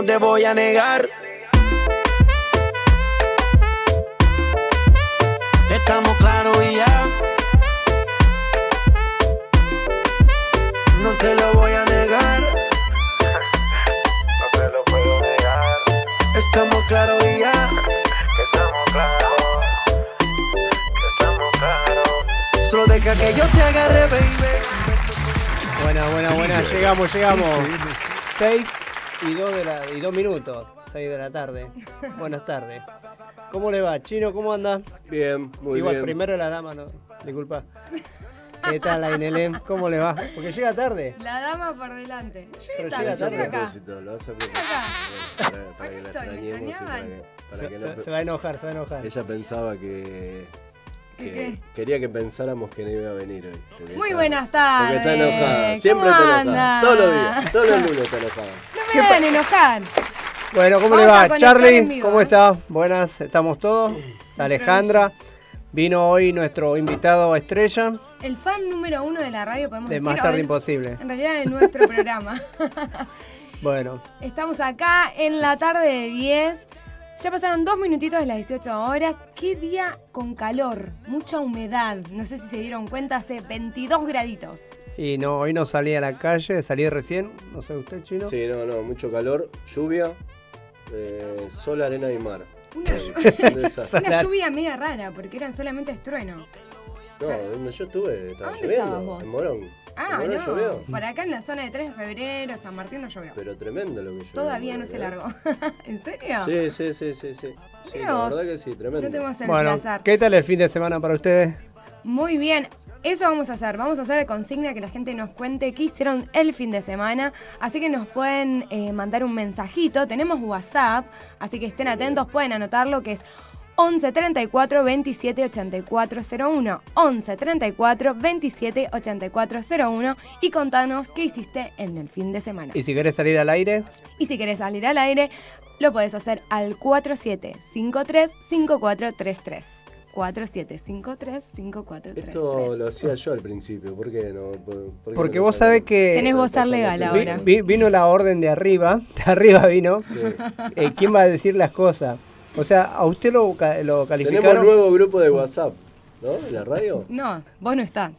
te voy a negar. Estamos claros y ya. No te lo voy a negar. No te lo puedo negar. Estamos claros y ya. Estamos claros. Estamos claros. Solo deja que yo te agarre, baby. Buena. Llegamos. 6:02 minutos. 6 de la tarde. Buenas tardes. ¿Cómo le va, Chino? ¿Cómo anda? Bien, muy Igual, bien. primero la dama, no. Disculpa. ¿Qué tal, Ainelem? ¿Cómo le va? Porque llega tarde. La dama por delante. Pero Llegué llega tarde, tarde. estoy acá. Lo vas a Acá. para que la Estoy, ¿me extrañemos y extrañaban? para que no... Se va a enojar. Ella pensaba que ¿Qué? quería que pensáramos que no iba a venir hoy. Muy buenas tardes. Porque está enojada. Siempre ¿Cómo está anda? enojada. Todos los días. Todos los lunes está enojada. No me hagan enojar. Bueno, ¿cómo Vamos le a va? conectar en Charlie, vivo, ¿cómo ¿eh? está? Buenas, ¿estamos todos? Alejandra. Vino hoy nuestro invitado estrella El fan número 1 de la radio, podemos de decir. Más o Tarde de- Imposible. En realidad de nuestro programa. Bueno, Estamos acá en la tarde de 10. Ya pasaron 2 minutitos de las 18 horas. Qué día con calor, mucha humedad. No sé si se dieron cuenta, hace 22 graditos. y no, hoy no salí a la calle, salí recién. No sé, ¿usted, Chino? Sí, no, mucho calor, lluvia, sol, arena y mar. Una, Hoy, llu- un desastre. una lluvia media rara, porque eran solamente truenos. No, donde yo estuve estaba ¿A dónde lloviendo, estabas vos? en Morón. Ah, ¿En Morón no. llovió? Por acá en la zona de 3 de febrero, San Martín no llovió. Pero tremendo lo que llovió. Todavía en no se Morón, largó. ¿En serio? Sí. Sí, Mirá la vos. verdad que sí, tremendo. No tenemos el Bueno, placer. ¿qué tal el fin de semana para ustedes? Muy bien. Eso vamos a hacer. Vamos a hacer consigna que la gente nos cuente qué hicieron el fin de semana. Así que nos pueden mandar un mensajito. Tenemos WhatsApp, así que estén atentos. Pueden anotarlo, que es 11 34 27 84 01. 11 34 27 84 01. Y contanos qué hiciste en el fin de semana. Y si querés salir al aire, Y si querés salir al aire, lo podés hacer al 4753-5433. 4753-5433. Esto lo hacía yo al principio, ¿por qué no? porque vos sabés que Tenés vozar legal ahora. vino la orden de arriba vino. Sí. ¿Quién va a decir las cosas? O sea, a usted lo Tenemos calificaron. nuevo grupo de WhatsApp, ¿no? ¿En la radio? No, vos no estás.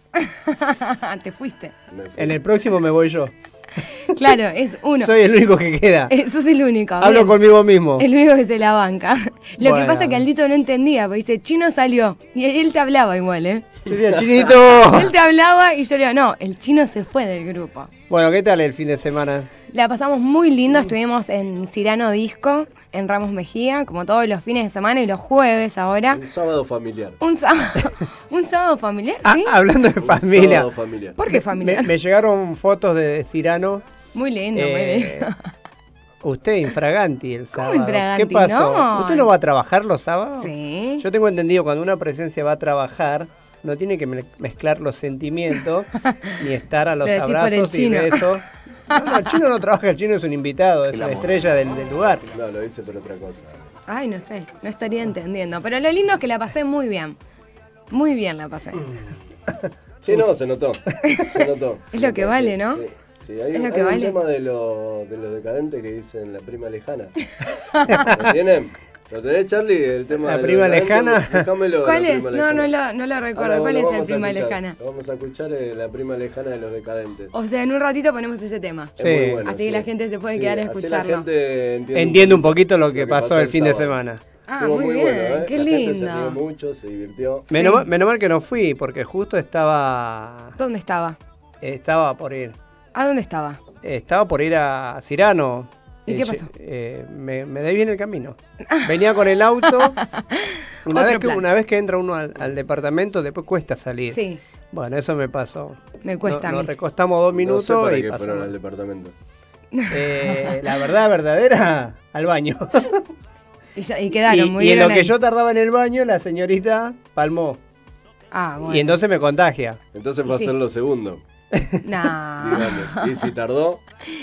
Te fuiste. Me fui. En el próximo me voy yo. Claro, es uno. Soy el único que queda. Sos el único. Hablo bien. conmigo mismo. El único que se la banca. Lo que Bueno. pasa es que Aldito no entendía, porque dice, Chino salió. Y él te hablaba igual, ¿eh? Yo decía, Chinito. Él te hablaba y yo le digo, no, el Chino se fue del grupo. Bueno, ¿qué tal el fin de semana? La pasamos muy lindo, estuvimos en Cirano Disco, en Ramos Mejía, como todos los fines de semana y los jueves ahora. Un sábado familiar. Un sábado familiar, Ah, ¿sí? hablando de Un familia. sábado familiar. ¿Por qué familiar? Me llegaron fotos de Cirano. Muy lindo, muy Eh, lindo. Usted infraganti el sábado. infraganti? ¿Qué pasó? No. ¿Usted no va a trabajar los sábados? Sí. Yo tengo entendido cuando una presencia va a trabajar, no tiene que mezclar los sentimientos ni estar a los Lo decís por el abrazos y Chino. besos. No, el Chino no trabaja, el Chino es un invitado, es la estrella del lugar. No, lo hice por otra cosa. Ay, no sé, no estaría entendiendo. Pero lo lindo es que la pasé muy bien. Muy bien la pasé. Sí, no, se notó. Se notó. Es lo que vale, ¿no? Sí, sí, hay, Es un, lo que hay un vale. tema de los decadentes que dicen la prima lejana. ¿Lo tienen? ¿Lo tenés, Charlie? El tema ¿La de los prima decadentes? lejana? Déjamelo, ¿Cuál la es? prima No, lejana. no lo recuerdo. Ahora ¿Cuál lo es el vamos a prima escuchar. lejana? Lo vamos a escuchar la prima lejana de los decadentes. O sea, en un ratito ponemos ese tema. Es Sí. muy bueno, Así que la gente se puede quedar a así escucharlo. la gente Entiende un poquito lo que pasó el fin de sábado. semana. Ah, Estuvo muy bien, bueno, qué La gente se lindo. rió mucho, se divirtió. Menos mal que no fui, porque justo estaba ¿Dónde estaba? por ir. ¿A dónde estaba? Estaba por ir a Cirano. ¿Y qué pasó? Me dé bien el camino. Venía con el auto. Otro plan. Una vez que entra uno al departamento, después cuesta salir. Sí, Bueno, eso me pasó. me cuesta a Nos mí. recostamos 2 minutos no sé para y qué pasamos. fueron al departamento. La verdad verdadera, al baño. Y quedaron muy y en bien. lo que yo tardaba en el baño, la señorita palmó. Ah, bueno. Y entonces me contagia. Entonces va a Sí. ser lo segundo, No, digamos. Y si tardó,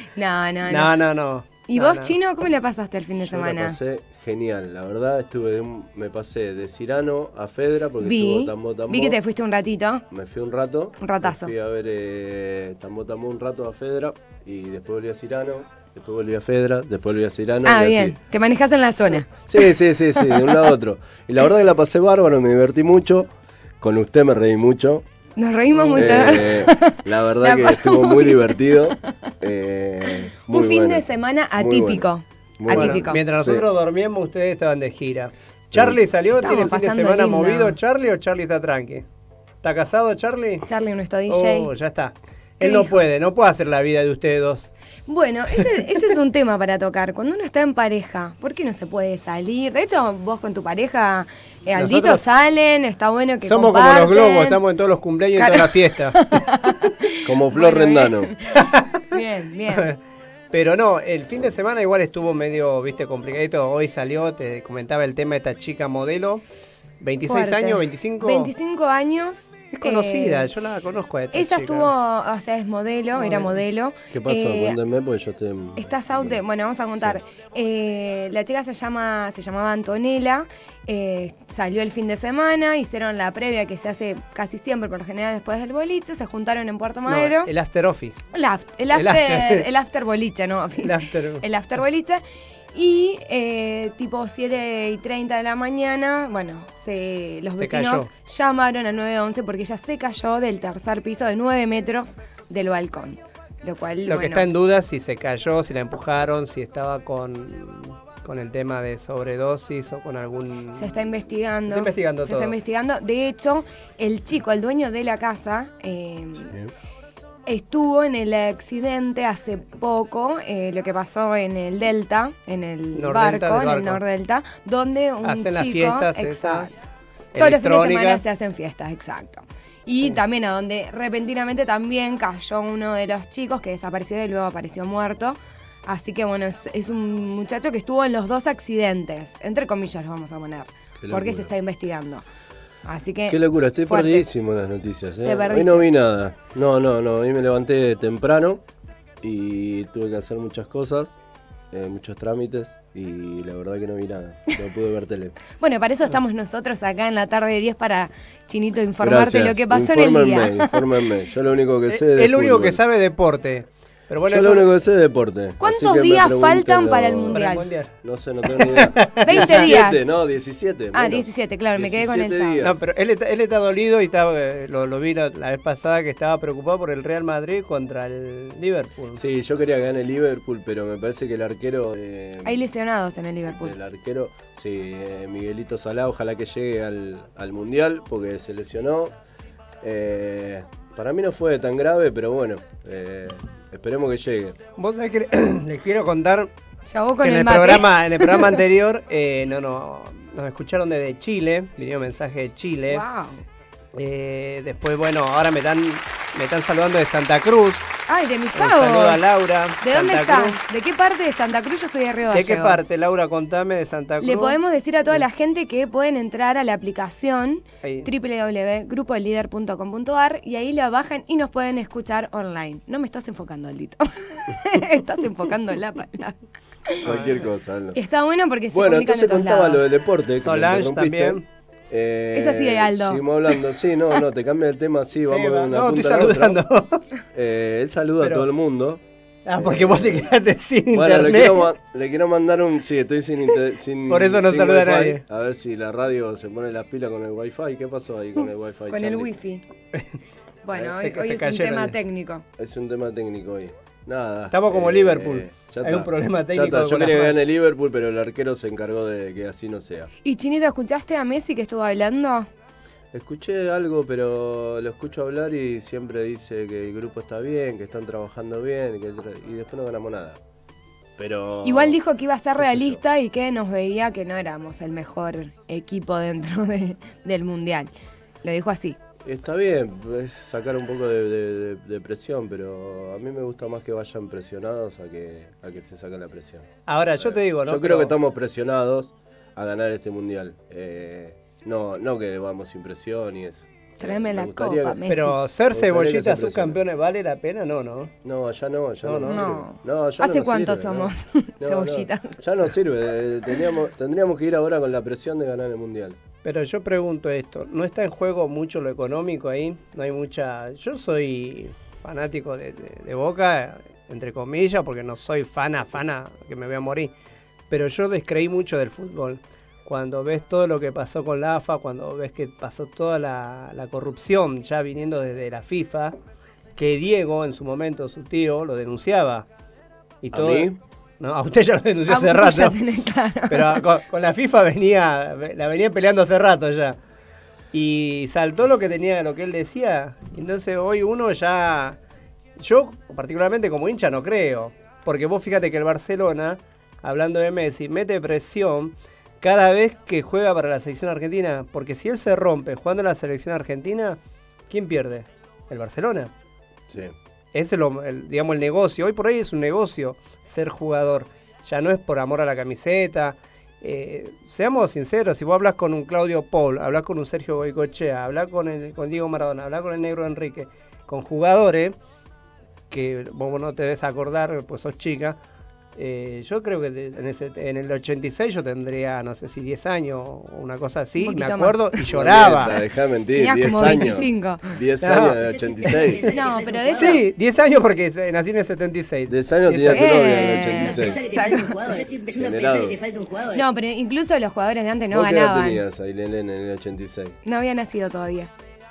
No. ¿Y No, vos, no. Chino, cómo le pasaste el fin de yo la semana? pasé genial. La verdad, me pasé de Cirano a Fedra porque Vi estuvo Tambo. que te fuiste un ratito. Me fui un rato. Un ratazo. Me fui a ver Tambo un rato a Fedra y después volví a Cirano. después volví a Fedra, después volví a Cirano. Ah, y bien. así. Te manejas en la zona. Sí, de un lado a otro. Y la verdad que la pasé bárbaro, me divertí mucho. Con usted me reí mucho. Nos reímos mucho. La verdad La que pasamos estuvo muy bien. divertido. Muy Un fin bueno. de semana Muy atípico. bueno. Muy Bueno, Atípico. mientras Sí. nosotros dormíamos, ustedes estaban de gira. ¿Charlie salió? Estamos ¿Tiene fin de pasando semana lindo. movido Charlie o Charlie está tranqui? ¿Está casado Charlie? Charlie, nuestro DJ. Oh, ya está. ¿Qué Él no dijo? puede hacer la vida de ustedes dos. Bueno, ese es un tema para tocar. Cuando uno está en pareja, ¿por qué no se puede salir? De hecho, vos con tu pareja, Aldito, Nosotros salen, está bueno que Somos comparten. como los globos, estamos en todos los cumpleaños y en Claro. todas las fiestas. Como Flor Bueno, Rendano. Bien, bien. Pero no, el fin de semana igual estuvo medio, viste, complicadito. Hoy salió, te comentaba el tema de esta chica modelo. 26 Fuerte. años, 25. 25 años. Es conocida, eh, yo la conozco a esta Ella chica. estuvo, o sea, es modelo, era modelo. ¿Qué pasó? Cuéntenme porque yo te... Estás out de, bueno, vamos a contar. La chica se llamaba Antonella, salió el fin de semana, hicieron la previa que se hace casi siempre, por lo general después del boliche, se juntaron en Puerto No, Madero. el after office. El after boliche, ¿no? El after. El after boliche. Y tipo 7:30 de la mañana, bueno, los Se vecinos cayó. llamaron al 911 porque ella se cayó del tercer piso de 9 metros del balcón. Lo cual, Lo que bueno, está en duda es si se cayó, si la empujaron, si estaba con el tema de sobredosis o con algún... se está investigando. Se está investigando Se todo. está investigando. De hecho, el chico, el dueño de la casa, estuvo en el accidente hace poco, lo que pasó en el Delta, en el Nordelta barco, del en el barco. Nordelta, donde un Hacen las chico... fiestas esas exacto. Todos los fines de semana electrónicas. se hacen fiestas, exacto. Y también a donde repentinamente también cayó uno de los chicos que desapareció y luego apareció muerto. Así que bueno, es un muchacho que estuvo en los dos accidentes, entre comillas los vamos a poner, Qué porque locura. se está investigando. Así que... Qué locura, estoy fuerte. perdidísimo en las noticias. Te perdiste. Hoy no vi nada. No, hoy me levanté temprano y tuve que hacer muchas cosas, muchos trámites y la verdad que no vi nada. No pude ver tele. Bueno, para eso estamos nosotros acá en la tarde de 10 para, Chinito, informarte Gracias. lo que pasó en el día. Infórmenme. Yo lo único que sé de Es lo único fútbol. que sabe deporte. Pero bueno, Yo eso lo único que sé es deporte. ¿Cuántos así que me días pregunten faltan para el para el Mundial? mundial. No sé, no tengo ni idea. 20 17, días. no, 17. Ah, menos. 17, claro, me quedé con el 17 sábado. días. No, pero él está dolido y está, lo vi la vez pasada que estaba preocupado por el Real Madrid contra el Liverpool. Sí, yo quería que gane Liverpool, pero me parece que el arquero... Hay lesionados en el Liverpool. El arquero, sí, Miguelito Salá, ojalá que llegue al Mundial, porque se lesionó. Para mí no fue tan grave, pero bueno, esperemos que llegue. Vos sabés que les quiero contar Ya vos con que en el el mate. programa anterior nos escucharon desde Chile, vinieron mensaje de Chile. Wow. Después, bueno, ahora me están saludando de Santa Cruz. Ay, de mis Un saludo a pagos. Laura. ¿De dónde Santa estás? Cruz. ¿De qué parte de Santa Cruz? Yo soy de Río ¿De qué Gallegos. parte, Laura? Contame de Santa Cruz. Le podemos decir a toda la gente que pueden entrar a la aplicación Ahí. www.grupolider.com.ar y ahí la bajan y nos pueden escuchar online. No me estás enfocando, Aldito. Estás enfocando la palabra. Cualquier cosa. ¿no? Está bueno porque se Bueno, comunican de entonces todos contaba lados. lo del deporte. que me Solange interrumpiste. también. Es así, Aldo. Seguimos hablando, sí, no, te cambia el tema, sí, vamos de una no, punta estoy a la otra. saludando. Él saluda Pero- a todo el mundo. Ah, porque vos te quedaste sin Bueno, internet. le quiero mandar un... Sí, estoy sin Por eso no sin saluda a wifi. nadie. A ver si la radio se pone las pilas con el wifi. ¿Qué pasó ahí con el wifi, Con el Charlie? wifi. Bueno, Parece que hoy se es un cayeron tema ahí. técnico. Es un tema técnico hoy. Nada. Estamos como Liverpool. ya Hay está. un problema Ya técnico está. Yo con las quería que manos. gane Liverpool, pero el arquero se encargó de que así no sea. Y Chinito, ¿escuchaste a Messi que estuvo hablando? Escuché algo, pero lo escucho hablar y siempre dice que el grupo está bien, que están trabajando bien y después no ganamos nada. Pero Igual dijo que iba a ser qué sé yo. realista y que nos veía que no éramos el mejor equipo dentro del Mundial. Lo dijo así. Está bien, es sacar un poco de presión, pero a mí me gusta más que vayan presionados a que se saquen la presión. Ahora, yo te digo, ¿no? Yo Pero creo que estamos presionados a ganar este mundial. No que vamos sin presión y eso. Tráeme Me la gustaría copa, que- Messi. Pero ser Me gustaría que cebollita se sus presione. campeones, ¿vale la pena? No, no. No, ya no. No, no. sirve. No. No, ya ¿Hace no cuánto sirve, somos no. cebollitas? Ya no sirve. Tendríamos que ir ahora con la presión de ganar el mundial. Pero yo pregunto esto, ¿no está en juego mucho lo económico ahí? No hay mucha... Yo soy fanático de Boca entre comillas, porque no soy fana, que me voy a morir. Pero yo descreí mucho del fútbol. Cuando ves todo lo que pasó con la AFA, cuando ves que pasó toda la corrupción ya viniendo desde la FIFA, que Diego en su momento, su tío, lo denunciaba. Y todo, ¿A mí? No, a usted ya lo denunció hace vos ya rato. tenés claro. Pero con la FIFA la venía peleando hace rato ya. Y saltó lo que él decía. Entonces hoy uno ya... Yo particularmente como hincha no creo. Porque vos fíjate que el Barcelona, hablando de Messi, mete presión cada vez que juega para la selección argentina. Porque si él se rompe jugando en la selección argentina, ¿quién pierde? El Barcelona. Sí. Ese es digamos, el negocio. Hoy por hoy es un negocio ser jugador. Ya no es por amor a la camiseta. Seamos sinceros, si vos hablas con un Claudio Paul, hablas con un Sergio Goycochea, hablas con Diego Maradona, hablas con el Negro Enrique, con jugadores que vos no te debes acordar, pues sos chica. Yo creo que en el 86 yo tendría, no sé si 10 años o una cosa así, me acuerdo, y lloraba. Dejá mentir, Tenías 10 como años. 25. 10 años del 86. No, pero de eso... Sí, 10 años porque nací en el 76. 10 años 10 tenía tu años. novia en el 86. Generado. No, pero incluso los jugadores de antes no ¿Vos qué edad ganaban. tenías a Ailén en el 86? No había nacido todavía.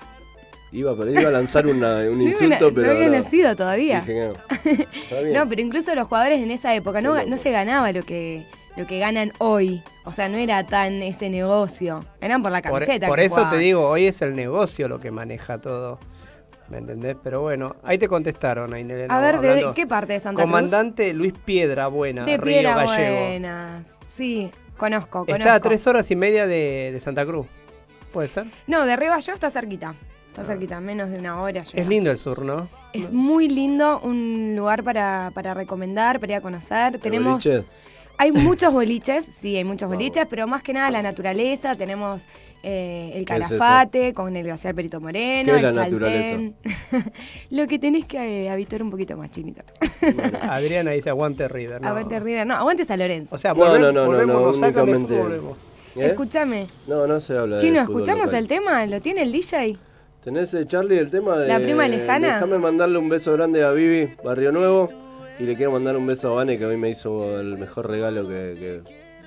Iba a lanzar un insulto, pero no había no. nacido todavía. Dije, no. Está bien. No, pero incluso los jugadores en esa época Qué loco. no se ganaba lo que ganan hoy. O sea, no era tan ese negocio. Eran por la camiseta. Por que eso jugaban. te digo, hoy es el negocio lo que maneja todo. ¿Me entendés? Pero bueno, ahí te contestaron, Ainel. A ver, ¿de hablando. qué parte de Santa Comandante Luis Piedra Buena, Cruz? De Río Piedra Gallego. Buenas. Sí, conozco. Está a 3 horas y media de Santa Cruz. ¿Puede ser? No, de Río Gallego está cerquita. Está cerquita, menos de una hora. Es llegás. lindo el sur, ¿no? Es muy lindo, un lugar para recomendar, para ir a conocer. Tenemos... ¿Boliche? Hay muchos boliches, sí, hay muchos Vamos. boliches, pero más que nada la naturaleza. Tenemos el ¿Qué es eso? Calafate con el glaciar Perito Moreno, ¿Qué es el la Chaltén. Lo que tenés que habituar un poquito más, Chinito. Adriana dice aguante River. ¿no? Aguante River, no, aguante San Lorenzo. O sea, No, volvemos, no, nos sacan de únicamente- fútbol, volvemos. ¿Eh? Escúchame, No se habla de Chino, fútbol ¿escuchamos local. el tema? ¿Lo tiene el DJ? ¿Tenés, Charlie, el tema de... ¿La prima lejana? Déjame mandarle un beso grande a Vivi, Barrio Nuevo. Y le quiero mandar un beso a Vane, que hoy me hizo el mejor regalo que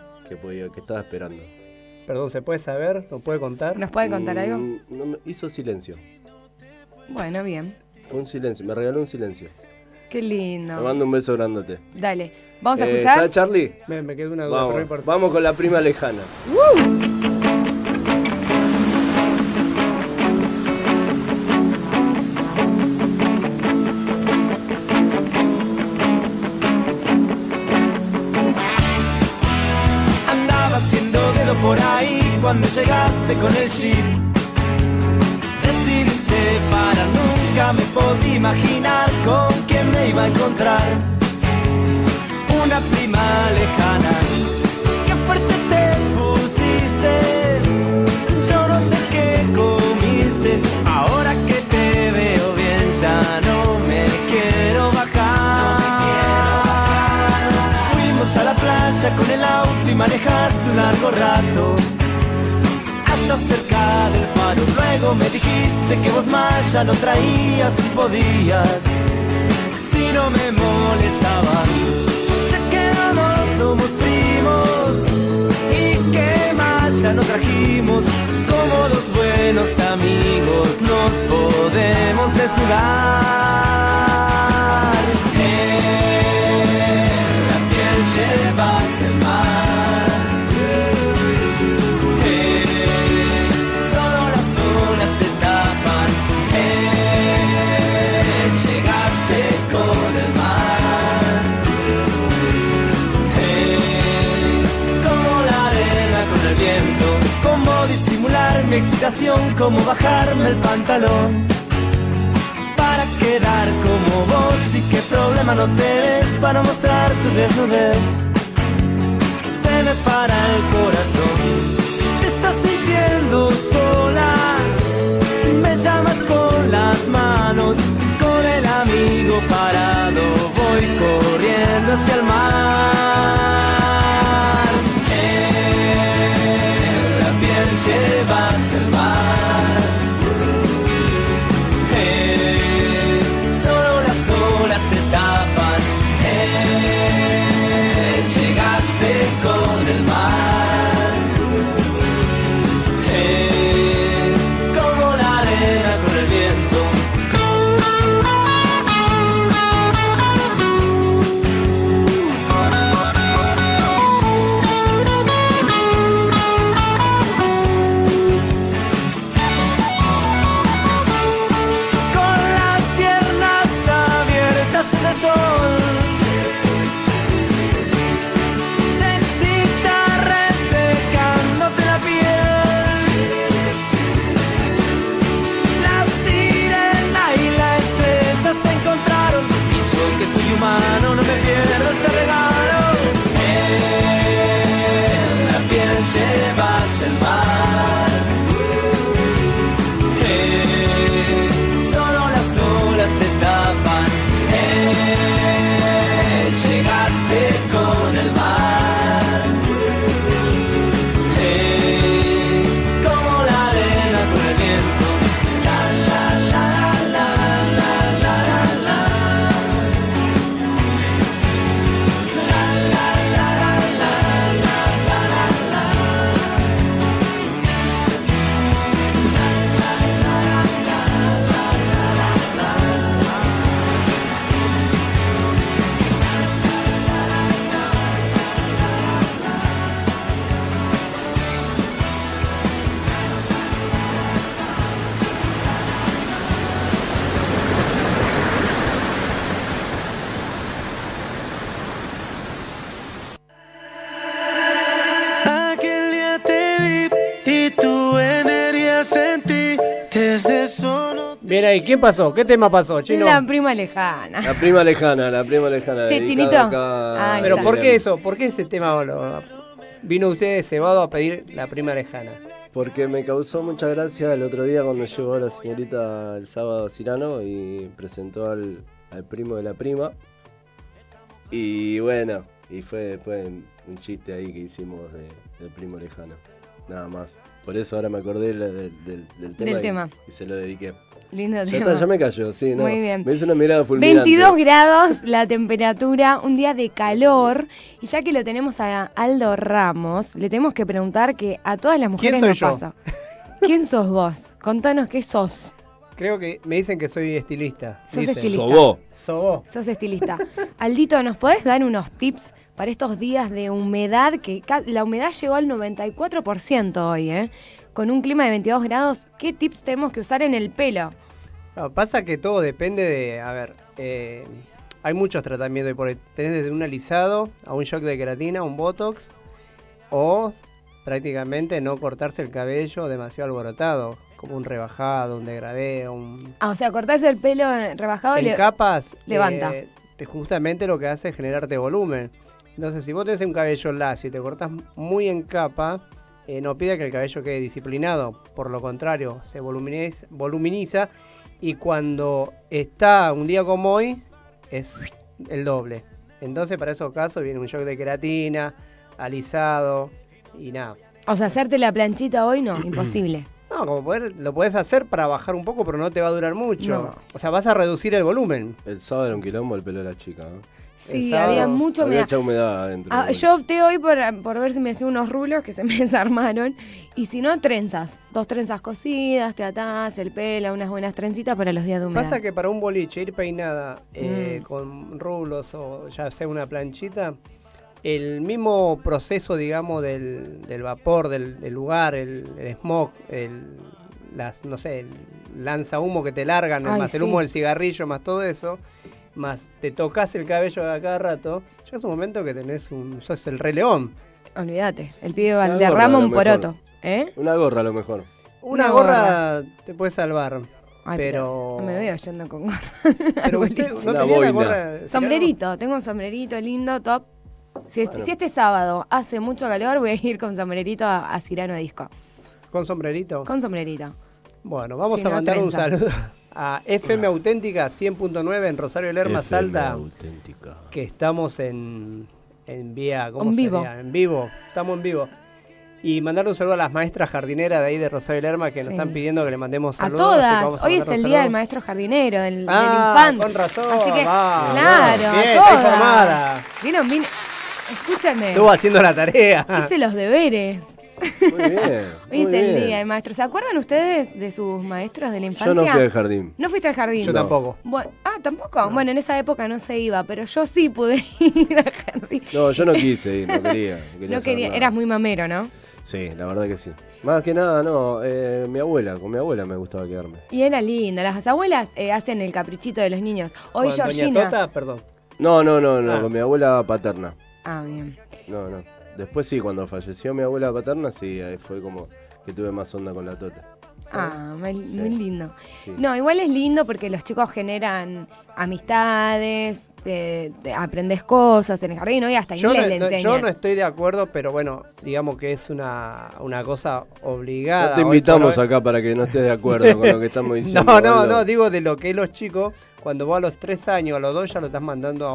estaba esperando. Perdón, ¿se puede saber? ¿Nos puede contar? ¿Nos puede contar algo? No, hizo silencio. Bueno, bien. Fue un silencio, me regaló un silencio. Qué Te lindo. mando un beso grandote. Dale, ¿vamos a ¿Está escuchar? Charlie? Me quedó una duda, pero no Vamos, importa. vamos con la prima lejana. Andaba haciendo dedo por ahí cuando llegaste con el jeep. Decidiste para nunca me podía imaginar con quién me iba a encontrar. Una prima lejana, qué fuerte te pusiste. Yo no sé qué comiste, ahora que te veo bien ya no me quiero bajar. Fuimos a la playa con el auto y manejaste un largo rato hasta cerca del faro. Luego me dijiste que vos más ya no traías si podías, si no me molestaba, ya que no somos primos y que más ya no trajimos. Como los buenos amigos nos podemos desnudar. En la piel llevas el mar. Solo las olas te tapan. Llegaste con el mar. Como la arena con el viento. Cómo disimular mi excitación, cómo bajarme el pantalón para quedar como vos. Y qué problema no tenés para mostrar tu desnudez. Se me para el corazón. Te estás sintiendo sola. Me llamas con las manos. Con el amigo parado voy corriendo hacia el mar. En la piel llevas el mar. Solo las olas te tapan. Bien ahí, ¿quién pasó? ¿Qué tema pasó, Chino? La prima lejana. La prima lejana, la prima lejana. Che, dedicado Chinito. acá a Ahí Pero está. ¿por qué Guillermo. eso? ¿Por qué ese tema vino usted cebado a pedir la prima lejana? Porque me causó mucha gracia el otro día cuando llegó la señorita el sábado a Cirano y presentó al primo de la prima. Y bueno, y fue un chiste ahí que hicimos del primo lejano. Nada más. Por eso ahora me acordé del tema. Del tema. Y se lo dediqué. Lindo Ya tema. está, ya me cayó, sí, ¿no? Muy bien. Me hizo una mirada fulminante. 22 grados la temperatura, un día de calor. Y ya que lo tenemos a Aldo Ramos, le tenemos que preguntar que a todas las mujeres soy nos yo? pasa. ¿Quién sos vos? Contanos qué sos. Creo que me dicen que soy estilista. Sos Dicen. estilista. Sobó. Sobó. Sos estilista. Aldito, ¿nos podés dar unos tips para estos días de humedad? Que la humedad llegó al 94% hoy, ¿eh? Con un clima de 22 grados, ¿qué tips tenemos que usar en el pelo? No, pasa que todo depende de, a ver, hay muchos tratamientos, por ahí. Tenés desde un alisado a un shock de queratina, un botox, o prácticamente no cortarse el cabello demasiado alborotado, como un rebajado, un degradé, un... Ah, o sea, cortarse el pelo rebajado En capas, levanta. Justamente lo que hace es generarte volumen. Entonces, si vos tenés un cabello lacio y te cortás muy en capa, no pida que el cabello quede disciplinado. Por lo contrario, se voluminiza y cuando está un día como hoy, es el doble. Entonces, para esos casos viene un shock de queratina, alisado y nada. O sea, hacerte la planchita hoy no, imposible. No, lo podés hacer para bajar un poco, pero no te va a durar mucho. No. O sea, vas a reducir el volumen. El sábado era un quilombo el pelo de la chica, ¿no? Sí, sábado había mucho Había humedad. mucha humedad adentro. Ah, yo opté hoy por ver si me hacía unos rulos que se me desarmaron. Y si no, trenzas. 2 trenzas cosidas, te atás el pelo, unas buenas trencitas para los días de humedad. Pasa que para un boliche ir peinada con rulos o ya sea una planchita, el mismo proceso, digamos, del vapor, del lugar, el smog, no sé, el lanza humo que te largan, Ay, más el sí. humo del cigarrillo, más todo eso, más te tocas el cabello a cada rato, ya es un momento que sos el Rey León. Olvídate, el pibe Una Valderrama gorra, a un lo mejor. poroto. ¿Eh? Una gorra a lo mejor. Una Una gorra te puede salvar, Ay, pero... no me veo yendo con gorra. Pero al usted boliche. no Una tenía la boina. gorra... Sombrerito, tengo un sombrerito lindo, top. Si este sábado hace mucho calor, voy a ir con sombrerito a Cirano Disco. ¿Con sombrerito? Con sombrerito. Bueno, vamos Si a no, mandar un trenza. saludo a FM Auténtica 100.9 en Rosario Lerma, Salta, Auténtica. que estamos en vía, ¿cómo En vivo. sería? En vivo, estamos en vivo. Y mandar un saludo a las maestras jardineras de ahí de Rosario Lerma que nos Sí. están pidiendo que le mandemos A saludos. así que todas. vamos a Hoy es mandar un el día saludo. del maestro jardinero, del Ah, infante. con razón. Así que, va, claro, bien, a está todas. informada. Vine. Escúchame. Estuvo haciendo la tarea. Hice los deberes. Muy bien. Hoy es muy el bien. día del maestro. ¿Se acuerdan ustedes de sus maestros de la infancia? Yo no fui al jardín. ¿No fuiste al jardín? Yo No. tampoco. ¿Tampoco? Bueno, en esa época no se iba, pero yo sí pude ir al jardín. No, yo no quise ir, no quería. No saber quería, nada. eras muy mamero, ¿no? Sí, la verdad que sí. Más que nada, no. Con mi abuela me gustaba quedarme. Y era lindo. Las abuelas hacen el caprichito de los niños. Hoy Con Doña Georgina. Tota, perdón. No, Ah. con mi abuela paterna. Ah, bien. No. Después sí, cuando falleció mi abuela paterna, sí, ahí fue como que tuve más onda con la tota. Ah, muy, Sí. muy lindo. Sí. No, igual es lindo porque los chicos generan amistades, te aprendes cosas en el jardín, ¿no? Y hasta Yo inglés le no, enseñan. yo no estoy de acuerdo, pero bueno, digamos que es una cosa obligada. No te hoy por invitamos hoy. acá para que no estés de acuerdo con lo que estamos diciendo. No, digo de lo que es los chicos, cuando vos a los 3 años, a los 2 ya lo estás mandando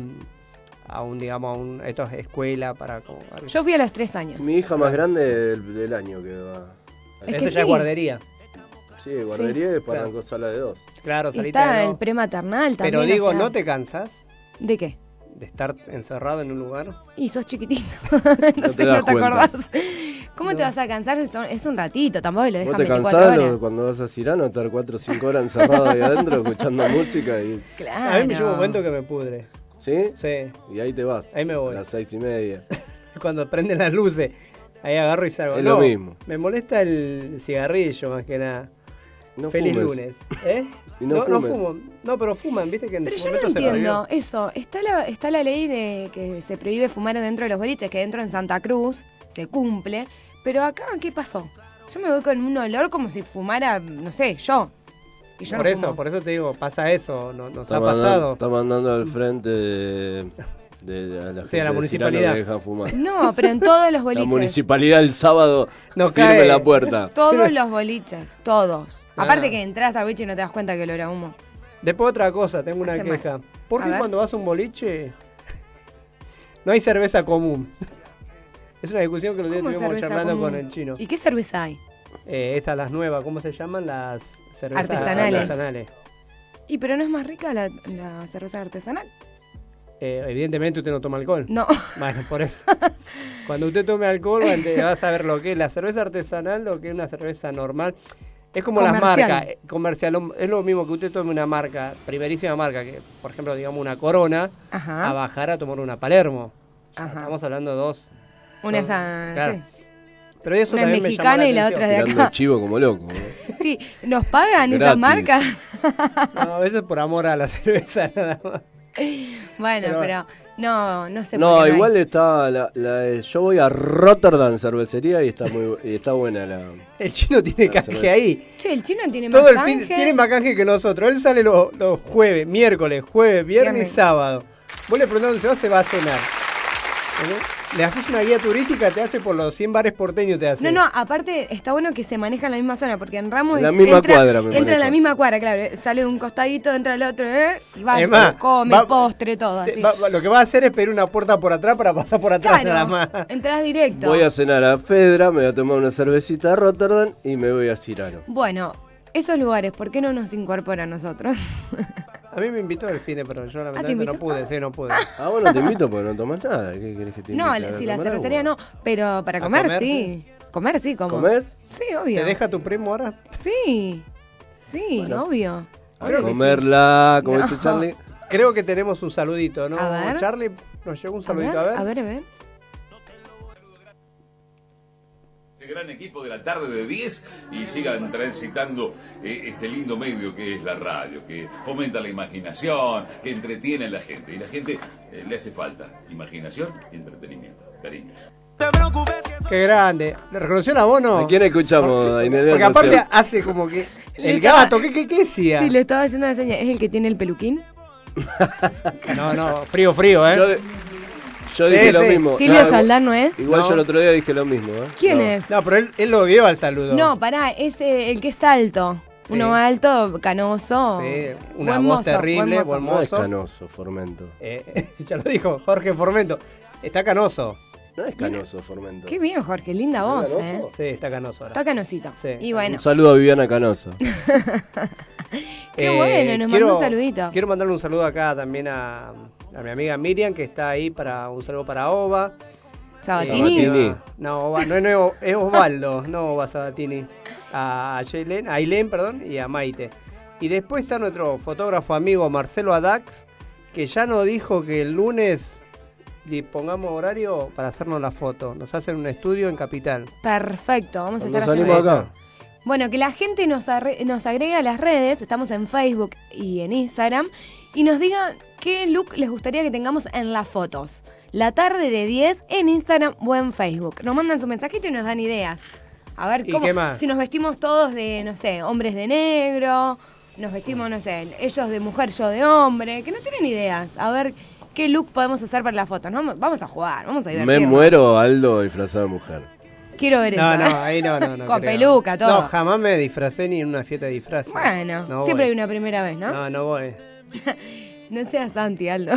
esto es escuela para como... Yo fui a los 3 años. Mi hija más grande del año que va. Es Ese que ya es sí. guardería. Sí, guardería y después Claro. arrancó sala de 2. Claro, salita Está de el dos. prematernal también. Pero digo, o sea, ¿no te cansas ¿De qué? de estar encerrado en un lugar? Y sos chiquitito. No sé, te das no te cuenta. acordás. ¿Cómo te vas a cansar? Es un ratito, tampoco lo ¿Vos dejan te 24 cansás horas. cuando vas a Cirano estar 4 o 5 horas encerrado ahí adentro escuchando música? Claro. A mí me llega un momento que me pudre. ¿Sí? Sí, Y ahí te vas. Ahí me voy. A las 6:30. cuando prenden las luces, ahí agarro y salgo. Es No, lo mismo. Me molesta el cigarrillo más que nada. No Feliz fumes. lunes. ¿Eh? Y no no fumes. fumo. No, pero fuman, viste que en Pero su yo no momento se entiendo prohibió. eso. Está la ley de que se prohíbe fumar dentro de los boliches, que dentro en Santa Cruz se cumple. Pero acá, ¿qué pasó? Yo me voy con un olor como si fumara, no sé, yo. Y yo Por no eso, fumo. por eso te digo, pasa eso, nos ha Está mandando- pasado. Está mandando al frente de a la, Sí, a la gente de municipalidad. Cirano que dejan fumar. No, pero en todos los La boliches. municipalidad el sábado No firme cae. la puerta. Todos los boliches, todos. Ah. Aparte que entras al boliche y no te das cuenta que olor a humo. Después otra cosa, tengo una Hace mal. queja. ¿Por A qué ver. cuando vas a un boliche no hay cerveza común? Es una discusión que los días ¿Cómo estuvimos cerveza charlando común? con el chino. ¿Y qué cerveza hay? Estas las nuevas, ¿cómo se llaman? Las cervezas Artesanales. ¿Y pero no es más rica la cerveza artesanal? Evidentemente usted no toma alcohol. No. Bueno, por eso. Cuando usted tome alcohol va a saber lo que es la cerveza artesanal, lo que es una cerveza normal. Es como las Comercial. marcas, comercial. Es lo mismo que usted tome una marca, primerísima marca, que por ejemplo, digamos una Corona, a Ajá. bajar a tomar una Palermo. O sea, Ajá. estamos hablando de dos. Una dos- esa. claro. Sí. Pero eso Una es también me mexicana llamó y la atención. otra de Tirando acá. chivo como loco. ¿no? Sí, ¿nos pagan Gratis. esas marcas? No, eso es por amor a la cerveza nada más. Bueno, Pero- pero no sé por No, qué hay. igual está yo voy a Rotterdam cervecería y está buena la. El chino tiene La canje cerveza. ahí. Che, el chino tiene más Todo el canje. fin tiene más canje que nosotros. Él sale los jueves, miércoles, jueves, viernes y Viernes. sábado. Vos le preguntás dónde se va a cenar. ¿Entendés? Le haces una guía turística, te hace por los 100 bares porteños, te hace. No, aparte está bueno que se maneja en la misma zona, porque en Ramos En la misma cuadra me entra en la manejo. misma cuadra, claro. Sale de un costadito, entra el otro, y va, Es más, come, va- postre, todo. así. Lo que va a hacer es pedir una puerta por atrás para pasar por atrás nada más. Claro, entras directo. Voy a cenar a Fedra, me voy a tomar una cervecita a Rotterdam y me voy a Cirano. Bueno, esos lugares, ¿por qué no nos incorpora a nosotros? A mí me invitó el cine, pero yo ¿te lamentablemente no invitó? pude, sí, no pude. Ah, bueno, te invito porque no tomas nada. ¿Qué querés que te No, invite a si la tomar cervecería agua? no, pero para ¿A comer, comer, sí. Comer sí, como. ¿Comés? Sí, obvio. ¿Te deja tu primo ahora? Sí, obvio. A Obvio que sí. comerla, como No. dice Charlie. Creo que tenemos un saludito, ¿no? A ver. Charlie, nos llegó un A saludito, ver, a ver. a ver. Este gran equipo de la tarde de 10 y sigan transitando este lindo medio que es la radio, que fomenta la imaginación, que entretiene a la gente. Y la gente le hace falta imaginación y entretenimiento. Cariños. Qué grande. ¿Le reconoció la bono? ¿A quién escuchamos? A Inés Porque aparte Leandro? hace como que. Le El estaba- gato, ¿qué decía? Sí, le estaba haciendo la seña. ¿Es el que tiene el peluquín? No, frío, ¿eh? Yo Sí, dije lo sí. mismo. Silvio No, Saldán, ¿no es? Igual No. yo el otro día dije lo mismo. ¿eh? ¿Quién No. es? No, pero él lo vio al saludo. No, pará, es el que es alto. Sí. Uno alto, canoso. Sí, una buen voz mozo, terrible, buen buen mozo. No es Mozo. canoso, Formento. Ya lo dijo Jorge Formento. Está canoso. No es canoso, Formento. Qué bien, Jorge, linda ¿Es voz, canoso? Sí, está canoso ahora. Está canosito. Sí. Y bueno, Un saludo a Viviana Canoso. qué bueno, nos mandó un saludito. Quiero mandarle un saludo acá también a mi amiga Miriam, que está ahí para un saludo para Ova. Sabatini. Sabatini. No, Ova, no, es Osvaldo, no Ova Sabatini. A Ailén, perdón, y a Maite. Y después está nuestro fotógrafo amigo Marcelo Adax, que ya nos dijo que el lunes le pongamos horario para hacernos la foto. Nos hacen un estudio en Capital. Perfecto, vamos a Cuando estar salimos haciendo. acá. Bueno, que la gente nos agregue a las redes, estamos en Facebook y en Instagram, y nos diga qué look les gustaría que tengamos en las fotos. La tarde de 10 en Instagram o en Facebook. Nos mandan su mensajito y nos dan ideas. A ver, ¿Y cómo, qué más? si nos vestimos todos de, no sé, hombres de negro, nos vestimos, no sé, ellos de mujer, yo de hombre, que no tienen ideas. A ver qué look podemos usar para las fotos. ¿No? Vamos a jugar, vamos a Me divertirnos. muero Aldo disfrazado de mujer. Quiero ver No, eso. no, ahí no. Con creo. peluca, todo. No, jamás me disfracé ni en una fiesta de disfraces. Bueno, No siempre hay voy. una primera vez, ¿no? No voy. No seas Santi, Aldo.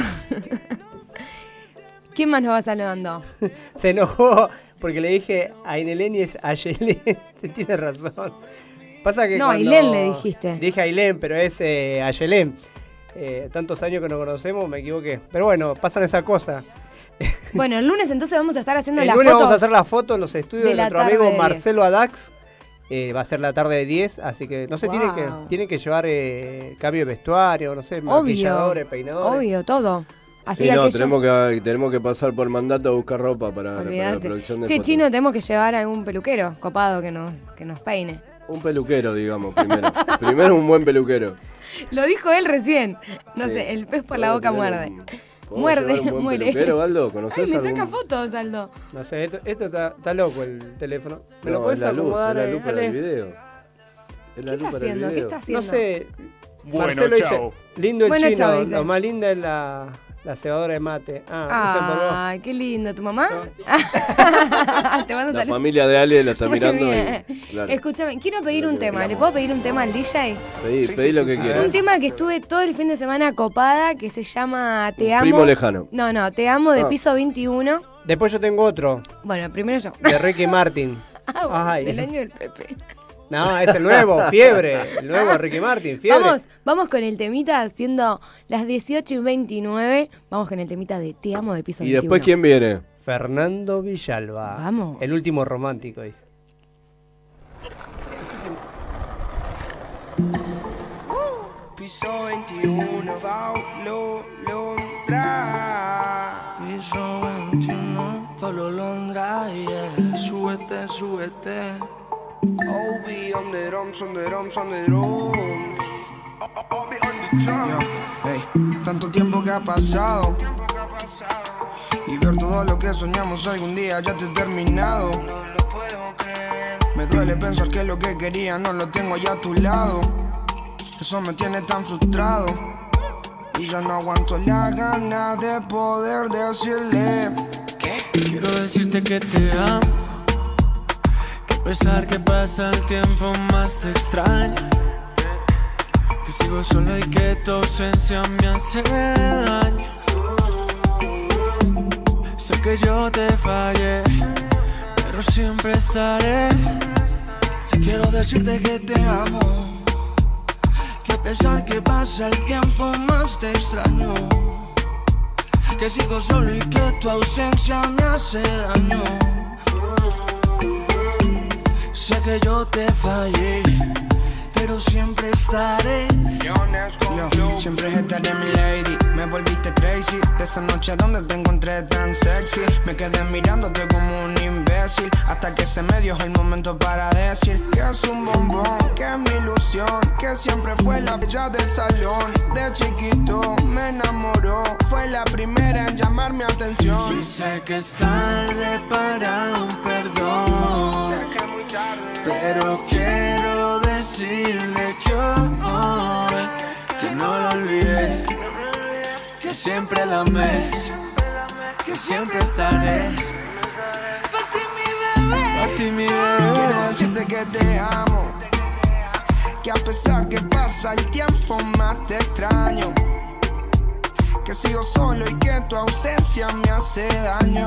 ¿Quién más nos va saludando? Se enojó porque le dije a Inelén y es Ayelén. Tiene razón. Pasa que No, cuando- Ailén le dijiste. Dije Ailén, pero es Ayelén. Tantos años que nos conocemos, me equivoqué. Pero bueno, pasan esas cosas. Bueno, el lunes entonces vamos a estar haciendo El las lunes fotos. vamos a hacer la foto en los estudios de de la nuestro tarde amigo de 10. Marcelo Adax. Va a ser la tarde de 10, así que no sé, Wow. tienen que llevar cambio de vestuario, no sé, maquilladores, peinadores. Obvio, todo. Así Sí, que no, aquello- tenemos que pasar por mandato a buscar ropa para la Olvídate. producción de Che, fotos. Chino, tenemos que llevar a algún peluquero copado que nos peine. Un peluquero, digamos, primero. Primero un buen peluquero. Lo dijo él recién. No Sí. sé, el pez por la boca ¿Podemos muerde. tener podemos Muerde, llevar un buen muere. peluquero, Aldo? Ay, ¿Conoces me algún? saca fotos, Aldo. No sé, esto está loco el teléfono. ¿Me lo No, podés es la luz, acomodar, es la luz para Ale? el video. Es ¿Qué la está luz para el haciendo? ¿Qué video. está haciendo? No sé. Bueno, Marcelo chao. dice, lindo el Bueno, chino, chao, dice. lo más linda es la cebadora de mate. Ay, qué lindo. ¿Tu mamá? Te mando La saludos. familia de Ale la está Muy mirando. bien. Claro. Escúchame, quiero pedir Lo un que tema. ¿Le queramos. puedo pedir un tema al DJ? Pedí lo que quieras. Un tema que estuve todo el fin de semana copada, que se llama Te Un Amo. primo lejano. No, Te Amo de Ah. Piso 21. Después yo tengo otro, Bueno, primero yo. de Ricky Martin. Ay. Del año del Pepe. No, es el nuevo, Fiebre. El nuevo Ricky Martin, Fiebre. Vamos con el temita, siendo las 18:29. Vamos con el temita de Te Amo de Piso ¿Y 21. después quién viene? Fernando Villalba. Vamos. El último romántico, dice. Piso 21, Paulo Londra. Piso 21, Paulo Londra, yeah. Súbete, súbete. Obi on the drums, on the drums, on the drums. Obi on the drums. Hey, tanto tiempo que ha pasado. Y ver todo lo que soñamos algún día ya te he terminado. No lo puedo creer. Me duele pensar que lo que quería no lo tengo ya a tu lado. Eso me tiene tan frustrado. Y ya no aguanto la gana de poder decirle ¿qué? Quiero decirte que te amo. Que a pesar que pasa el tiempo más te extraño. Que sigo solo y que tu ausencia me hace daño. Sé que yo te fallé, pero siempre estaré. Y quiero decirte que te amo. Que a pesar que pasa el tiempo más te extraño. Que sigo solo y que tu ausencia me hace daño. Sé que yo te fallé, pero siempre estaré. Yo, siempre estaré mi lady. Me volviste crazy de esa noche donde te encontré tan sexy. Me quedé mirándote como un imbécil hasta que se me dio el momento para decir que es un bombón, que es mi ilusión, que siempre fue la bella del salón. De chiquito me enamoró, fue la primera en llamar mi atención. Y sé que es tarde para un perdón, sé que es muy tarde, pero quiero decirle que hoy que no lo olvidé, que siempre la amé, que siempre estaré. Para ti mi bebé, para ti mi bebé. Quiero decirte que te amo, que a pesar que pasa el tiempo más te extraño. Que sigo solo y que tu ausencia me hace daño.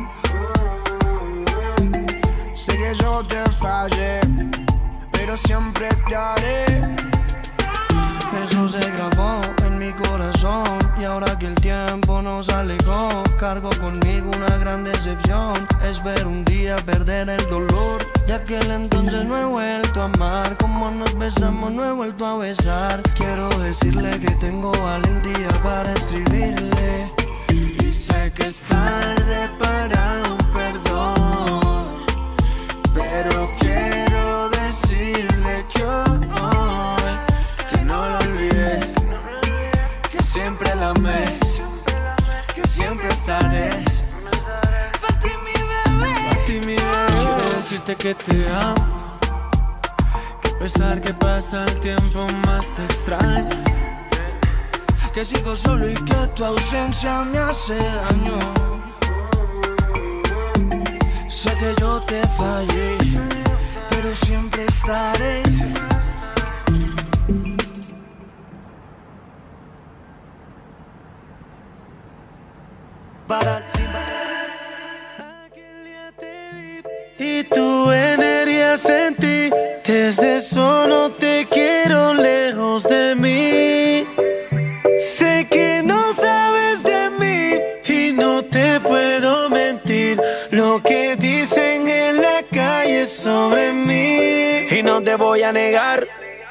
Sé que yo te fallé, pero siempre te haré. Eso se grabó en mi corazón. Y ahora que el tiempo nos alejó, cargo conmigo una gran decepción. Espero un día perder el dolor. De aquel entonces no he vuelto a amar. Como nos besamos no he vuelto a besar. Quiero decirle que tengo valentía para escribirle. Y sé que es tarde para un perdón, pero quiero decirle que hoy que no lo olvidé, que siempre la amé, que siempre estaré. Para ti mi bebé, para ti mi bebé. Quiero decirte que te amo, que a pesar que pasa el tiempo más te extraño. Que sigo solo y que tu ausencia me hace daño. Sé que yo te fallé, pero siempre estaré. Y tu energía sentí, desde eso no te quiero lejos de mí. Sé que no sabes de mí y no te puedo mentir. Lo que dicen en la calle sobre mí y no te voy a negar.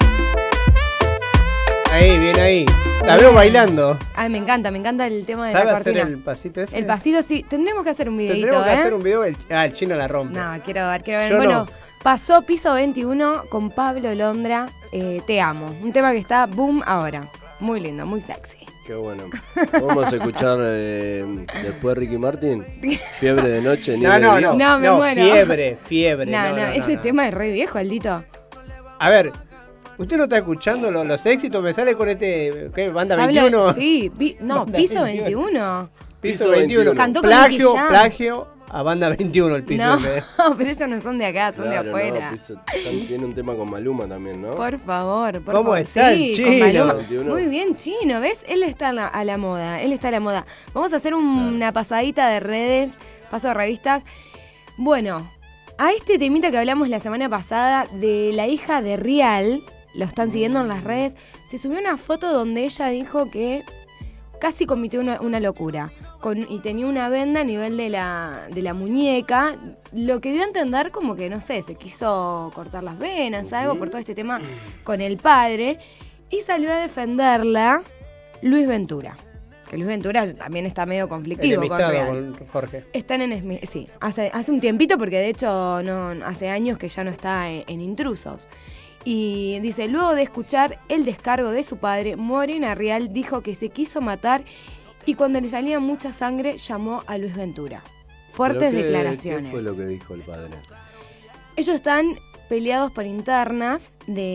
Ahí, bien ahí. La veo bailando. Ay, me encanta el tema de ¿Sabe la hacer cortina. el pasito ese? El pasito sí, tendremos que hacer un videito, Tendremos que ¿eh? hacer un video. El chino la rompe. No, quiero ver. Yo Bueno, no. pasó Piso 21 con Pablo Londra, Te Amo. Un tema que está boom ahora. Muy lindo, muy sexy. Qué bueno. Vamos a escuchar después Ricky Martin. Fiebre de noche, nieve de día. No, me muero. Fiebre. No, ese tema es re viejo, Aldito. A ver, ¿Usted no está escuchando los éxitos? Me sale con ¿qué? ¿Banda Habla- 21? Sí, no, Banda piso 21. 21. Piso 21. Cantó con Plagio, Nicky Jam. plagio a Banda 21 el piso. No, ese. pero ellos no son de acá, son Claro, de afuera. no, tiene un tema con Maluma también, ¿no? Por favor, por ¿Cómo favor. está el Sí, Chino? con Maluma. 21. Muy bien, Chino, ¿ves? Él está a la moda, él está a la moda. Vamos a hacer una pasadita de redes, paso de revistas. Bueno, a este temita que hablamos la semana pasada de la hija de Rial, lo están siguiendo en las redes, se subió una foto donde ella dijo que casi cometió una locura. Y tenía una venda a nivel de la muñeca, lo que dio a entender como que, no sé, se quiso cortar las venas, algo, por todo este tema con el padre, y salió a defenderla Luis Ventura. Que Luis Ventura también está medio conflictivo con Enemistado Real. con Jorge. Están sí, hace un tiempito, porque de hecho hace años que ya no está en Intrusos. Y dice, luego de escuchar el descargo de su padre, Morena Rial dijo que se quiso matar y cuando le salía mucha sangre llamó a Luis Ventura. Fuertes ¿Pero declaraciones. ¿Qué fue lo que dijo el padre? Ellos están peleados por internas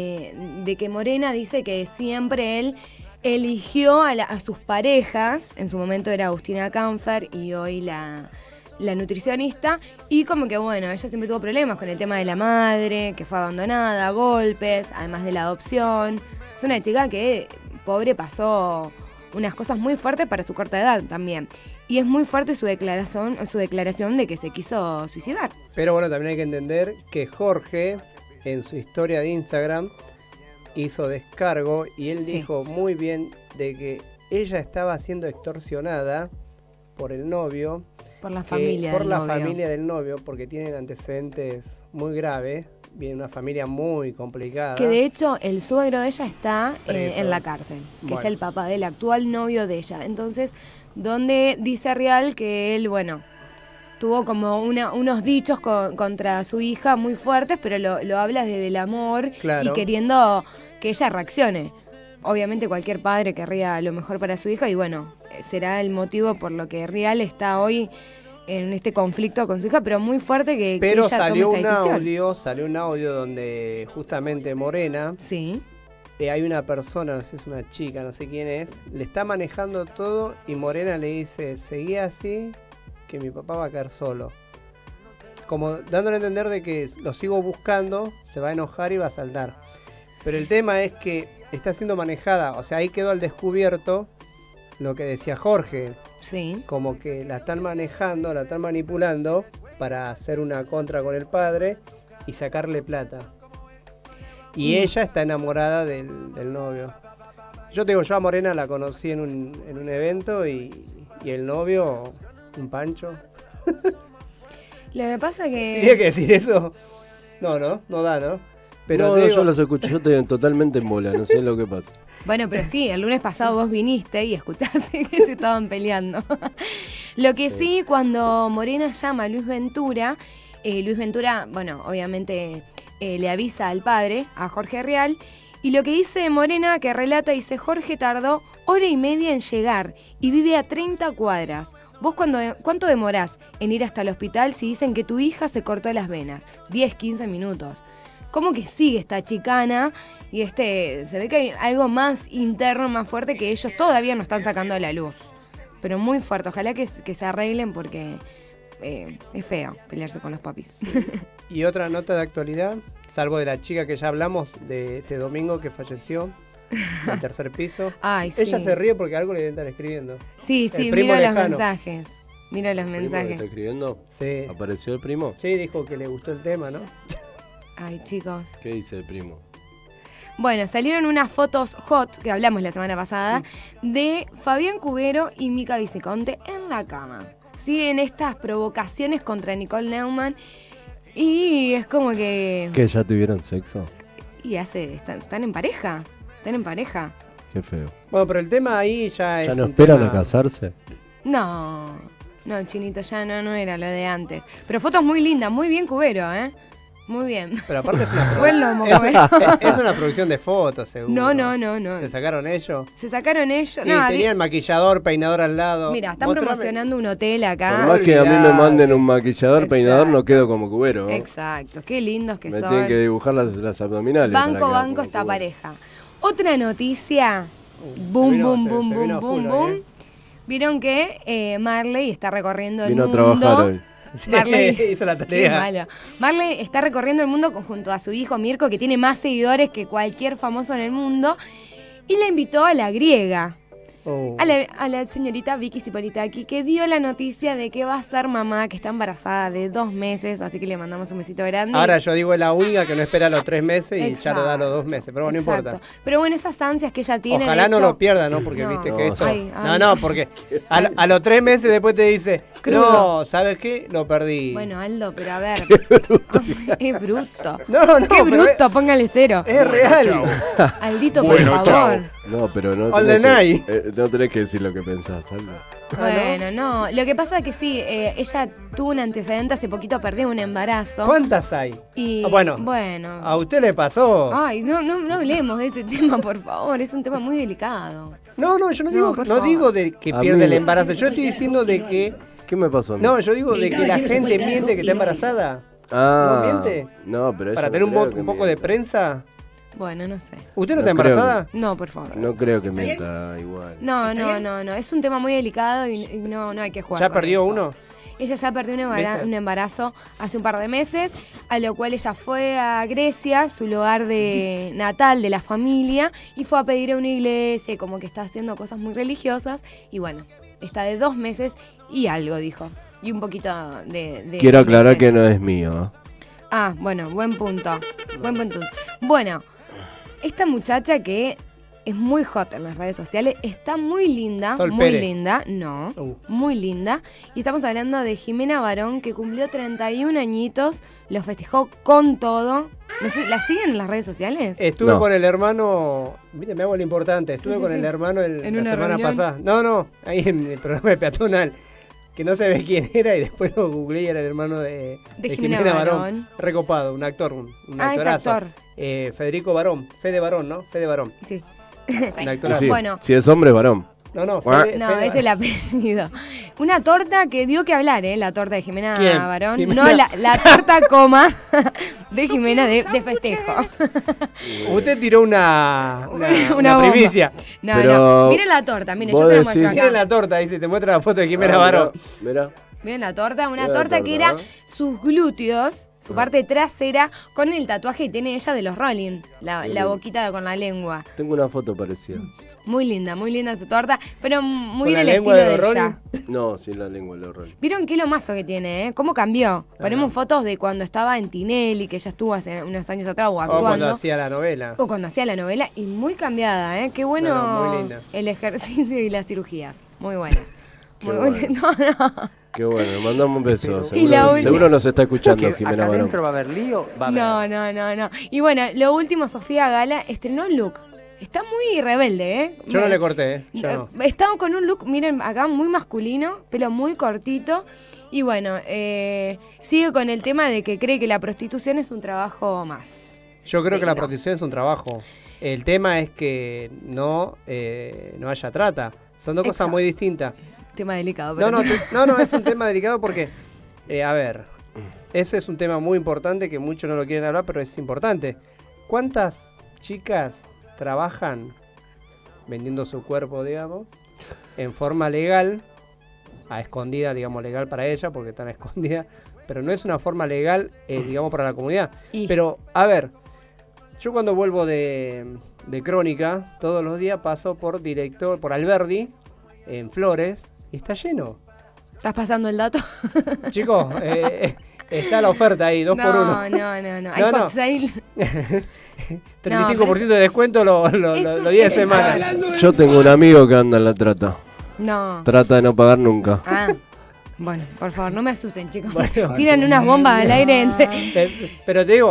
de que Morena dice que siempre él eligió a sus parejas, en su momento era Agustina Canfer y hoy la nutricionista, y como que bueno, ella siempre tuvo problemas con el tema de la madre, que fue abandonada, golpes, además de la adopción. Es una chica que, pobre, pasó unas cosas muy fuertes para su corta edad también. Y es muy fuerte su declaración de que se quiso suicidar. Pero bueno, también hay que entender que Jorge, en su historia de Instagram, hizo descargo y él Sí. dijo muy bien de que ella estaba siendo extorsionada por el novio. Por la que- familia por del la novio. familia del novio, porque tienen antecedentes muy graves. Viene una familia muy complicada. Que de hecho el suegro de ella está Preso. en la cárcel, que Bueno. es el papá del actual novio de ella. Entonces, donde dice Real que él, bueno, tuvo como unos dichos contra su hija muy fuertes, pero lo habla desde el amor Claro. y queriendo que ella reaccione. Obviamente cualquier padre querría lo mejor para su hija y bueno, será el motivo por lo que Real está hoy en este conflicto con su hija, pero muy fuerte que Pero ella salió tome un esta decisión. salió un audio donde justamente Morena, Sí. hay una persona, no sé, es una chica, no sé quién es, le está manejando todo y Morena le dice, seguí así, que mi papá va a caer solo. Como dándole a entender de que lo sigo buscando, se va a enojar y va a saltar. Pero el tema es que está siendo manejada, o sea, ahí quedó al descubierto lo que decía Jorge, Sí. como que la están manejando, la están manipulando para hacer una contra con el padre y sacarle plata. Y ella está enamorada del novio. Yo te digo, yo a Morena la conocí en un evento y el novio, un pancho. Lo que pasa ¿Tenía que... que decir eso? No da, ¿no? Pero no, te digo- yo los escucho, yo estoy totalmente en bola, no sé lo que pasa. Bueno, pero sí, el lunes pasado vos viniste y escuchaste que se estaban peleando. Lo que sí, cuando Morena llama a Luis Ventura, bueno, obviamente le avisa al padre, a Jorge Real, y lo que dice Morena, que relata, dice, Jorge tardó 1 hora y media en llegar y vive a 30 cuadras. ¿Vos cuánto demorás en ir hasta el hospital si dicen que tu hija se cortó las venas? 10, 15 minutos. ¿Cómo que sigue esta chicana? Y se ve que hay algo más interno, más fuerte que ellos todavía no están sacando a la luz. Pero muy fuerte. Ojalá que se arreglen porque es feo pelearse con los papis. Y otra nota de actualidad, salvo de la chica que ya hablamos de este domingo que falleció, del tercer piso. Ay, sí. Ella se ríe porque algo le están escribiendo. Sí, El primo miro los lejano. mensajes. Miro los ¿El primo que está mensajes. escribiendo? Sí. ¿Apareció el primo? Sí, dijo que le gustó el tema, ¿no? Ay, chicos. ¿Qué dice el primo? Bueno, salieron unas fotos hot, que hablamos la semana pasada, de Fabián Cubero y Mica Viciconte en la cama. Siguen estas provocaciones contra Nicole Neumann y es como que... ¿Que ya tuvieron sexo? Y están en pareja. Están en pareja. Qué feo. Bueno, pero el tema ahí ya es ¿Ya no un esperan tema- a casarse? No, Chinito, ya no era lo de antes. Pero fotos muy lindas, muy bien Cubero, ¿eh? Muy bien. Pero aparte es una, Buen lomo, es, bueno. es una producción de fotos, seguro. No. ¿Se sacaron ellos? Se sacaron ellos. Y No, tenía el maquillador, peinador al lado. mira, están Mostrame. promocionando un hotel Por acá. más que a mí me Olvidate. manden un maquillador, peinador, no quedo como cubero. ¿no? Exacto, qué lindos que Me son. tienen que dibujar las abdominales. para Banco, quedar banco como esta cubero. pareja. Otra noticia. se Boom, vino- boom, se- boom, se boom, vino boom, full boom. hoy, Vieron que Marley está recorriendo el Vino a mundo. trabajar hoy. Sí, Marley hizo la Qué tarea. malo. Marley está recorriendo el mundo junto a su hijo Mirko, que tiene más seguidores que cualquier famoso en el mundo, y la invitó a la griega, Oh. a la señorita Vicky Zipolitaki, que dio la noticia de que va a ser mamá, que está embarazada de 2 meses, así que le mandamos un besito grande. Ahora yo digo es la única que no espera los 3 meses y ya lo da a los Exacto. 2 meses, pero bueno, no Exacto. importa. Pero bueno, esas ansias que ella tiene. Ojalá de no hecho- lo pierda, ¿no? Porque No. viste No, que esto... ay, ay. No, porque a los 3 meses después te dice, Crudo. no, ¿sabes qué? Lo perdí. Bueno, Aldo, pero a ver. Es bruto. No, no, Qué pero bruto, póngale 0. es real. Aldito, Bueno, por favor. chao. No, pero no All the tenés, night. no tenés que decir lo que pensás, Aldo. Bueno, no. Lo que pasa es que sí, ella tuvo un antecedente hace poquito, perdió un embarazo. ¿Cuántas hay? Y Bueno, bueno. ¿a usted le pasó? Ay, no hablemos de ese tema, por favor. Es un tema muy delicado. No, yo no digo, por no favor. digo de que A pierde mí- el embarazo. Yo estoy diciendo de que... ¿Qué me pasó a mí? No, yo digo de que la gente miente que está embarazada. Ah, ¿No miente? No, pero Para ella tener no creo un que poco de mienta. prensa. Bueno, no sé. ¿Usted no No está creo embarazada? No, por favor. No creo que mienta igual. No. Es un tema muy delicado y no hay que jugar. ¿Ya con perdió eso. uno? Ella ya perdió ¿Viste? un embarazo hace un par de meses, a lo cual ella fue a Grecia, su lugar de natal de la familia, y fue a pedir a una iglesia, como que está haciendo cosas muy religiosas, y bueno, está de 2 meses y algo, dijo. Y un poquito de Quiero aclarar meses. que no es mío. ¿eh? Ah, bueno, buen punto. Buen punto. Bueno, esta muchacha que es muy hot en las redes sociales, está muy linda, Sol muy Pérez. linda, no, Uh. muy linda. Y estamos hablando de Jimena Barón, que cumplió 31 añitos, lo festejó con todo. No sé, ¿la siguen en las redes sociales? Estuve No. con el hermano, viste, me hago lo importante, estuve Sí, con sí. el hermano En la una semana reunión. pasada. No, ahí en el programa de Peatonal, que no se ve quién era y después lo googleé y era el hermano de Jimena Barón. Recopado, un actor, un Ah, es actorazo. actor. Federico Barón, Fede Barón, ¿no? Fede Barón, Sí. un Y actorazo. sí, Bueno. si es hombre, es varón. No, No, Fede es el apellido. Una torta que dio que hablar, ¿eh? La torta de Jimena ¿Quién? Barón. Jimena. No, la torta coma de Jimena de festejo. Usted tiró una bomba. primicia. No, Pero no. Miren la torta, miren, yo vos se la decís- muestro Miren acá. la torta, dice, te muestra la foto de Jimena Ah, Barón. Mirá. Miren la torta, una Mira la torta que era torta, sus glúteos, su parte trasera, con el tatuaje que tiene ella de los Rolling, la boquita con la lengua. Tengo una foto parecida. Muy linda su torta, pero muy ¿Con en la el lengua estilo de de los ella. No, sin la lengua del horror. ¿Vieron qué lomazo que tiene, eh? ¿Cómo cambió? Ponemos fotos de cuando estaba en Tinelli, que ella estuvo hace unos años atrás, o O cuando actuando. hacía la novela. O cuando hacía la novela, y muy cambiada, ¿eh? Qué bueno No, muy linda. el ejercicio y las cirugías. Muy buenas. Muy Qué buenas. bueno. No. Qué bueno, le mandamos un beso. Y la Seguro, última- seguro nos está escuchando Jimena acá Barón. adentro va a haber lío, va a haber. No. Y bueno, lo último, Sofía Gala estrenó un look. Está muy rebelde, ¿eh? Yo no le corté, yo no. Está con un look, miren, acá muy masculino, pelo muy cortito. Y bueno, sigue con el tema de que cree que la prostitución es un trabajo más. Yo creo que la Digno. prostitución es un trabajo. El tema es que no haya trata. Son dos cosas Exacto. muy distintas. Tema delicado, pero No, es un tema delicado porque, a ver, ese es un tema muy importante que muchos no lo quieren hablar, pero es importante. ¿Cuántas chicas trabajan vendiendo su cuerpo, digamos, en forma legal, a escondida, digamos, legal para ella, porque están escondidas, pero no es una forma legal, digamos, para la comunidad? Y- Pero, a ver, yo cuando vuelvo de Crónica, todos los días paso por Alberdi, en Flores, y está lleno. ¿Estás pasando el dato? Chicos, está la oferta ahí, 2 por 1. No. Hay No, no. hot sale. 35% de descuento los Es un- 10 es- semanas. Yo tengo un amigo que anda en la trata. No. Trata de no pagar nunca. Ah. Bueno, por favor, no me asusten, chicos. Bueno. Tiran unas bombas al aire. Pero te digo,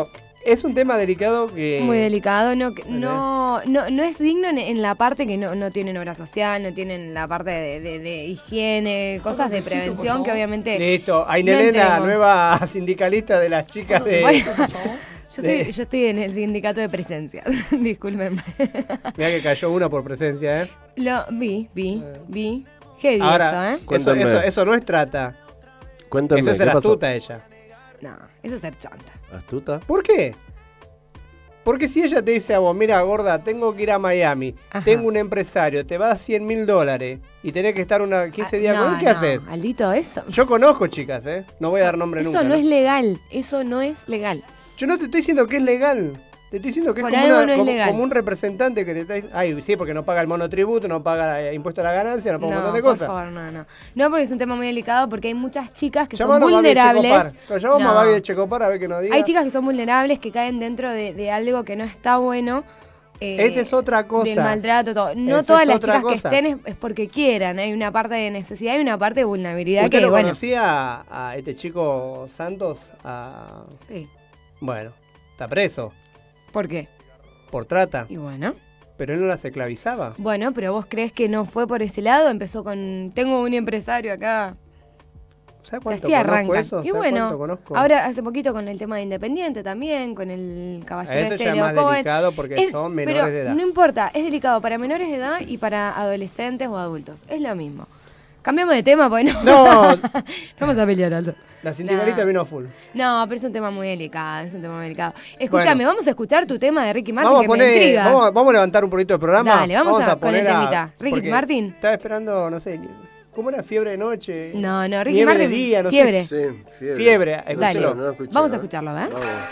Es un tema delicado que... Muy delicado, no es digno en la parte que no tienen obra social, no tienen la parte de higiene, cosas de prevención que obviamente... Listo, Ainelena, nueva sindicalista de las chicas de... Bueno, yo estoy en el sindicato de presencias, discúlpenme. Mirá que cayó una por presencia, ¿eh? Lo vi. Heavy. Ahora, eso no es trata. Cuéntame, eso es ser astuta ella. No, eso es ser chanta. ¿Astuta? ¿Por qué? Porque si ella te dice a vos, mira, gorda, tengo que ir a Miami, tengo un empresario, te va a $100.000 y tenés que estar 15 días con él, ¿qué haces? Aldito, eso. Yo conozco chicas, no voy a dar nombre nunca. Eso no es legal, eso no es legal. Yo no te estoy diciendo que es legal. Te estoy diciendo que es como un representante que te está diciendo, ay, sí, porque no paga el monotributo, no paga impuesto a la ganancia, no paga un montón de cosas. Por favor, no. No, porque es un tema muy delicado, porque hay muchas chicas que son vulnerables. Llamamos a Babi de Checopar a ver qué nos diga. Hay chicas que son vulnerables, que caen dentro de algo que no está bueno. Esa es otra cosa. Del maltrato, todo. No todas las chicas que estén es porque quieran. Hay una parte de necesidad y una parte de vulnerabilidad. ¿Usted lo conocía a este chico Santos? Sí. Bueno, está preso. ¿Por qué? Por trata. Y bueno. Pero él no las esclavizaba. Bueno, pero vos crees que no fue por ese lado, empezó con, tengo un empresario acá. ¿Sabes cuánto así arranca. Eso? Y bueno, ahora hace poquito con el tema de Independiente también, con el caballero eso ya es más delicado porque son menores de edad. No importa, es delicado para menores de edad y para adolescentes o adultos. Es lo mismo. Cambiamos de tema porque no vamos a pelear, Aldo. La sindicalista vino a full. No, pero es un tema muy delicado, Escúchame, vamos a escuchar tu tema de Ricky Martin, me intriga. Vamos a levantar un poquito el programa. Dale, vamos a poner el temita. Ricky Martin. Estaba esperando, no sé, ¿cómo era? Fiebre de noche. No, Ricky Martin. De día, no fiebre. Sé. Sí, fiebre. Dale, vamos a escucharlo, ¿eh?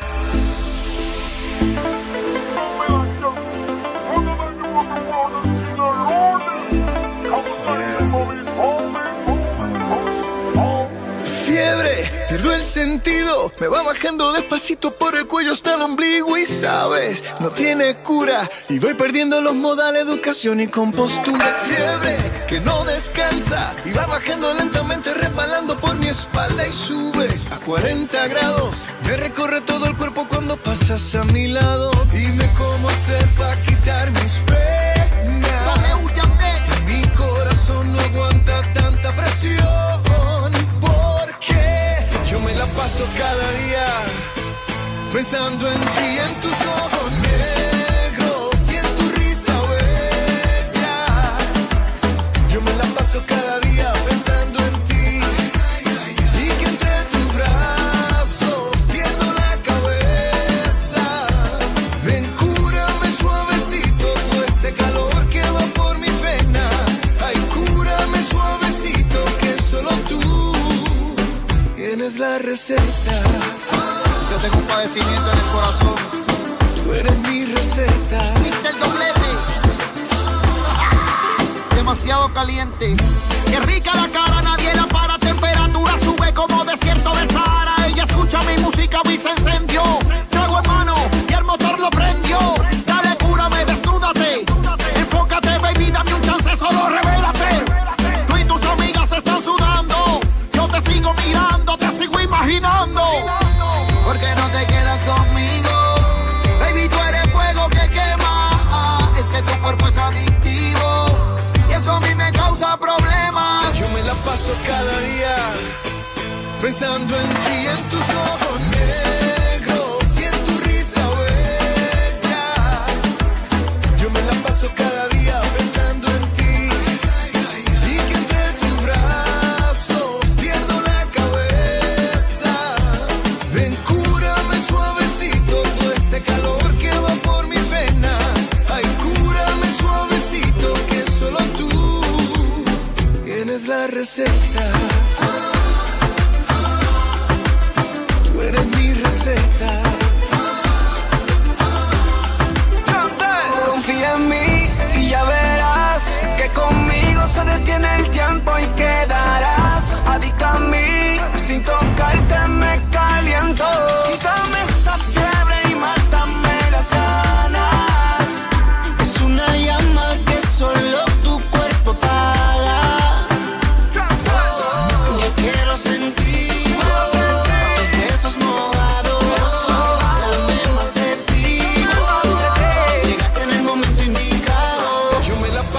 Pierdo el sentido, me va bajando despacito por el cuello hasta el ombligo y sabes, no tiene cura y voy perdiendo los modales, educación y compostura. Fiebre que no descansa y va bajando lentamente resbalando por mi espalda y sube a 40 grados. Me recorre todo el cuerpo cuando pasas a mi lado. Dime cómo hacer para quitar mis penas. Mi corazón no aguanta tanta presión. Yo me la paso cada día pensando en ti, en tus ojos negros y en tu risa bella. Yo me la paso cada día pensando en ti y que entre tus brazos pierdo la cabeza. Ven, cúrame suavecito todo este calor que va por mis venas. Ay, cúrame suavecito que solo tú tienes la receta. Yo tengo un padecimiento en el corazón. Tú eres mi receta. ¿Viste el doblete? Demasiado caliente. Qué rica la cara, nadie la para. Temperatura sube como desierto de Sahara. Ella escucha mi música y se encendió. Trago en mano y el motor lo prendió. Dale, cúrame, desnúdate. Enfócate, baby, dame un chance, solo revélate. Tú y tus amigas están sudando. Yo te sigo mirando, te sigo imaginando. ¿Por qué no te quedas conmigo? Baby, tú eres fuego que quema. Es que tu cuerpo es adictivo y eso a mí me causa problemas. Yo me la paso cada día pensando en ti, en tus ojos negros y en tu risa bella. Yo me la paso cada día pensando en ti y que entre tus brazos pierdo la cabeza. Ven, cúrame suavecito todo este calor que va por mis venas. Ay, cúrame suavecito que solo tú tienes la receta. Tú eres mi receta. Confía en mí y ya verás que conmigo se detiene el tiempo y quedarás adicta a mí. Sin tocarte me caliento. Quítame esta fiebre y mátame las ganas. Es una llama que solo tu cuerpo apaga.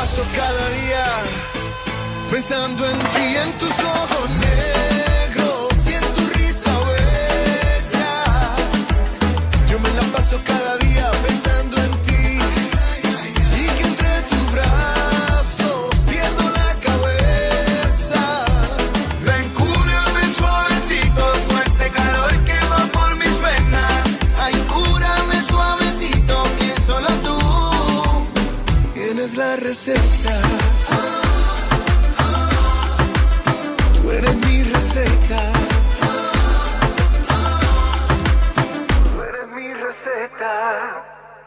paso cada día pensando en ti, en tus ojos negros y en tu risa bella. Yo me la paso cada día pensando en ti y que entre tus brazos pierdo la cabeza. Ven, cúrame suavecito con este calor que va por mis venas. Ay, cúrame suavecito que solo tú tienes la receta. Tú eres mi receta. Tú eres mi receta.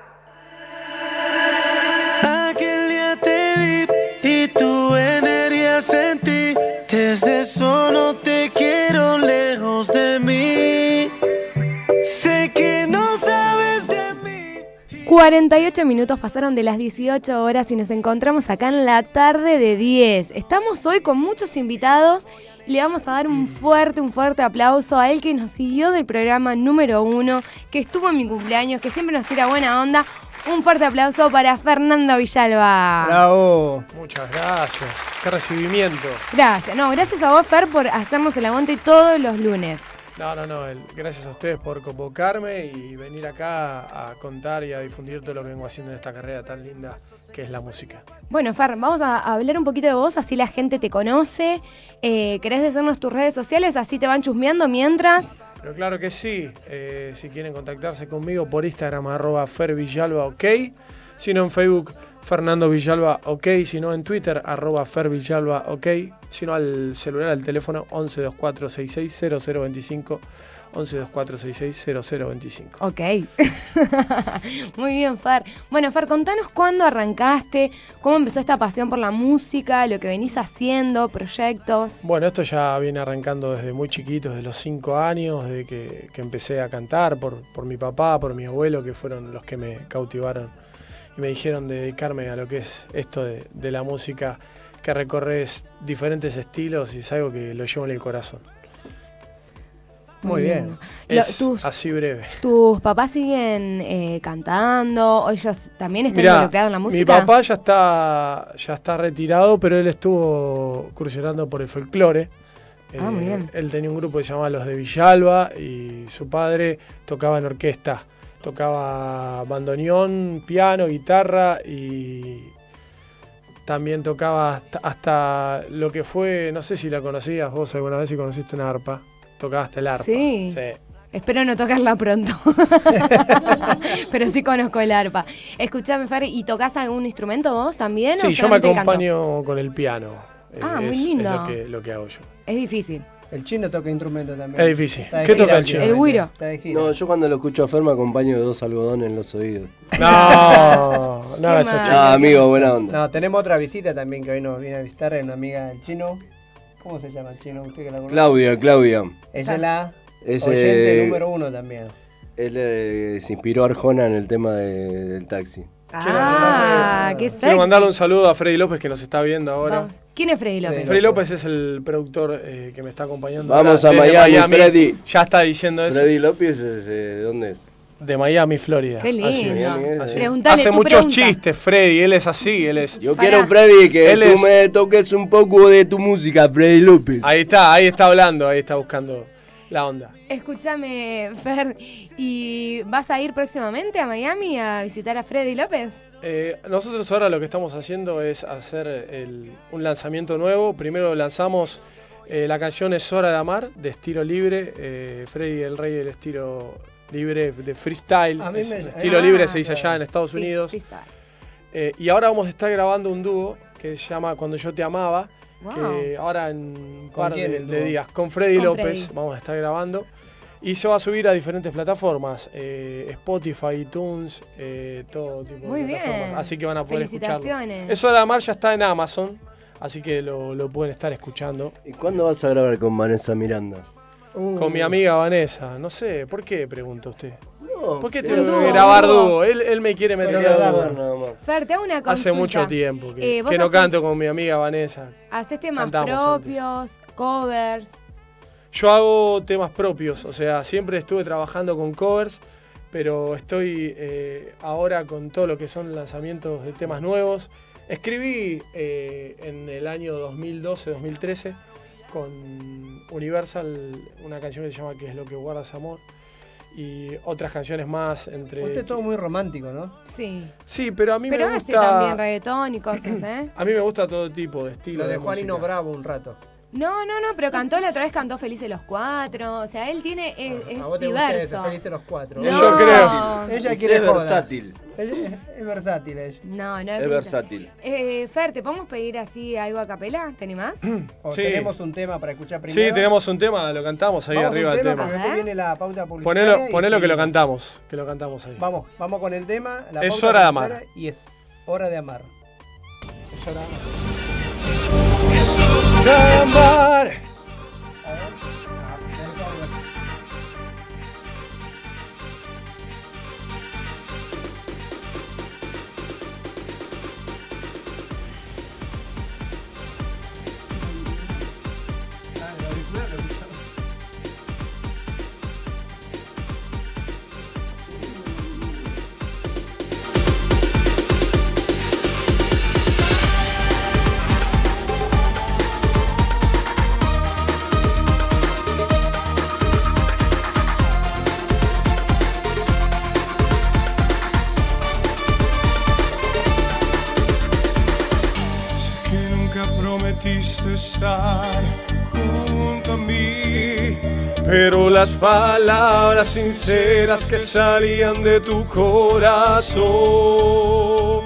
Aquel día te vi y tu energía sentí. Desde eso no te quiero lejos de mí. Sé que no sabes de mí. 48 minutos pasaron de las 18 horas y nos encontramos acá en la tarde de 10. Estamos hoy con muchos invitados y le vamos a dar un fuerte aplauso a él que nos siguió del programa número 1, que estuvo en mi cumpleaños, que siempre nos tira buena onda. Un fuerte aplauso para Fernando Villalba. ¡Bravo! Muchas gracias. Qué recibimiento. Gracias. No, gracias a vos, Fer, por hacernos el aguante todos los lunes. No. Gracias a ustedes por convocarme y venir acá a contar y a difundir todo lo que vengo haciendo en esta carrera tan linda que es la música. Bueno, Fer, vamos a hablar un poquito de vos, así la gente te conoce. ¿Querés decirnos tus redes sociales? Así te van chusmeando mientras. Pero claro que sí. Si quieren contactarse conmigo por Instagram, @FerVillalba, ok. Si no en Facebook, Fernando Villalba, ok. Si no en Twitter, @FerVillalba, ok. Si no al celular, al teléfono 11 24 66 0025. 11 24 66 0025. Ok. Muy bien, Fer. Bueno, Fer, contanos cuándo arrancaste, cómo empezó esta pasión por la música, lo que venís haciendo, proyectos. Bueno, esto ya viene arrancando desde muy chiquito, desde los 5 años, desde que empecé a cantar por mi papá, por mi abuelo, que fueron los que me cautivaron y me dijeron de dedicarme a lo que es esto de la música, que recorres diferentes estilos y es algo que lo llevo en el corazón. Muy bien. Es así breve. ¿Tus papás siguen cantando? ¿O ellos también están involucrados en la música? Mi papá ya está retirado, pero él estuvo incursionando por el folclore. Muy bien. Él tenía un grupo que se llamaba Los de Villalba y su padre tocaba en orquesta. Tocaba bandoneón, piano, guitarra y también tocaba hasta lo que fue, no sé si la conocías vos alguna vez, si conociste una arpa. Tocaba hasta el arpa. Sí. Espero no tocarla pronto. Pero sí conozco el arpa. Escuchame, Fer, ¿y tocás algún instrumento vos también? Sí, yo me acompaño con el piano. Muy lindo. Es lo que hago yo. Es difícil. El chino toca instrumento también. Es difícil. ¿Qué toca el chino? El güiro. No, yo cuando lo escucho a Fer me acompaño de 2 algodones en los oídos. No, eso amigo, buena onda. No, tenemos otra visita también que hoy nos viene a visitar, es una amiga del chino. ¿Cómo se llama el chino? ¿Usted que la conoce? Claudia. Ella es la oyente número 1 también. Él se inspiró a Arjona en el tema del taxi. Qué sexy. Quiero mandarle un saludo a Freddy López que nos está viendo ahora. Vamos. ¿Quién es Freddy López? Freddy López es el productor que me está acompañando. Vamos ahora, a Miami, Freddy. Ya está diciendo eso. Freddy López es, ¿de dónde es? De Miami, Florida. Qué lindo. Hace muchos chistes, Freddy. Él es así. Yo quiero, Freddy, que tú me toques un poco de tu música, Freddy López. Ahí está hablando, ahí está buscando la onda. Escúchame, Fer, ¿y vas a ir próximamente a Miami a visitar a Freddy López? Nosotros ahora lo que estamos haciendo es hacer un lanzamiento nuevo. Primero lanzamos la canción Es Hora de Amar, de estilo libre. Freddy, el rey del estilo libre, de freestyle. Estilo libre se dice allá en Estados Unidos. Y ahora vamos a estar grabando un dúo que se llama Cuando Yo Te Amaba. Que ahora en un par de días con Freddy López vamos a estar grabando. Y se va a subir a diferentes plataformas, Spotify, iTunes, todo tipo de plataformas. Bien. Así que van a poder escucharlo. Felicitaciones. Eso de la marcha está en Amazon, así que lo pueden estar escuchando. ¿Y cuándo vas a grabar con Vanessa Miranda? Con mi amiga Vanessa. No sé, ¿por qué? Pregunta usted. No, ¿por qué tengo que grabar dúo? Él me quiere meter a dúo. Fer, te hago una consulta. Hace mucho tiempo que no canto con mi amiga Vanessa. ¿Haces temas propios, covers? Yo hago temas propios, o sea, siempre estuve trabajando con covers, pero estoy ahora con todo lo que son lanzamientos de temas nuevos. Escribí en el año 2012-2013 con Universal una canción que se llama ¿Qué es lo que guardas, amor? Y otras canciones más entre... Usted es todo muy romántico, ¿no? Sí. Sí, pero a mí me gusta... Pero hace también reggaetón y cosas, ¿eh? A mí me gusta todo tipo de estilo. Lo de de Juanino música. Bravo un rato. No, pero cantó la otra vez, cantó Felices los Cuatro. O sea, él tiene, es A vos te gusta ese, diverso. Felices los Cuatro. No. Yo creo. Ella quiere es joda. versátil. Es versátil ella. No, Es feliz. versátil. Fer, ¿te podemos pedir así algo a capela? ¿Te animás? O Sí. tenemos un tema para escuchar primero. Sí, tenemos un tema, lo cantamos ahí Vamos arriba un del tema, tema. porque A después ver. viene la pauta publicitaria. Ponelo y que lo seguimos. cantamos ahí. Vamos con el tema. La Es pauta hora de amar. publicitaria y es hora de amar. Es hora de amar. Prometiste estar junto a mí, Pero las palabras sinceras que salían de tu corazón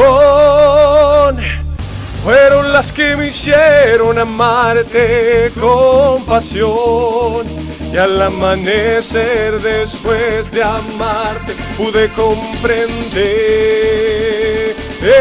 fueron las que me hicieron amarte con pasión. Y al amanecer después de amarte pude comprender.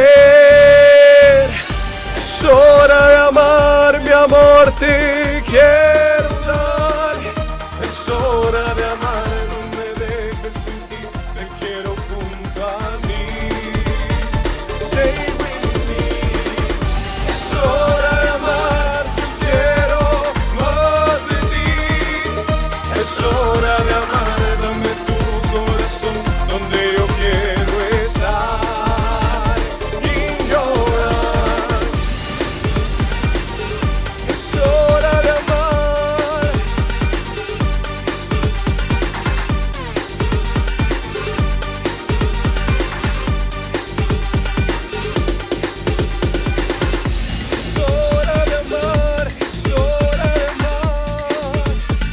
Es hora de amar, mi amor, te quiero dar. Es hora de amar, no me dejes sin ti, te quiero junto a mí. Stay with me. Es hora de amar, te quiero más de ti. Es hora de amar, dame tu corazón donde yo quiero estar y llorar. Es hora de amar. Es hora de amar, es hora de amar.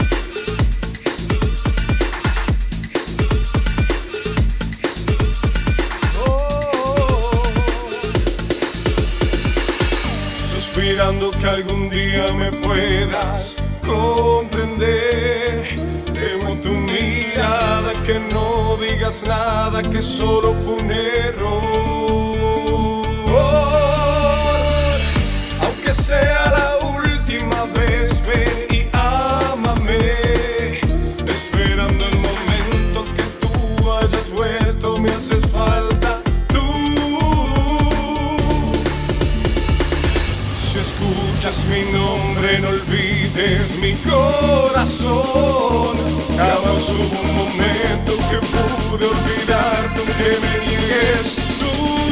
Suspirando que algún día me puedas comprender. Temo tu mirada, que no digas nada, que solo fue un error. Aunque sea la última vez, ven y ámame. Esperando el momento que tú hayas vuelto, me haces falta tú. Si escuchas mi nombre, no olvides mi corazón. Jamás hubo un momento que pude olvidarte, aunque me niegues tú.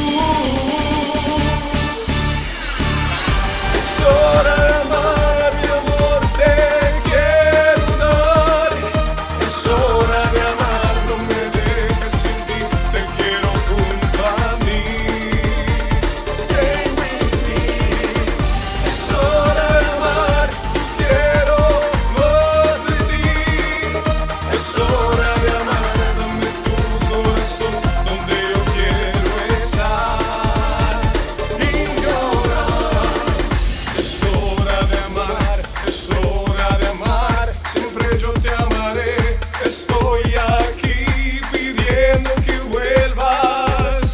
Es hora de amar, mi amor, te quiero dar. Es hora de amar, no me dejes sin ti, te quiero junto a mí. Stay with me. Es hora de amar, quiero más de ti. Es hora de amar, dame tu corazón donde yo quiero estar y llorar. Es hora de amar, es hora de amar, siempre yo te amaré. Estoy aquí pidiendo que vuelvas,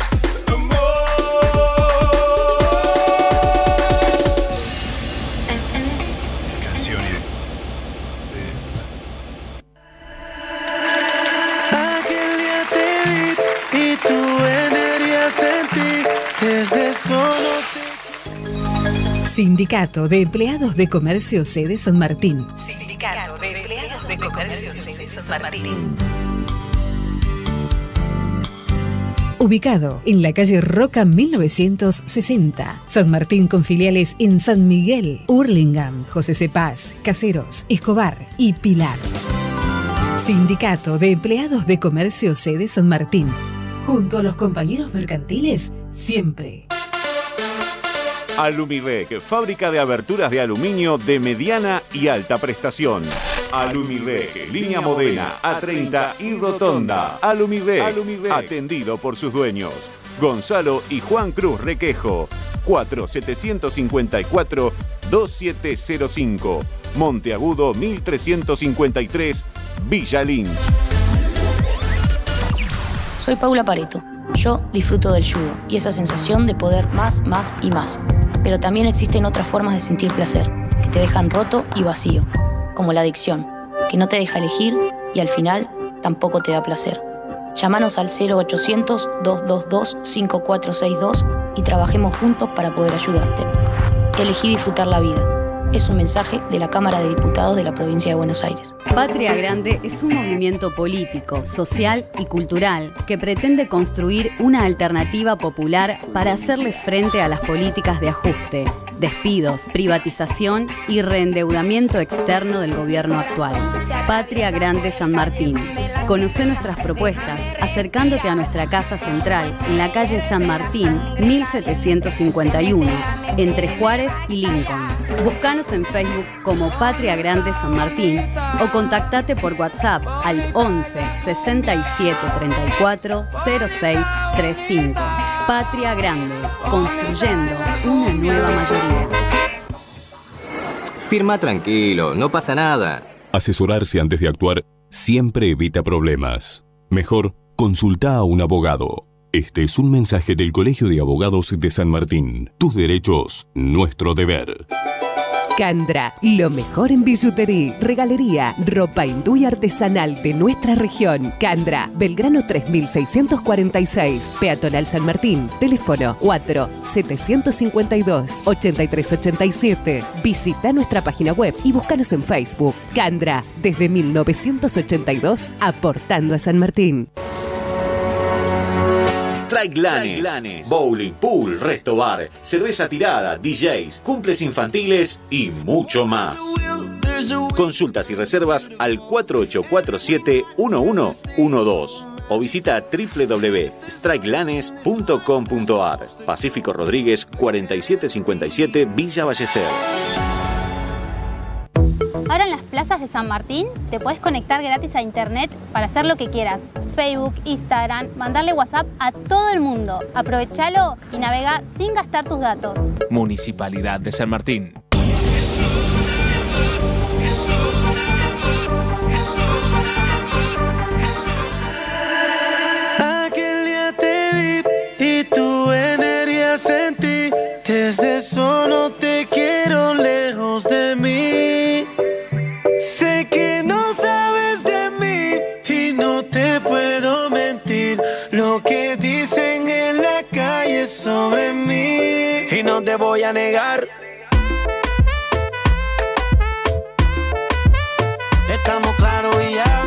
Aquel día te vi y tu energía sentí. Desde solo Sindicato de Empleados de Comercio Sede San Martín. Sindicato de Empleados de Comercio Sede San Martín. ubicado en la calle Roca 1960. San Martín con filiales en San Miguel, Hurlingham, José C. Paz, Caseros, Escobar y Pilar. Sindicato de Empleados de Comercio Sede San Martín. Junto a los compañeros mercantiles, siempre. Alumirec, fábrica de aberturas de aluminio de mediana y alta prestación. Alumirec, línea Modena, A30 y Rotonda. Alumirec, atendido por sus dueños. Gonzalo y Juan Cruz Requejo. 4754-2705. Monteagudo 1353, Villa Lynch. Soy Paula Pareto. Yo disfruto del judo y esa sensación de poder más y más. Pero también existen otras formas de sentir placer, que te dejan roto y vacío, como la adicción, que no te deja elegir y al final tampoco te da placer. Llámanos al 0800-222-5462 y trabajemos juntos para poder ayudarte. Elegí disfrutar la vida. Es un mensaje de la Cámara de Diputados de la Provincia de Buenos Aires. Patria Grande es un movimiento político, social y cultural que pretende construir una alternativa popular para hacerle frente a las políticas de ajuste, despidos, privatización y reendeudamiento externo del gobierno actual. Patria Grande San Martín. Conoce nuestras propuestas acercándote a nuestra casa central en la calle San Martín 1751, entre Juárez y Lincoln. Búscanos en Facebook como Patria Grande San Martín o contactate por WhatsApp al 11 67 34 06 35. Patria Grande, construyendo una nueva mayoría. Firma tranquilo, no pasa nada. Asesorarse antes de actuar siempre evita problemas. Mejor, consulta a un abogado. Este es un mensaje del Colegio de Abogados de San Martín. Tus derechos, nuestro deber. Candra, lo mejor en billutería, regalería, ropa hindú y artesanal de nuestra región. Candra, Belgrano 3646, Peatonal San Martín. Teléfono 4-752-8387. Visita nuestra página web y búscanos en Facebook. Candra, desde 1982, aportando a San Martín. Strike Lanes, bowling, pool, resto bar, cerveza tirada, DJs, cumples infantiles y mucho más. Consultas y reservas al 4847-1112 o visita www.strikelanes.com.ar. Pacífico Rodríguez 4757 Villa Ballester. Ahora en las plazas de San Martín te puedes conectar gratis a internet para hacer lo que quieras. Facebook, Instagram, mandarle WhatsApp a todo el mundo. Aprovechalo y navega sin gastar tus datos. Municipalidad de San Martín. Aquel día te vi y tu energía sentí. Desde eso no te quiero lejos de mí. Sé que no sabes de mí y no te puedo mentir. Lo que dicen en la calle sobre mí y no te voy a negar. Estamos claros y ya.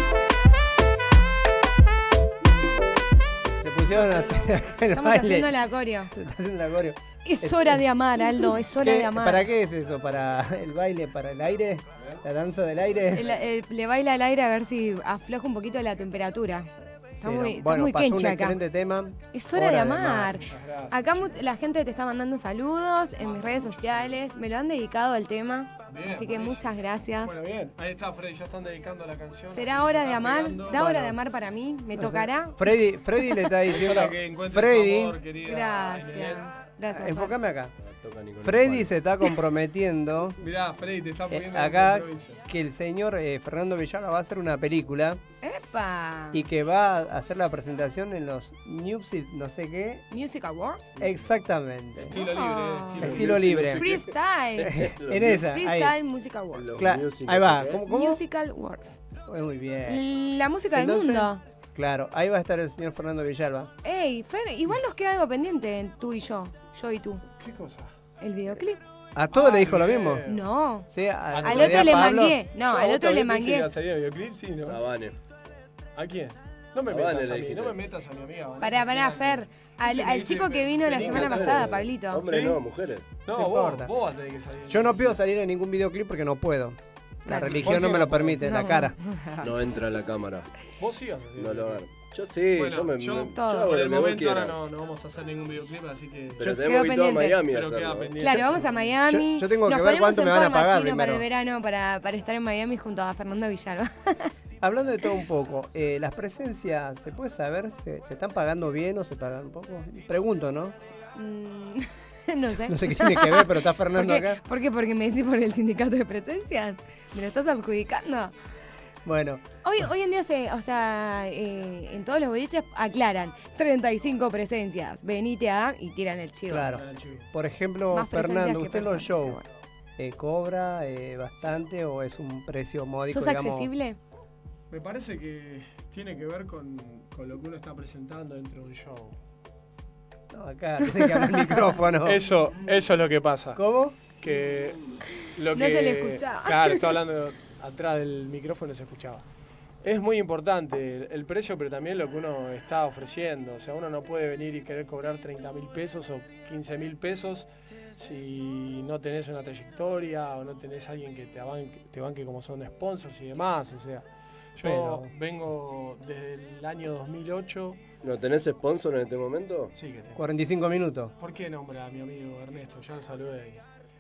Se pusieron a hacer el Estamos baile. haciendo la coreo. Se está haciendo la coreo. Es hora de amar, Aldo, es hora de amar. ¿Para qué es eso? ¿Para el baile? ¿Para el aire? ¿La danza del aire? Le baila al aire a ver si afloja un poquito la temperatura. Está Sí, muy, no. está Bueno, muy pasó quencha un acá. excelente tema. Es hora de amar. Acá la gente te está mandando saludos en mis redes sociales. Me lo han dedicado al tema. Bien, así que muchas gracias. Bueno, bien. Ahí está, Freddy. Ya están dedicando la canción. ¿Será hora de amar? ¿Será hora de amar para mí? ¿Me tocará? Freddy le está diciendo. Para que encuentres Freddy. tu amor, querida. Gracias. Gracias. Enfócame acá. Freddy se está comprometiendo. Mirá, Freddy, te está poniendo acá en provincia. que el señor Fernando Villalba va a hacer una película. ¡Epa! Y que va a hacer la presentación en los Music, no sé qué. ¿Music Awards? Exactamente. Estilo libre. Estilo libre. Freestyle. En esa. Freestyle ahí. Music Awards. Claro, ahí va. ¿Cómo? Musical Awards. Muy bien. La música Entonces, del mundo. Claro, ahí va a estar el señor Fernando Villalba. Ey, Fer, igual nos queda algo pendiente, tú y yo y tú. ¿Qué cosa? El videoclip. ¿A todos le dijo lo mismo? No. Sí, al otro le mangué. No, al otro le mangué. ¿A salir el videoclip? Sí, ¿no? A Vane. ¿A quién? No me metas a mí, no me metas a mi amiga. Pará, Fer. Al chico que vino la semana pasada, Pablito. Hombres no, mujeres. No, vos tenés que salir. Yo no pido salir en ningún videoclip porque no puedo. La religión no me lo permite, la cara. No entra la cámara. Vos sí vas a hacer. No lo hagan. Yo sí, bueno, yo por el momento ahora no vamos a hacer ningún videoclip, así que... Pero tenemos que ir a Miami a hacerlo. Claro, vamos a Miami. Yo tengo que Nos ver cuánto me van a pagar Chino, primero. para el verano, para estar en Miami junto a Fernando Villalba. Hablando de todo un poco, las presencias, ¿se puede saber? ¿Se están pagando bien o se pagan un poco? Pregunto, ¿no? No sé. No sé qué tiene que ver, pero está Fernando acá. ¿Por qué? Porque me decís por el sindicato de presencias. ¿Me lo estás adjudicando? Bueno. Hoy en día en todos los boliches aclaran 35 presencias. Venite y tiran el chivo. Claro. Por ejemplo, Más Fernando, presencias que ¿usted los personas, shows cobra bastante o es un precio módico? ¿Sos accesible? Me parece que tiene que ver con lo que uno está presentando dentro de un show. No, acá tiene que haber micrófono. Eso es lo que pasa. ¿Cómo? Que lo no que... se le escuchaba. Claro, estaba hablando atrás del micrófono y se escuchaba. Es muy importante el precio, pero también lo que uno está ofreciendo. O sea, uno no puede venir y querer cobrar 30.000 pesos o 15.000 pesos si no tenés una trayectoria o no tenés alguien que te banque como son sponsors y demás. O sea, yo vengo desde el año 2008. ¿No tenés sponsor en este momento? Sí que tengo. 45 minutos. ¿Por qué nombra a mi amigo Ernesto? Ya lo saludé.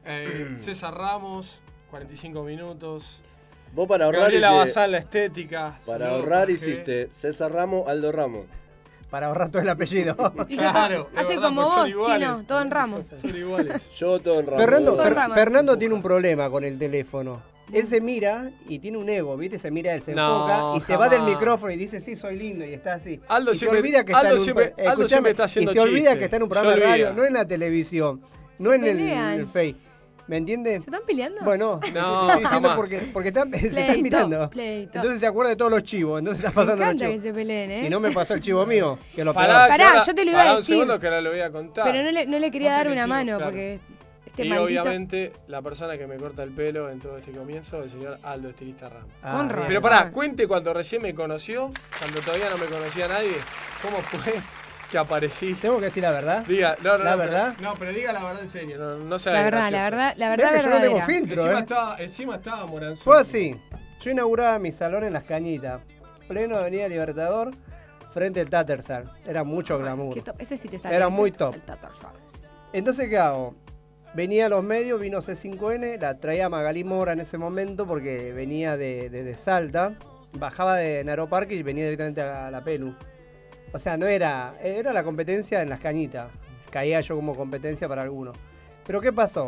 César Ramos, 45 minutos. Vos para ahorrar Gabriela Bazán, la estética. Para ahorrar hiciste César Ramos, Aldo Ramos. Para ahorrar todo el apellido. Y claro, hace como vos, Chino, todo en Ramos. Son iguales. Yo todo en Ramos. Fernando tiene un problema con el teléfono. Él se mira y tiene un ego, ¿viste? Se mira, él se enfoca y se va del micrófono y dice, sí, soy lindo, y está así. Aldo y siempre, se olvida que está en un haciendo y se olvida chiste. que está en un programa de radio, no en la televisión, no en el Face. ¿Me entiendes? ¿Se están peleando? Bueno, no, estoy diciendo porque se están mirando. Pleito. Entonces se acuerda de todos los chivos, entonces está pasando Me los encanta chivos. que se peleen, ¿eh? Y no me pasó el chivo mío, que lo Pará, yo te lo iba a decir. Un segundo que ahora lo voy a contar. Pero no le quería dar una mano, claro. porque este y maldito... obviamente la persona que me corta el pelo en todo este comienzo, el señor Aldo Estilista Ramos. Con razón. Pero pará, cuente cuando recién me conoció, cuando todavía no me conocía nadie, ¿cómo fue que aparecí? ¿Tengo que decir la verdad? Diga, no, ¿La verdad? Pero diga la verdad en serio, no se La haga verdad, gracioso. la verdad Yo no tengo verdadera. filtro, Encima estaba Moranzón. Fue así. Yo inauguraba mi salón en Las Cañitas. Pleno Avenida Libertador, frente al Tattersall. Era mucho glamour. Ese sí te sale. Era muy top. Entonces, ¿qué hago? Venía a los medios, vino C5N, la traía Magalí Mora en ese momento porque venía de Salta. Bajaba de Naro Parque y venía directamente a la Pelu. O sea, no era la competencia en Las Cañitas. Caía yo como competencia para algunos. Pero ¿qué pasó?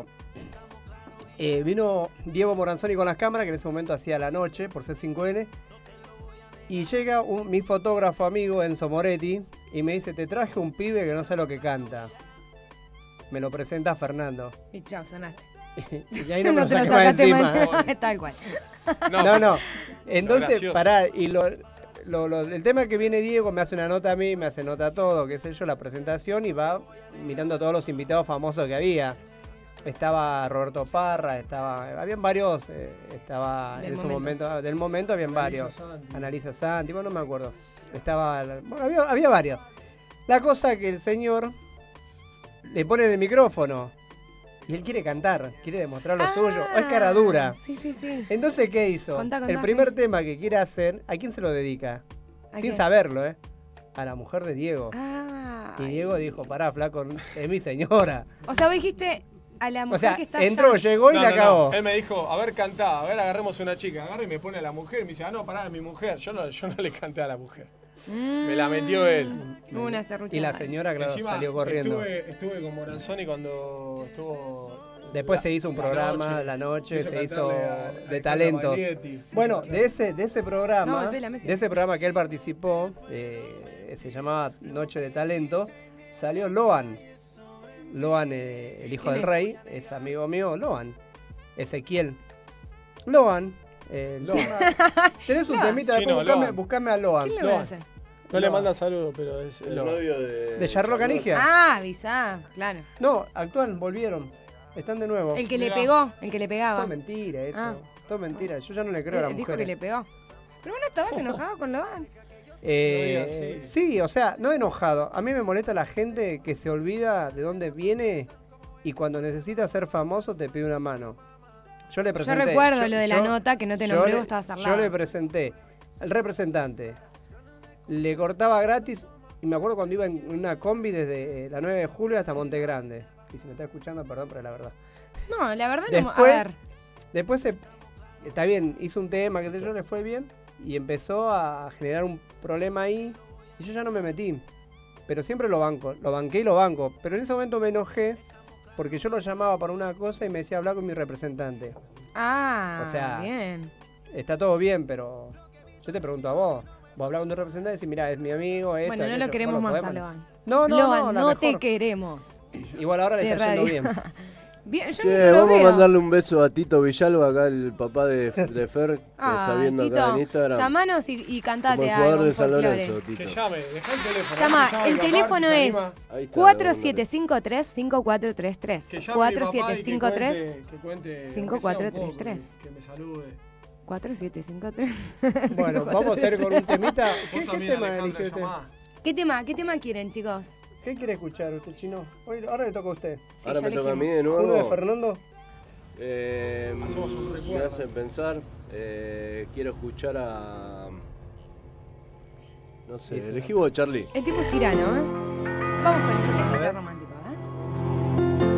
Vino Diego Moranzoni con las cámaras, que en ese momento hacía La Noche por C5N. Y llega mi fotógrafo amigo Enzo Moretti y me dice, te traje un pibe que no sabe lo que canta. Me lo presenta Fernando. Y chao, sonaste. Y ahí no me lo te lo saqué más sacaste encima. más. Tal cual. No. Entonces, pará, y el tema es que viene Diego, me hace una nota a mí, me hace nota a todo, qué sé yo, la presentación, y va mirando a todos los invitados famosos que había. Estaba Roberto Parra, habían varios, estaba en ese momento, del momento habían varios. Analisa Santi, bueno, no me acuerdo. Había varios. La cosa que el señor le pone en el micrófono y él quiere cantar, quiere demostrar lo suyo, es cara dura. Sí. Entonces, ¿qué hizo? Contá. El primer tema que quiere hacer, ¿a quién se lo dedica? Sin saberlo, a la mujer de Diego. Y Diego dijo, pará, flaco, es mi señora. O sea, vos dijiste a la mujer que está entró, allá. llegó y la cagó. Él me dijo, a ver, cantá, a ver, agarremos una chica. Agarra y me pone a la mujer y me dice, no, pará, es mi mujer. Yo no le canté a la mujer. Me la metió él. Una serruchada. Y la señora, claro, Encima, salió corriendo. Estuve con Moranzoni cuando estuvo... Después se hizo un programa, La Noche, se hizo de talentos. Bueno, de ese programa, que él participó, se llamaba Noche de Talento, salió Loan. Loan, el hijo del rey, es amigo mío, Loan. Ezequiel. Loan. Tenés un temita, buscame a Loan. ¿Quién lo hace? No le manda saludos, pero es el novio de Charlotte Canigia. Avisá, claro. No, actual, volvieron. Están de nuevo. El que le pegó, el que le pegaba. Todo mentira eso. Todo mentira. Yo ya no le creo a la mujer. Dijo que le pegó. Pero vos no estabas enojado con Loan. Sí, o sea, no enojado. A mí me molesta la gente que se olvida de dónde viene y cuando necesita ser famoso te pide una mano. Yo le presenté. Yo recuerdo lo de la nota que no te nombré, vos estabas al lado. Yo le presenté al representante. Le cortaba gratis y me acuerdo cuando iba en una combi desde la 9 de julio hasta Monte Grande. Y si me está escuchando, perdón, pero es la verdad. No, la verdad después, no. A ver. Después está bien, hizo un tema que yo le fue bien y empezó a generar un problema ahí y yo ya no me metí. Pero siempre lo banqué y lo banco. Pero en ese momento me enojé porque yo lo llamaba para una cosa y me decía hablar con mi representante. Ah, o sea, bien. Está todo bien, pero yo te pregunto a vos. Vos hablás con tu representante y decís, mirá, es mi amigo, esto. Bueno, no lo queremos más a Loan. No, Loan, no te queremos. Igual ahora le está yendo bien. Bien, yo Che, no lo vamos veo. a mandarle un beso a Tito Villalba, acá el papá de Fer, que está viendo Tito, acá en Instagram. llamanos y cantate Como el algo. jugador de San folclore. Lorenzo, Tito. Que llame, dejá el teléfono. Llama, llame el mi papá, teléfono si se es anima. 4753-5433. Que llame mi papá y que 4753 cuente 5433. que me salude. 4753. Bueno, vamos a hacer con un temita. ¿Qué también, tema Alejandra, eligió usted? llamá. ¿Qué tema quieren, chicos? ¿Qué quiere escuchar usted, Chino? Ahora le toca a usted. Sí, Ahora ya me toca a mí elegimos. de nuevo. ¿Uno de Fernando? Hacemos un Me recuerdo. hacen pensar. Quiero escuchar a. No sé, elegí vos, Charlie. El tipo es tirano, ¿eh? Vamos con ese temita romántico, ¿eh?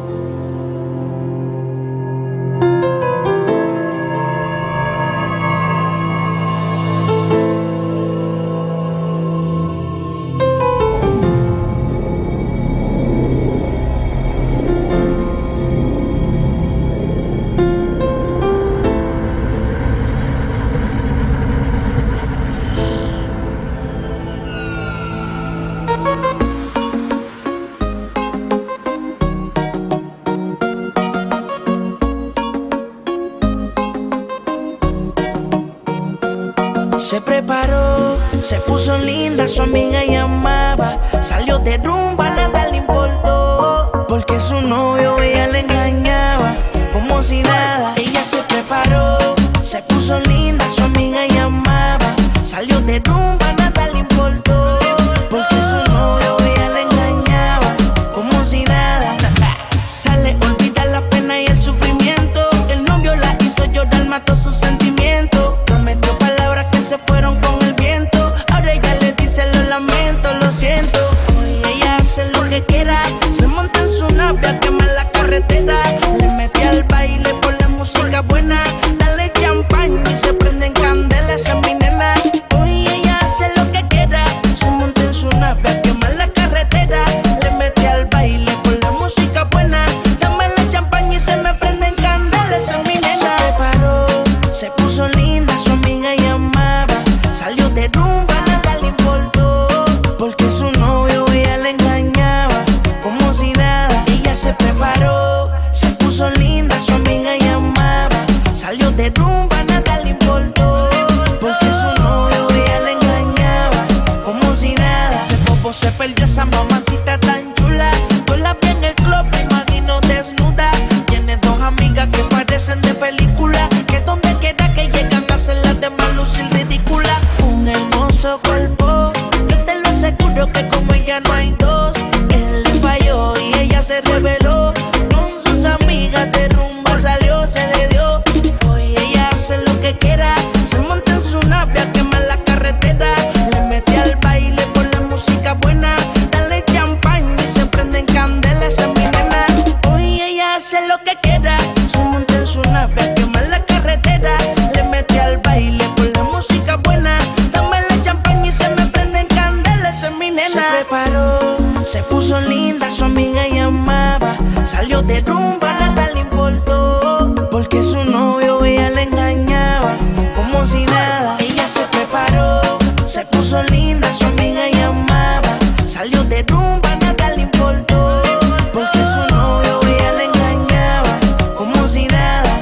Se preparó, se puso linda, su amiga llamaba. Salió de rumba, nada le importó, porque su novio ella le engañaba, como si nada. Ella se preparó, se puso linda, su amiga llamaba. Salió de rumba, nada le importó, porque su novio ella le engañaba, como si nada. Sale, olvida la pena y el sufrimiento. El novio la hizo llorar, mató sus sentimientos. Prometió palabras que se fueron con el viento. Ahora ella le dice lo lamento, lo siento. Hoy ella hace lo que quiera, se monta en su nave a quemar la carretera. Le mete al baile por la música buena. Dale champán y se prenden candelas, esa es mi nena. Hoy ella hace lo que quiera, se monta en su nave a quemar la carretera. Le mete al baile por la música buena. Dame la champán y se me prenden candelas, esa es mi nena. Se preparó, se puso linda, su amiga llamaba. Salió de rumba, nada le importó, porque su novio ella le engañaba, como si nada. Ella se preparó, se puso linda, su amiga llamaba. Salió de rumba, nada le importó, porque su novio ella le engañaba, como si nada. Ese bobo se perdió, esa mamacita tan chula. Yo la vi en el club, me imagino desnuda. Tiene dos amigas que parecen de película, que donde quiera que llegan hacen las demás lucir ridícula. Un hermoso cuerpo, yo te lo aseguro que como ella no hay dos. Él le falló y ella se reveló, con sus amigas de rumba salió, se le dio. Hoy ella hace lo que quiera, se monta en su nave a quemar la carretera. Le mete al baile por la música buena. Dale champán y se prenden candelas, esa es mi nena. Hoy ella hace lo que quiera, se monta en su nave a quemar la carretera. Le mete al baile por la música buena. Dame la champán y se me prenden candelas, esa es mi nena. Se preparó, se puso linda, su amiga llamaba. Salió de rumba, nada le importó, porque su novio ella le engañaba, como si nada. Ella se preparó, se puso linda, su amiga llamaba. Salió de rumba, nada le importó, porque su novio ella le engañaba, como si nada.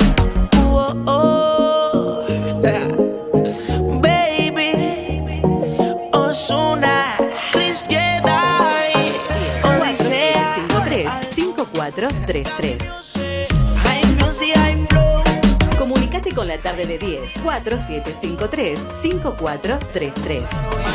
Baby, Ozuna, Chris Jedi, Odisea. 5433. High music, high flow. Comunicate con La Tarde de 10, 4753-5433.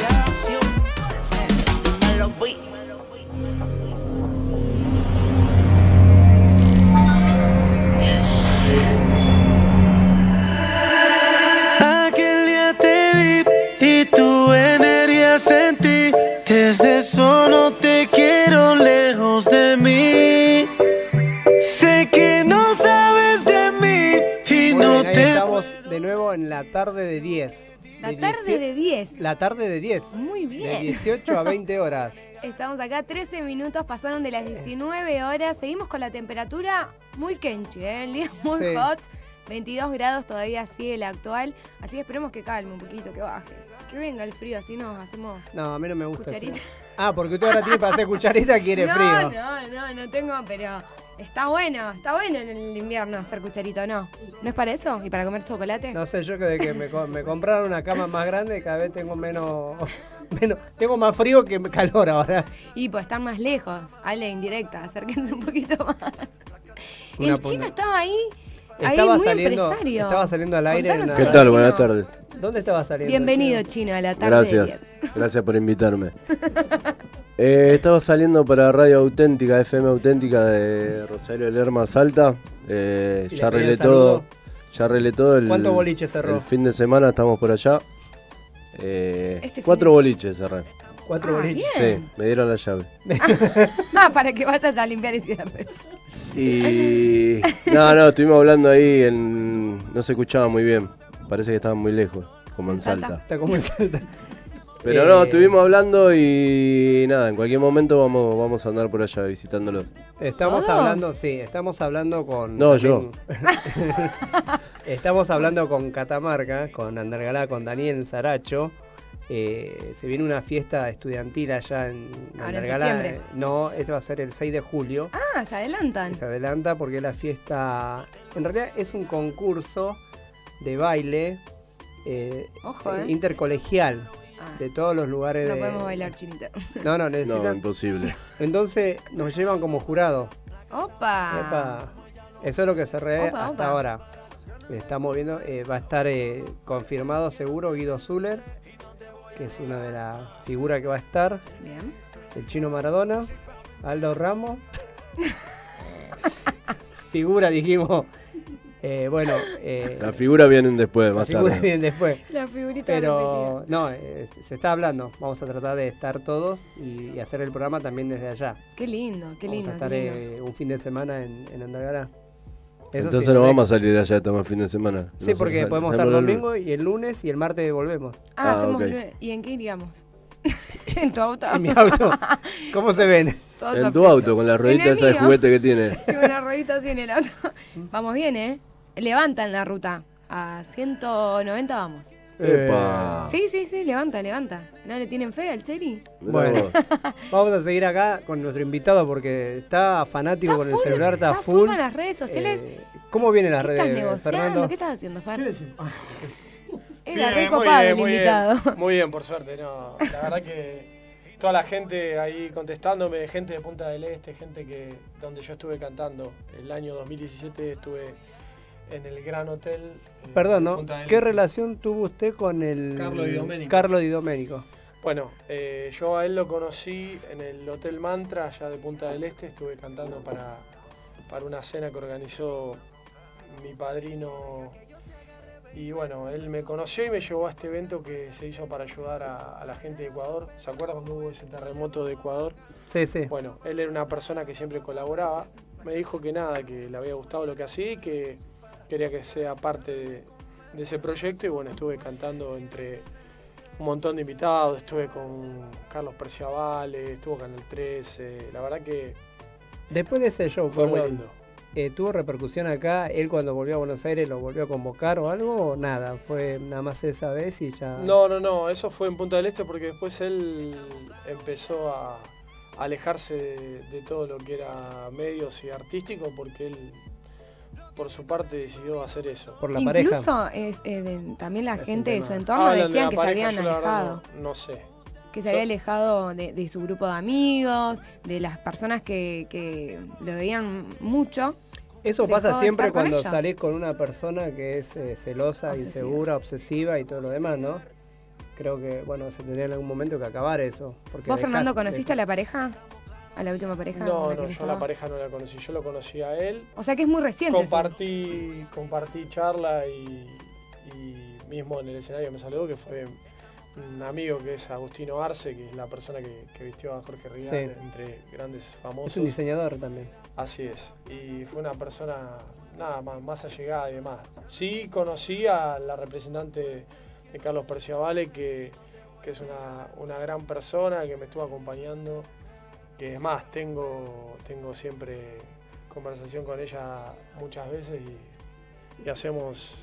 Aquel día te vi y tu energía sentí. Desde eso no te quiero lejos de mí. Sé que no sabes de mí y Muy no bien, ahí te... estamos de nuevo en la tarde de 10. La tarde de 10. La tarde de 10. Muy bien. De 18 a 20 horas. Estamos acá, 13 minutos, pasaron de las 19 horas. Seguimos con la temperatura muy kenchi, ¿eh? El día muy Sí. hot. 22 grados todavía sigue la actual. Así que esperemos que calme un poquito, que baje. Que venga el frío, así nos hacemos No, a mí no me gusta. cucharita. el frío. Ah, porque usted ahora tiene para hacer cucharita, quiere frío. No tengo, pero está bueno en el invierno hacer cucharito, ¿no? ¿No es para eso? ¿Y para comer chocolate? No sé, yo que de que me compraron una cama más grande, cada vez tengo menos tengo más frío que calor ahora. Y pues están más lejos. Ale, indirecta, acérquense un poquito más. Una El chino punta. estaba ahí. Estaba muy saliendo, empresario. estaba saliendo al aire. Contanos ¿Qué algo, tal? Chino. Buenas tardes. ¿Dónde estaba saliendo? Bienvenido, Chino, a la tarde Gracias. de 10. Gracias por invitarme. Estaba saliendo para Radio Auténtica, FM Auténtica de Rosario Lerma Salta. ¿Y Ya le pedí arreglé el saludo? todo. Ya arreglé todo. ¿Cuántos boliches cerró? El fin de semana estamos por allá. Fin 4 de- boliches cerré. 4 boliches. bien. Sí, me dieron la llave. Para que vayas a limpiar y cierres. Y. No, estuvimos hablando ahí en. No se escuchaba muy bien. Parece que estaban muy lejos, como en Salta. Está como en Salta. Pero no, estuvimos hablando y nada, en cualquier momento vamos a andar por allá visitándolos. Estamos ¿Todos? hablando, sí, estamos hablando con... No, también- Estamos hablando con Catamarca, con Andalgalá, con Daniel Saracho. Se viene una fiesta estudiantil allá en Ahora en Andalgalá. septiembre. No, este va a ser el 6 de julio. Ah, se adelantan. Se adelanta porque la fiesta... En realidad es un concurso de baile Ojo, intercolegial de todos los lugares No de... podemos bailar, Chinita. No, necesitan... No, imposible. Entonces nos llevan como jurado. ¡Opa! Epa. Eso es lo que cerré Opa, hasta opa. ahora. Estamos viendo, va a estar confirmado seguro Guido Zuller, que es una de las figuras que va a estar. Bien. El Chino Maradona, Aldo Ramos. Figura, dijimos. Bueno. Las figuras vienen después, Las más figuras tarde. vienen después. La figurita Pero no, se está hablando. Vamos a tratar de estar todos y hacer el programa también desde allá. Qué lindo, qué Vamos lindo. a estar qué lindo. un fin de semana en Andalgalá. Eso Entonces sí, no ¿no? vamos a salir de allá, estamos en fin de semana. Sí, Nosotros porque podemos estar salimos el domingo y el lunes y el martes volvemos. Hacemos ok. lunes. ¿Y en qué iríamos? ¿En tu auto? En mi auto. ¿Cómo se ven? Todos En a tu pecho. auto, con la ruedita En el esa de mío. juguete que tiene. Tengo una ruedita así en el auto. Vamos bien, ¿eh? Levantan la ruta. A 190 vamos. Epa. Sí, levanta. ¿No le tienen fe al Cheri? Bueno, vamos a seguir acá con nuestro invitado porque está fanático con el celular, está Está full. con las redes sociales. ¿Cómo vienen las ¿Qué redes, estás negociando? Fernando? ¿Qué estás haciendo, Fer? Era Bien, re muy copado bien, el muy bien. invitado. Muy bien, por suerte. No, la verdad que toda la gente ahí contestándome, gente de Punta del Este, gente que donde yo estuve cantando. El año 2017 estuve en el Gran Hotel. Perdón, de ¿no? Punta del ¿Qué Este. relación tuvo usted con el Carlo Di Domenico. Carlo Di Domenico? Bueno, yo a él lo conocí en el Hotel Mantra, allá de Punta del Este. Estuve cantando para una cena que organizó mi padrino. Y bueno, él me conoció y me llevó a este evento que se hizo para ayudar a la gente de Ecuador. ¿Se acuerdan cuando hubo ese terremoto de Ecuador? Sí, sí. Bueno, él era una persona que siempre colaboraba. Me dijo que nada, que le había gustado lo que hacía y que quería que sea parte de ese proyecto. Y bueno, estuve cantando entre un montón de invitados. Estuve con Carlos Perciavale, estuvo con el 13. La verdad que Después de ese show, fue muy perdón, lindo. ¿tuvo repercusión acá? ¿Él cuando volvió a Buenos Aires lo volvió a convocar o algo? ¿O nada? ¿Fue nada más esa vez y ya...? No, eso fue en Punta del Este porque después él empezó a alejarse de todo lo que era medios y artístico porque él, por su parte, decidió hacer eso. Por la Incluso pareja. también la Es gente un de tema. su entorno Hablan de decían la que pareja, se habían yo la verdad alejado. no sé. Que se había alejado de su grupo de amigos, de las personas que lo veían mucho. Eso pasa dejó de siempre estar con cuando ellos. salís con una persona que es celosa, Obsesiva. insegura, obsesiva y todo lo demás, ¿no? Creo que, bueno, se tendría en algún momento que acabar eso. Porque ¿Vos, Fernando, dejás- conociste a la pareja? ¿A la última pareja? No, con la que no, él yo a la estaba? pareja no la conocí, yo lo conocí a él. O sea que es muy reciente. eso. Compartí charla y mismo en el escenario me saludó, que fue un amigo que es Agustino Arce, que es la persona que vistió a Jorge Rial, Sí. entre grandes famosos. Es un diseñador también. Así es, y fue una persona nada más allegada y demás. Sí conocí a la representante de Carlos Perciavale, que es una gran persona, que me estuvo acompañando, que es más, tengo siempre conversación con ella muchas veces y hacemos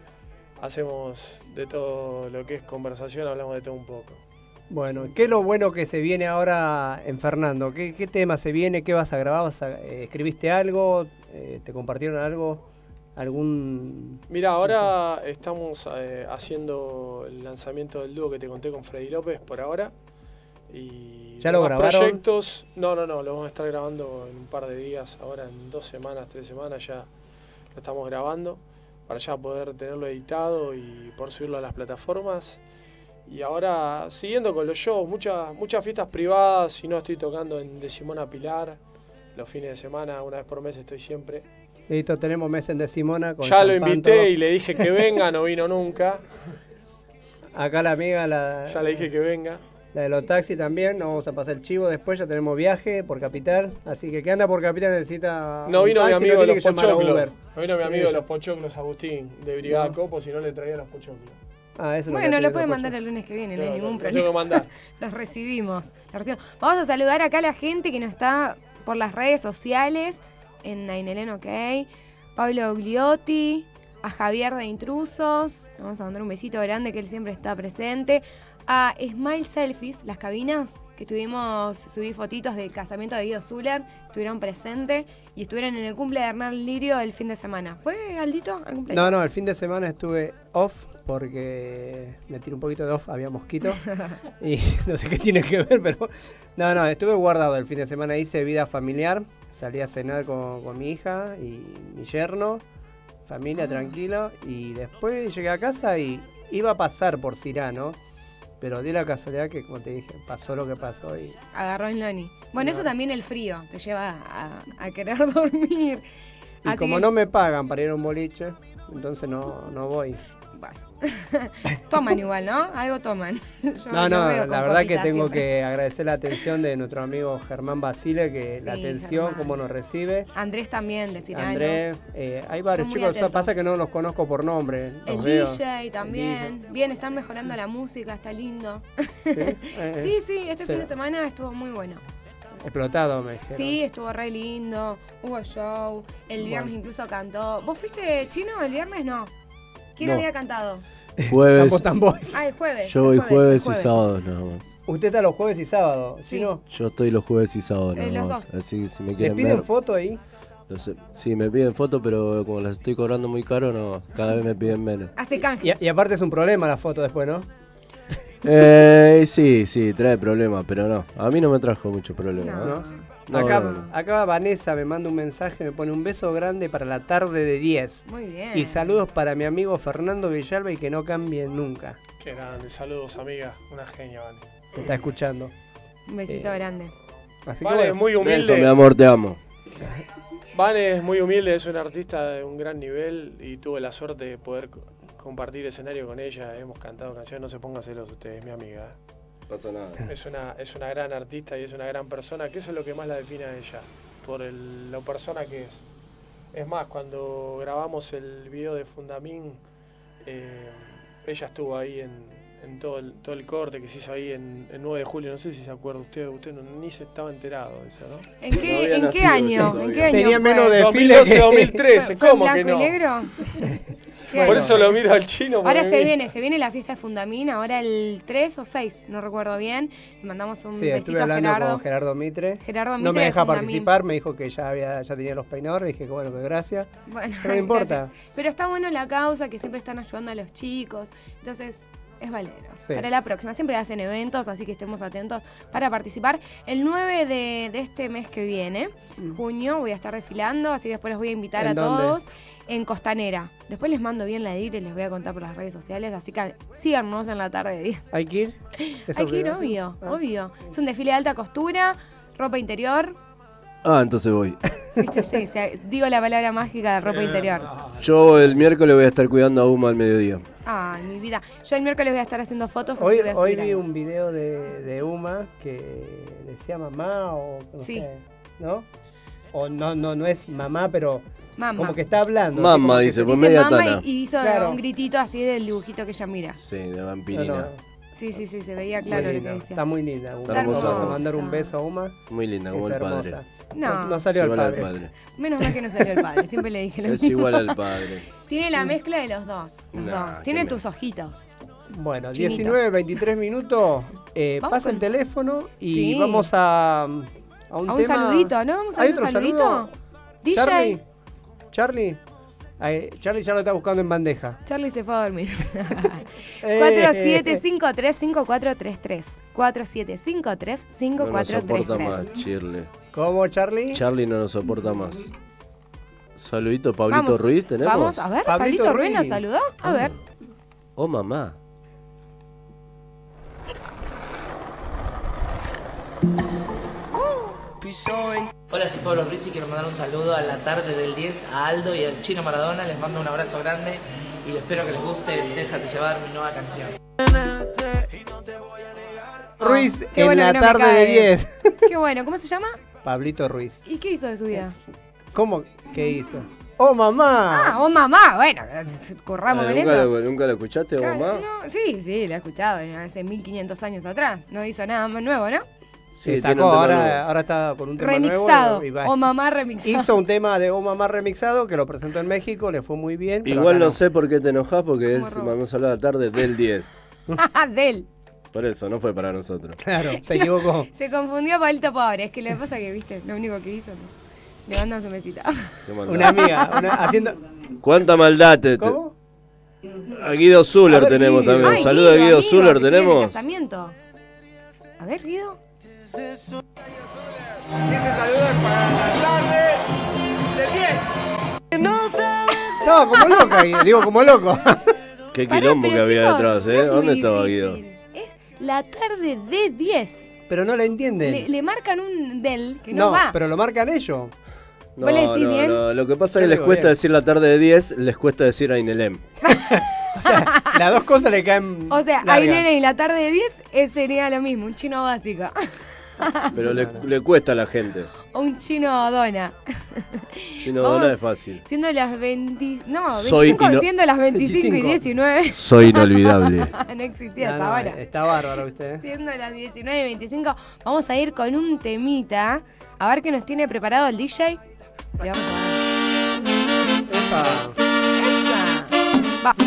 de todo lo que es conversación, hablamos de todo un poco. Bueno, ¿qué es lo bueno que se viene ahora en Fernando? ¿Qué tema se viene? ¿Qué vas a grabar? ¿Escribiste algo? ¿Te compartieron algo? ¿Algún...? Mira, ahora estamos haciendo el lanzamiento del dúo que te conté con Freddy López por ahora. Y ¿Ya lo demás grabaron? proyectos, no, lo vamos a estar grabando en un par de días, ahora en 2 semanas, 3 semanas ya lo estamos grabando, para ya poder tenerlo editado y poder subirlo a las plataformas. Y ahora, siguiendo con los shows, muchas fiestas privadas, si no estoy tocando en De Simona Pilar, los fines de semana, una vez por mes estoy siempre. Listo, tenemos mes en De Simona. Con Ya lo champán, invité todo. y le dije que venga, no vino nunca. Acá la amiga, Ya le dije que venga. La de los taxis también, nos vamos a pasar el chivo después, ya tenemos viaje por Capital, así que anda por Capital necesita No un vino mi taxi, amigo no de tiene los que llamar a pochoclos. Uber. No vino mi amigo de Ella. los pochoclos, Agustín, de Brigada No. Copo, si no le traía los pochoclos. Ah, eso es Bueno, que lo tiene puede los mandar el lunes que viene, no hay No, ningún lo problema. tengo que mandar. Los recibimos. Vamos a saludar acá a la gente que nos está por las redes sociales, en Nainelén OK, Pablo Gliotti, a Javier de Intrusos, le vamos a mandar un besito grande que él siempre está presente, a Smile Selfies, las cabinas, que subí fotitos del casamiento de Guido Zuller, estuvieron presentes y estuvieron en el cumple de Hernán Lirio el fin de semana. ¿Fue, Aldito, al cumpleaños? No, el fin de semana estuve off porque me tiré un poquito de off, había mosquito y no sé qué tiene que ver, pero no, estuve guardado el fin de semana, hice vida familiar, salí a cenar con mi hija y mi yerno, familia tranquilo, y después llegué a casa y iba a pasar por Cirano, pero di la casualidad que, como te dije, pasó lo que pasó y... Agarró el Noni. Bueno, No. eso también el frío te lleva a querer dormir. Y Así como que- no me pagan para ir a un boliche, entonces no voy. Toman igual, ¿no? Algo toman. Yo No, los veo con la verdad que copitas tengo siempre. que agradecer la atención de nuestro amigo Germán Basile, que la Sí, atención, Germán. cómo nos recibe. Andrés también, de Cirano. Andrés, hay varios Son muy chicos, atentos. pasa que no los conozco por nombre. El los veo. DJ también. Bien, están mejorando la música, está lindo. Sí, Sí, este sí. fin de semana estuvo muy bueno. Explotado, me dijeron. Sí, estuvo re lindo, hubo show, el Bueno. viernes incluso cantó. ¿Vos fuiste chino el viernes? No. ¿Quién No. había cantado? Jueves. Campos Tamboys. Ah, el jueves. Yo voy el jueves y sábados nada más. Usted está los jueves y sábados, Sí. ¿sí no? Yo estoy los jueves y sábados Los nada más. dos. Así que si me ¿Les quieren piden ver. foto ahí? No sé. Sí, me piden foto, pero como las estoy cobrando muy caro, no. Cada vez me piden menos. Hace canje. Y aparte es un problema la foto después, ¿no? Sí, trae problemas, pero no. A mí no me trajo mucho problema. ¿No? No, acá, no, no. acá Vanessa me manda un mensaje, me pone un beso grande para la tarde de 10. Muy bien. Y saludos para mi amigo Fernando Villalba y que no cambien nunca. Qué grande, saludos amiga, una genia, Vane. Te está escuchando. Un besito grande. Así Vane que es muy humilde. Beso, mi amor, te amo. Vane es muy humilde, es una artista de un gran nivel y tuve la suerte de poder compartir escenario con ella. Hemos cantado canciones, no se pongan celos ustedes, mi amiga. Pasa nada. Es una gran artista y es una gran persona, que eso es lo que más la define a ella, por lo persona que es. Es más, cuando grabamos el video de Fundamín, ella estuvo ahí en todo el corte que se hizo ahí en 9 de julio, no sé si se acuerda usted ni se estaba enterado de eso, ¿no? ¿En qué año? ¿En qué año Tenía fue? menos desfile 2012, 2013, ¿Fue en ¿cómo que blanco no? y negro? ¿Qué Por año? eso lo miro al chino. Ahora porque se viene la fiesta de Fundamín, ahora el 3 o 6, no recuerdo bien. Le mandamos un Sí, besito estuve a hablando Gerardo. con Gerardo Mitre. Gerardo No Mitre me de deja Fundamín. participar, me dijo que ya tenía los peinadores, dije que bueno, que gracias. Bueno, Pero no importa. gracias. Pero está bueno la causa, que siempre están ayudando a los chicos. Entonces, Es Valero. Sí. Para la próxima. Siempre hacen eventos, así que estemos atentos para participar. El 9 de este mes que viene, junio, voy a estar desfilando, así que después los voy a invitar a dónde? todos en Costanera. Después les mando bien la DIR y les voy a contar por las redes sociales, así que síganos en la tarde de 10. ¿Hay que ir? Hay que ir, obvio, obvio. Es un desfile de alta costura, ropa interior. Ah, entonces voy. ¿Viste? Sí, digo la palabra mágica de ropa interior. Yo el miércoles voy a estar cuidando a Uma al mediodía. Ay, mi vida. Yo el miércoles voy a estar haciendo fotos, así que voy a Hoy subir vi algo. un video de Uma que decía mamá o no Sí. sé, ¿no? O no es mamá, pero Mamá. como que está hablando. Mamá, así como que dice, se- pues Dice media mamá tana. y hizo Claro. un gritito así del dibujito que ella mira. Sí, de vampirina. No, no. Sí, se veía claro Muy lo que lindo. decía. Está muy linda. Está hermosa. Vamos a mandar un beso a Uma. Muy linda, como Es el padre. hermosa. No. No salió Es el igual padre. al padre. Menos mal que no salió el padre, siempre le dije lo Es mismo. igual al padre. Tiene la mezcla de los dos. Nah, Tiene qué tus ojitos. Bueno, Chinitos. 19, 23 minutos. Vamos Pasa el con- teléfono y Sí. vamos a un A un tema. saludito, ¿no? Vamos a ¿Hay hacer un otro saludito. saludo? DJ. Charlie. Charlie ya lo está buscando en bandeja. Charlie se fue a dormir. 4753-5433. 4753-5433. No nos soporta más, Shirley. ¿Cómo, Charlie? Charlie no nos soporta más. Saludito, Pablito Vamos, Ruiz, ¿tenemos? Vamos, a ver, Pablito Ruiz nos saludó. A ver. Oh, mamá. Hola, soy Pablo Ruiz y quiero mandar un saludo a la tarde del 10 a Aldo y al Chino Maradona. Les mando un abrazo grande y espero que les guste Déjate llevar, mi nueva canción. Ruiz Qué en bueno la que no me tarde cae. de 10. Qué bueno, ¿cómo se llama? Pablito Ruiz. ¿Y qué hizo de su vida? ¿Cómo? ¿Qué hizo? ¡Oh, mamá! Ah, oh mamá, bueno, corramos en eso. ¿Nunca lo escuchaste, Claro, mamá? no, sí, lo he escuchado hace 1500 años atrás. No hizo nada más nuevo, ¿no? Se tiene sacó, un tema nuevo. ahora está por un tema Remixado. nuevo. y va. O mamá remixado. Hizo un tema de Oh Mamá remixado que lo presentó en México, le fue muy bien. pero Igual acá no sé por qué te enojas, porque Como es robo. mandó un saludo a la tarde del 10. De él. Por eso, no fue para nosotros. Claro, se equivocó. Se confundió Pablito Pobre. Es que lo que pasa que, viste, lo único que hizo. Le mandamos un besito. Qué maldad. Una amiga, haciendo... ¿Cuánta maldad te... ¿Cómo? A Guido Zuller A ver, tenemos Guido. también. Ay, Saludo a Guido amigo, Zuller que estoy en el tenemos. casamiento. A ver, Guido. Este saludo es para la tarde del 10. No, como loca, digo, como loco. Qué Pará, quilombo que pero, había chicos, detrás, no ¿eh? es muy ¿Dónde estaba difícil. Guido? Es la tarde de 10. Pero no la entienden. Le marcan un del que no, No, va. pero lo marcan ellos. ¿Vos le decís bien? no. Lo que pasa es Yo que les digo cuesta bien. decir la tarde de 10, les cuesta decir Ainelem. Las dos cosas le caen. O sea, largas. hay nene y la tarde de 10 sería lo mismo, un chino básico. Pero le cuesta a la gente. O un chino dona. Chino Vamos. Dona es fácil. Siendo las 20. No, Soy 25, siendo las 25 y 19. Soy inolvidable. No existía No, esa no, hora. está bárbaro, ¿viste? Siendo las 19 y 25, vamos a ir con un temita. A ver qué nos tiene preparado el DJ. Le vamos a dar. Va.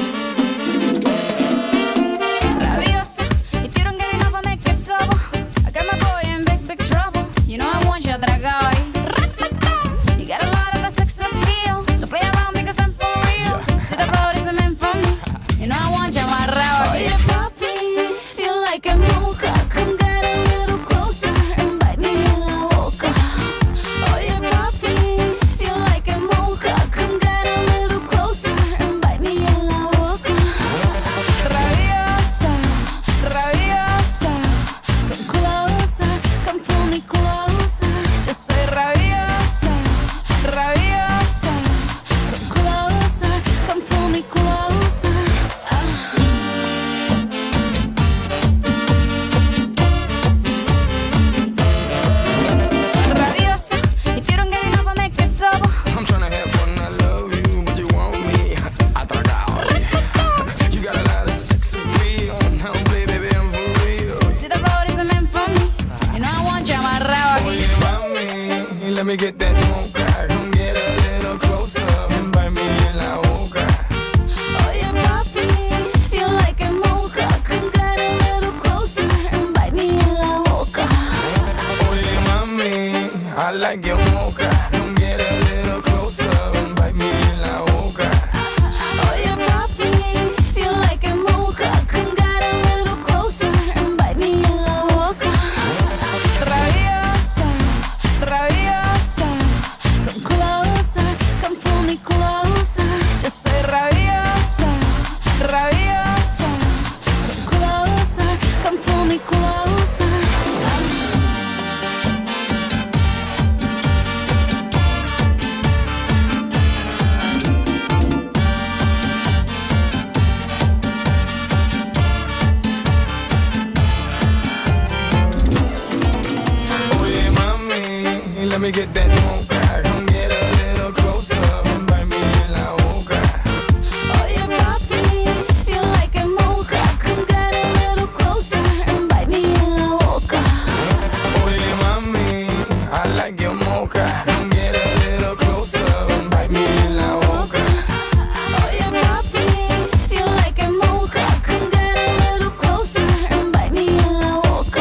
Rabiosa, if you don't get enough, I make it double. I got my boy in big, big trouble. You know I want you, dragao. You got a lot of that sex appeal. Don't play around because I'm for real. See the road isn't meant for me. You know I want you, amarrado. Oye, papi, feel like a mocha. Come get a little closer and bite me in la boca. Oye, papi, feel like a mocha. Come get a little closer and bite me in la boca. me closer. Yo soy rabiosa, rabiosa. Closer, come pull me closer. Oye, mami, let me get that mocha. Come get a little closer and bite me en la boca. Oye, papi, feel like a mocha. Come get a little closer and bite me en la boca. Oye, mami, I like your mocha. Come get a little closer and bite me en la boca. Oye, papi, feel like a mocha. Come get a little closer and bite me en la boca.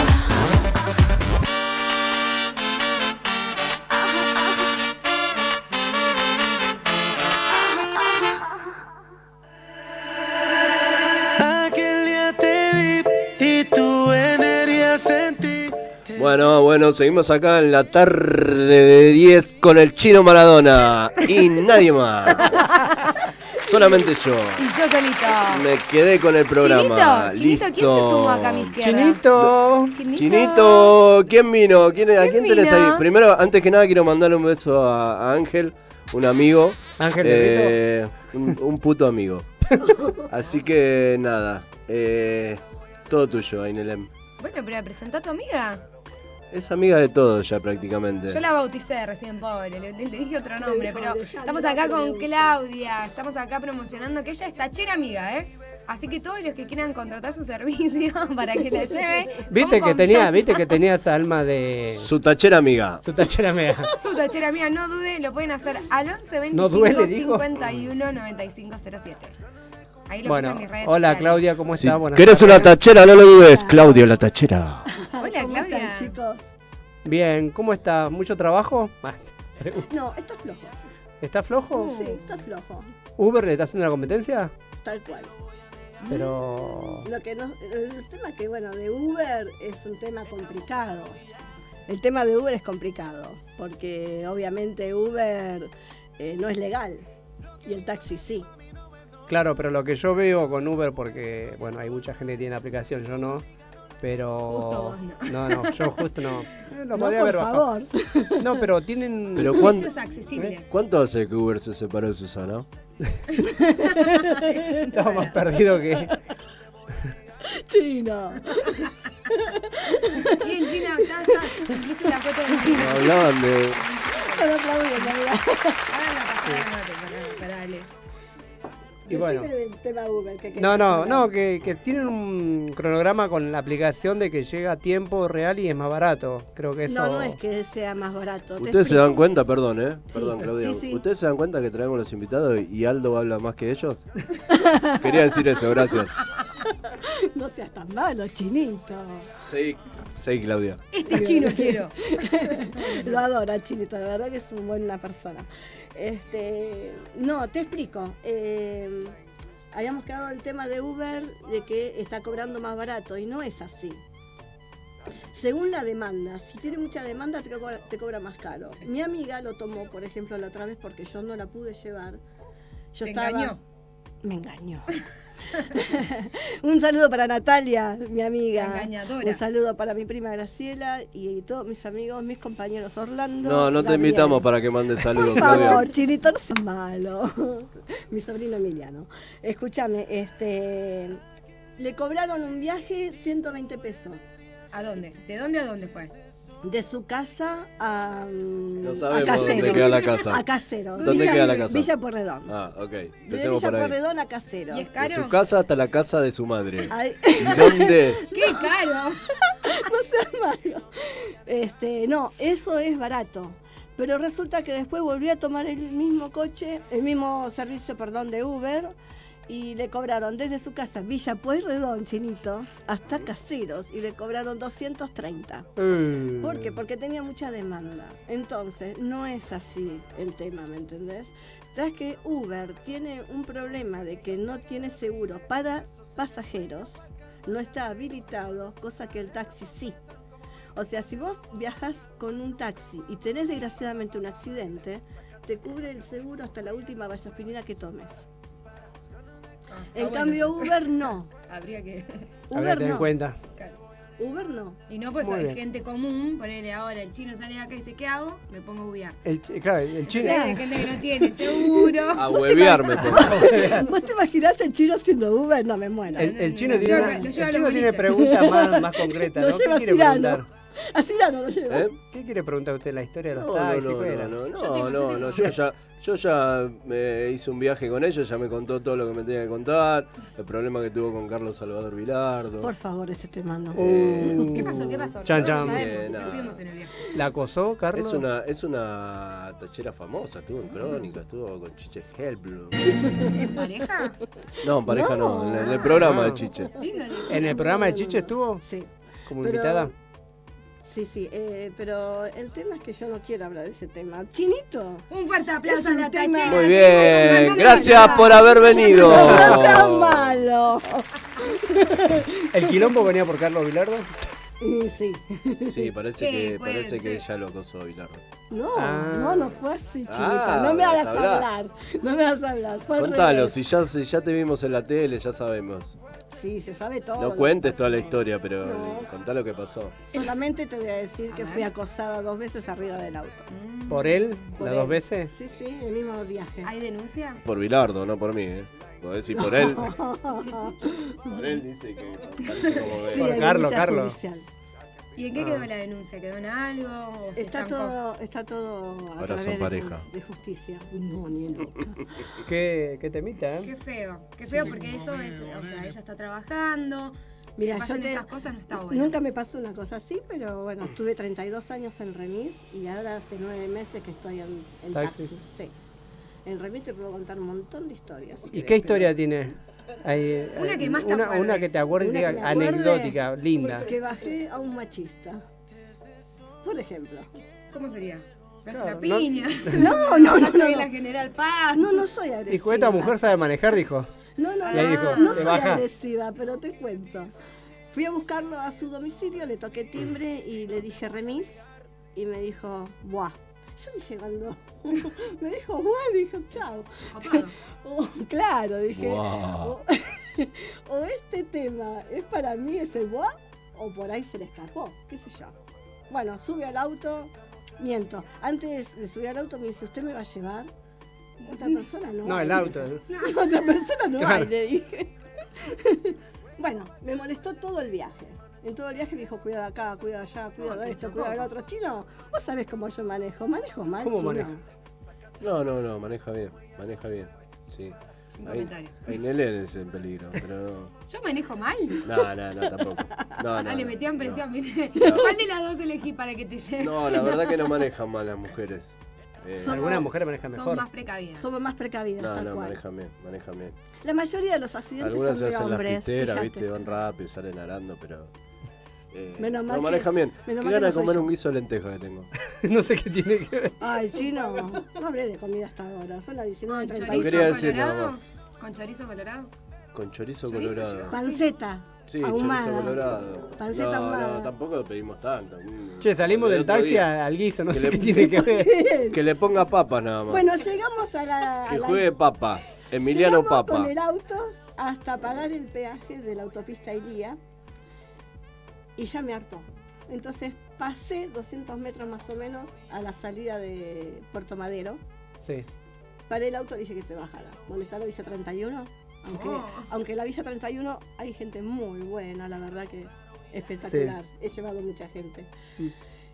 Aquel día te vi y tu energía sentí. Bueno, seguimos acá en la tarde de 10 con el Chino Maradona y nadie más. Solamente yo. Y yo solito. Me quedé con el programa. Chinito, ¿quién se sumó acá a mi izquierda? Chinito. Chinito, ¿quién vino? ¿A quién tenés vino? ahí? Primero, antes que nada, quiero mandarle un beso a Ángel, un amigo. Ángel de un puto amigo. Así que nada, todo tuyo, Ainelem. Bueno, pero presentá a tu amiga. Es amiga de todos ya prácticamente. Yo la bauticé recién, pobre, le dije otro nombre, pero estamos acá con Claudia, estamos acá promocionando que ella es tachera amiga, ¿eh? Así que todos los que quieran contratar su servicio para que la lleve. ¿Viste que tenía esa alma de Su tachera amiga. su tachera mea? Su tachera amiga, no dude, lo pueden hacer al 11 25 No duele, dijo. 51 95 07. Ahí lo Bueno, puse en mis redes hola sociales. Claudia, ¿cómo Si estás? Buenas querés tardes. una tachera, no lo dudes. Claudio, la tachera. Hola Claudia. chicos? Bien, ¿cómo está? ¿Mucho trabajo? No, está flojo. ¿Está flojo? Sí, está flojo. ¿Uber le está haciendo la competencia? Tal cual. Pero... Lo que no, el tema que, bueno, de Uber es un tema complicado. El tema de Uber es complicado, porque obviamente Uber no es legal y el taxi sí. Claro, pero lo que yo veo con Uber, porque, bueno, hay mucha gente que tiene aplicación, yo no, pero... Justo vos no. No, yo justo no. Lo No, podría por haber bajado. favor. No, pero tienen... Pero Precios accesibles. ¿Cuánto hace que Uber se separó de Susana? Estaba más perdido que... Chino. Bien, China, ya está. ¿Viste la foto de China? Hablaban de... No aplaudí, en realidad. Ahora la pasada de mate, pará, dale. Y bueno. Decime del tema Uber. Que No, que tienen un cronograma con la aplicación de que llega a tiempo real y es más barato. Creo que eso... No es que sea más barato. te Ustedes se explico. dan cuenta, perdón, Sí. Perdón, Claudia. Sí, sí. ¿Ustedes se dan cuenta que traemos los invitados y Aldo habla más que ellos? Quería decir eso, gracias. No seas tan malo, Chinito. Sí, Claudia. Este chino quiero. Lo adora, Chinito, la verdad que es una buena persona. No, te explico. Habíamos quedado el tema de Uber de que está cobrando más barato y no es así. Según la demanda, si tiene mucha demanda te cobra más caro. Mi amiga lo tomó, por ejemplo, la otra vez porque yo no la pude llevar. ¿Te engañó? Me engañó. Un saludo para Natalia, mi amiga. La engañadora. Un saludo para mi prima Graciela y todos mis amigos, mis compañeros Orlando. No te Gabriel. invitamos para que mandes saludos, Por favor, Claudia. Chinito, no seas malo. Mi sobrino Emiliano. Escúchame, le cobraron un viaje 120 pesos. ¿A dónde? ¿De dónde a dónde fue? De su casa a No a sabemos Caseros. dónde queda la casa. A Caseros. ¿Dónde queda la casa? Villa Porredón. Ah, ok. De Empecemos Villa por ahí. Porredón a Caseros. ¿Y es De caro? su casa hasta la casa de su madre. Ay. ¿Y dónde es? ¡Qué caro! No seas malo. No, eso es barato. Pero resulta que después volví a tomar el mismo servicio, de Uber, y le cobraron desde su casa, Villa Pueyrredón, Chinito, hasta Caseros, y le cobraron 230. ¿Por qué? Porque tenía mucha demanda. Entonces, no es así el tema, ¿me entendés? Tras que Uber tiene un problema de que no tiene seguro para pasajeros, no está habilitado, cosa que el taxi sí. O sea, si vos viajas con un taxi y tenés desgraciadamente un accidente, te cubre el seguro hasta la última vasoaspirina que tomes. En bueno. cambio Uber no. Habría que... Habría que tener en no. cuenta. Uber no. Y no, pues Muy hay bien. gente común, ponele ahora, el chino sale de acá y dice, ¿qué hago? Me pongo a buguear. Claro, el chino. Hay gente que no tiene seguro. A huevearme, ¿Vos te imaginás el chino haciendo Uber? No, me muero. El chino Lo tiene, lleva- una- lo el lleva a chino los tiene boliches. preguntas más concretas, Lo ¿no? lleva ¿Qué quiere Cirano. preguntar? A Cirano lo lleva. ¿Qué quiere preguntar usted? ¿La historia de los No, taxis? no, ¿Cuál era? yo ya hice un viaje con ellos, ya me contó todo lo que me tenía que contar, el problema que tuvo con Carlos Salvador Vilardo. Por favor, ese tema no. ¿Qué pasó? ¿Qué pasó? Chan, Nosotros chan. sabemos, nada. estuvimos en el viaje. ¿La acosó, Carlos? Es una tachera famosa, estuvo en Crónica, estuvo con Chiche Hellblum. ¿Es pareja? No, pareja no, en el programa de Chiche. Lindo, ¿En el programa de Chiche estuvo? Sí. ¿Como Pero- invitada? Sí, pero el tema es que yo no quiero hablar de ese tema. Chinito. Un fuerte Es aplauso a un la tema- tachera. Muy bien, gracias por haber venido. No seas malo. ¿El quilombo venía por Carlos Vilardo? Y sí. Sí, parece Qué que ella lo acosó a Vilardo. No, Ah. no fue así, Chinito. Ah, no me hagas sabrá. hablar. No me hagas hablar. Fue al Contalo, revés. si ya te vimos en la tele, ya sabemos. Sí, se sabe todo. No lo que cuentes pasó. toda la historia, pero No. contá lo que pasó. Solamente te voy a decir que fui acosada 2 veces arriba del auto. ¿Por él? Por ¿Las él. 2 veces? Sí, el mismo viaje. ¿Hay denuncia? Por Vilardo, no por mí, ¿eh? Podés decir por él. Por él dice que parece como Sí, Por hay Carlos, denuncia Carlos. judicial. ¿Y en qué quedó la denuncia? ¿Quedó en algo? ¿O se Está estancó? todo a Ahora través son de pareja. De justicia. No, ni loca. ¿Qué temita, Qué feo porque eso es, o sea, ella está trabajando. Mira, que pasen yo te- estas cosas no está bueno. Nunca me pasó una cosa así, pero bueno, estuve 32 años en Remis y ahora hace 9 meses que estoy en Taxi. taxi. Sí. En Remis te puedo contar un montón de historias. si ¿Y querés, qué historia pero- tiene? Hay, Una que más te una acuerdes. que te acuerdes, Una diga, que me acuerde, anecdótica, linda. Que bajé a un machista. Por ejemplo. ¿Cómo sería? Claro, Una no- piña. No. Soy la General Paz. No soy agresiva. Dijo, esta mujer sabe manejar, dijo. No, Y ahí dijo, no "Te soy baja". agresiva, pero te cuento. Fui a buscarlo a su domicilio, le toqué timbre y le dije remis y me dijo, buah. Yo dije cuando me dijo buah, dijo chao. Claro, dije, Buah. o este tema es para mí ese buah o por ahí se le escapó, qué sé yo. Bueno, sube al auto, miento. Antes de subir al auto me dice, ¿usted me va a llevar? Otra persona no. No, hay. el auto. Otra persona no Claro. hay, le dije. Bueno, me molestó todo el viaje. En todo el viaje me dijo, cuidado acá, cuidado allá, cuidado esto, cuidado el otro. Chino, vos sabés cómo yo manejo. Manejo mal, ¿Cómo Chino. maneja? No, maneja bien, sí. Sin Ahí comentario. Nelén es en peligro, pero ¿Yo manejo mal? no, tampoco. No, Le metían presión, ¿viste? No. ¿Cuál de las dos elegí para que te lleve? No, la verdad que no manejan mal las mujeres. Algunas mujeres manejan Son mejor. más precavidas. Somos más precavidas, tal No, cual. manejan bien. La mayoría de los accidentes Algunas son se de hacen las hombres. pisteras, fíjate. viste, van rápido, salen arando, pero Menos mal no que- manejan bien. menos Qué mal que ganas no de soy comer yo. un guiso de lenteja que tengo. No sé qué tiene que ver. Ay, Chino, no hablé de comida hasta ahora. Son las ¿Con 19:30. Lo quería decir nada colorado? más. ¿Con chorizo colorado? Con chorizo Chorizo colorado. Panceta. Sí, ahumada. chorizo colorado. Panceta ahumada. No, tampoco pedimos tanto. Che, salimos El del otro taxi día. al guiso, no Que sé le- qué tiene que ver. Que le ponga papas nada más. Bueno, llegamos a la... Que a la- juegue papa. Emiliano llegamos Papa. con el auto hasta pagar el peaje de la autopista Ilía y ya me hartó. Entonces pasé 200 metros más o menos a la salida de Puerto Madero. Sí. Paré el auto y dije que se bajara. ¿Dónde está la Villa 31? Aunque la Villa 31 hay gente muy buena, la verdad que espectacular. He llevado mucha gente. Mm.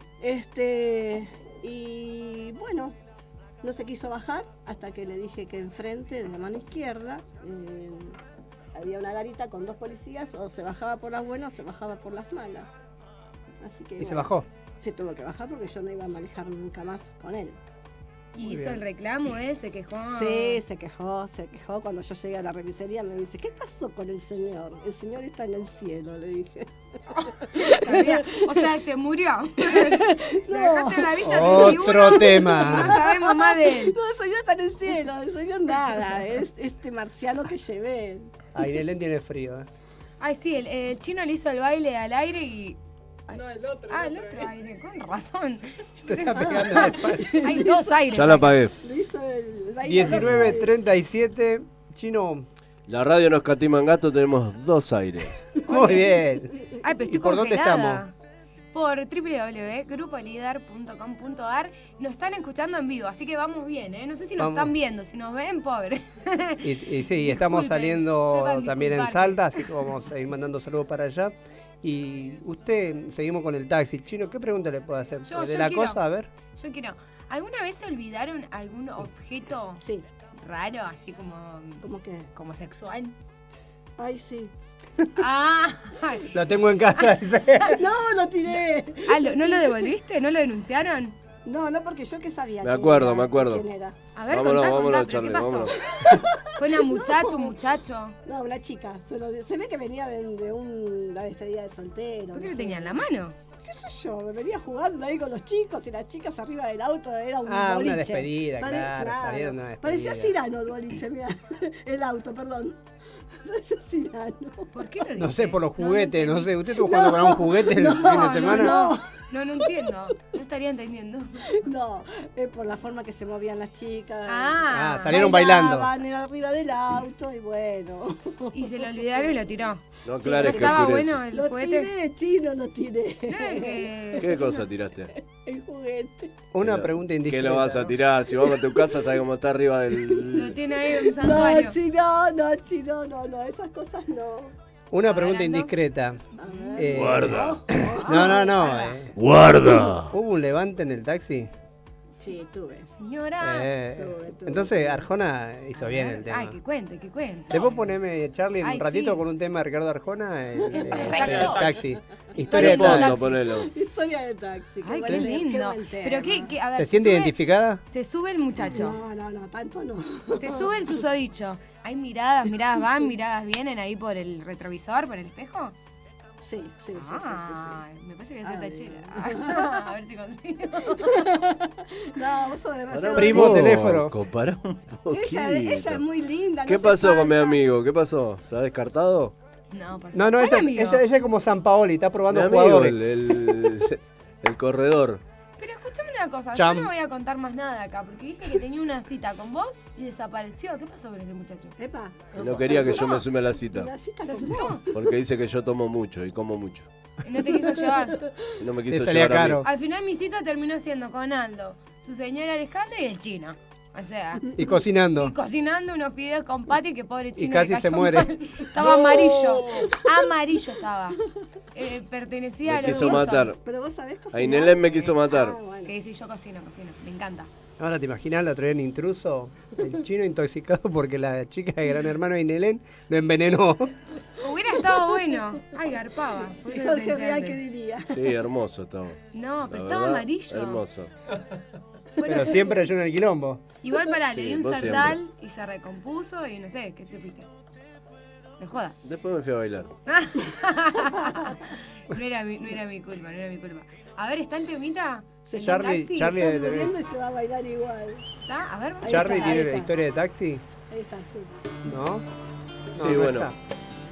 Y bueno, no se quiso bajar hasta que le dije que enfrente de la mano izquierda había una garita con 2 policías, o se bajaba por las buenas o se bajaba por las malas. Así que, ¿Y se bajó? Se tuvo que bajar porque yo no iba a manejar nunca más con él. ¿Y Muy hizo bien. el reclamo, se quejó? Sí, se quejó. Cuando yo llegué a la remisería me dice, ¿qué pasó con el señor? El señor está en el cielo, le dije. Sabía. O sea, se murió. Lo dejaste en la Villa Otro 31. tema. No sabemos más de él. No, el señor está en el cielo, el señor nada, es este marciano que llevé. Ay, Nelén tiene frío, Ay, sí, el chino le hizo el baile al aire y No, el otro. El otro aire, con razón. Te está pegando en la espalda. Hay dos aires. Ya la apagué. Lo hizo el 19:37. Chino. La radio no escatima en gato, tenemos 2 aires. Muy bien. Ay, pero estoy ¿Y por dónde congelada. estamos? Por www.grupolider.com.ar. Nos están escuchando en vivo, así que vamos bien, ¿eh? No sé si nos Vamos. están viendo, si nos ven, pobre. Y sí, estamos Disculpen, saliendo sepan también en disculparse. Salta, así que vamos a ir mandando saludos para allá. Y usted, seguimos con el taxi. Chino, ¿qué pregunta le puedo hacer? Yo de la quiero- cosa, a ver. Yo quiero. ¿Alguna vez se olvidaron algún objeto raro, así como. ¿Cómo qué? Como sexual? Ay, sí. Ah, Lo tengo en casa. dice. No, lo tiré. ¿no lo devolviste? ¿No lo denunciaron? No, porque yo que sabía. Me acuerdo, quién era, me acuerdo. quién era. A ver, Vámonos, contá, vámonos, ¿pero Charlie, qué pasó? vámonos. ¿Fue una muchacha, un muchacho? No, una chica. Se ve que venía de la despedida de soltero. ¿Por qué no lo sé. tenía en la mano? ¿Qué sé yo? Me venía jugando ahí con los chicos y las chicas arriba del auto. Era un Ah, boliche. una despedida, claro, salieron a una despedida. Parecía Cirano el boliche, mira. El auto, perdón. Parecía Cirano. ¿Por qué lo No sé, por los juguetes, no sé. ¿Usted estuvo No, jugando con un juguete el fin de semana? No entiendo. No estaría entendiendo. No, es por la forma que se movían las chicas. Ah, salieron bailando. Bailaban arriba del auto y bueno. Y se lo olvidaron y lo tiró. No aclares que ¿Estaba oscurece. bueno el Lo juguete? tiré, Chino, lo tiré. ¿Qué cosa tiraste? El juguete. Una pregunta indiscreta. ¿Qué lo vas a tirar? Si vamos a tu casa, sabes cómo está arriba del... Lo tiene ahí en un santuario. No, Chino, no, esas cosas no. Una pregunta indiscreta. Guarda. No. Guarda. ¿Hubo un levante en el taxi? Sí, tuve. Señora. Tuve. Entonces Arjona hizo bien el tema. Ay, que cuente. Después poneme, Charlie, en Ay, un ratito sí. con un tema de Ricardo Arjona, el taxi. taxi. Historia de Fondo, taxi. ponelo. Historia de taxi. Ay, buen qué tema, lindo. buen tema. Pero a ver, ¿Se siente sube- identificada? Se sube el muchacho. No, tanto no. Se sube el susodicho. Hay miradas van, miradas vienen ahí por el retrovisor, por el espejo. Sí. Me parece que voy a ser Ay. tachera. A ver si consigo. No, vos sos demasiado. Primo teléfono. Compará un poquito. Ella es muy linda. ¿Qué no pasó hace con mi falta. amigo? ¿Qué pasó? ¿Se ha descartado? No, por No, ¿Cuál ella amigo? es como San Paoli, está probando Mi amigo, jugadores. el corredor. Pero escúchame una cosa, Cham. yo no voy a contar más nada acá, porque dije que tenía una cita con vos y desapareció. ¿Qué pasó con ese muchacho? Epa. Y no quería que yo me sume a la cita. La cita ¿Se con asustó? vos. Porque dice que yo tomo mucho y como mucho. Y no te quiso llevar. Y no me Te quiso salía llevar a mí. caro. Al final mi cita terminó siendo con Aldo, su señora Alejandra y el chino. O sea, Y cocinando. y cocinando unos fideos con Pati que pobre chino. casi le se cayó muere. mal. Estaba amarillo. Amarillo estaba. Pertenecía Me a los quiso Wilson. matar. Pero vos sabés cocinar. A Inelén me quiso matar. bueno. Sí, yo cocino. Me encanta. Ahora te imaginas, la traía en intruso, el chino intoxicado porque la chica de Gran Hermano Inelén lo envenenó. Hubiera estado bueno. Ay, garpaba. Por eso lo Jorge pensé Real, antes. ¿qué diría? Sí, hermoso estaba. No, pero La estaba verdad, amarillo. Hermoso. Pero siempre yo en el quilombo. Igual le Sí, di un vos sartal y se recompuso y no sé, ¿qué te fuiste? De joda. Después me fui a bailar. No era mi culpa. A ver, ¿está el temita? ¿El del Charlie taxi? debe Está tener. moviendo y se va a bailar igual. ¿Está? A ver, Ahí Charlie está, tiene ahí la está. historia de taxi, Ahí está, sí. ¿no? Sí, No, no bueno. está.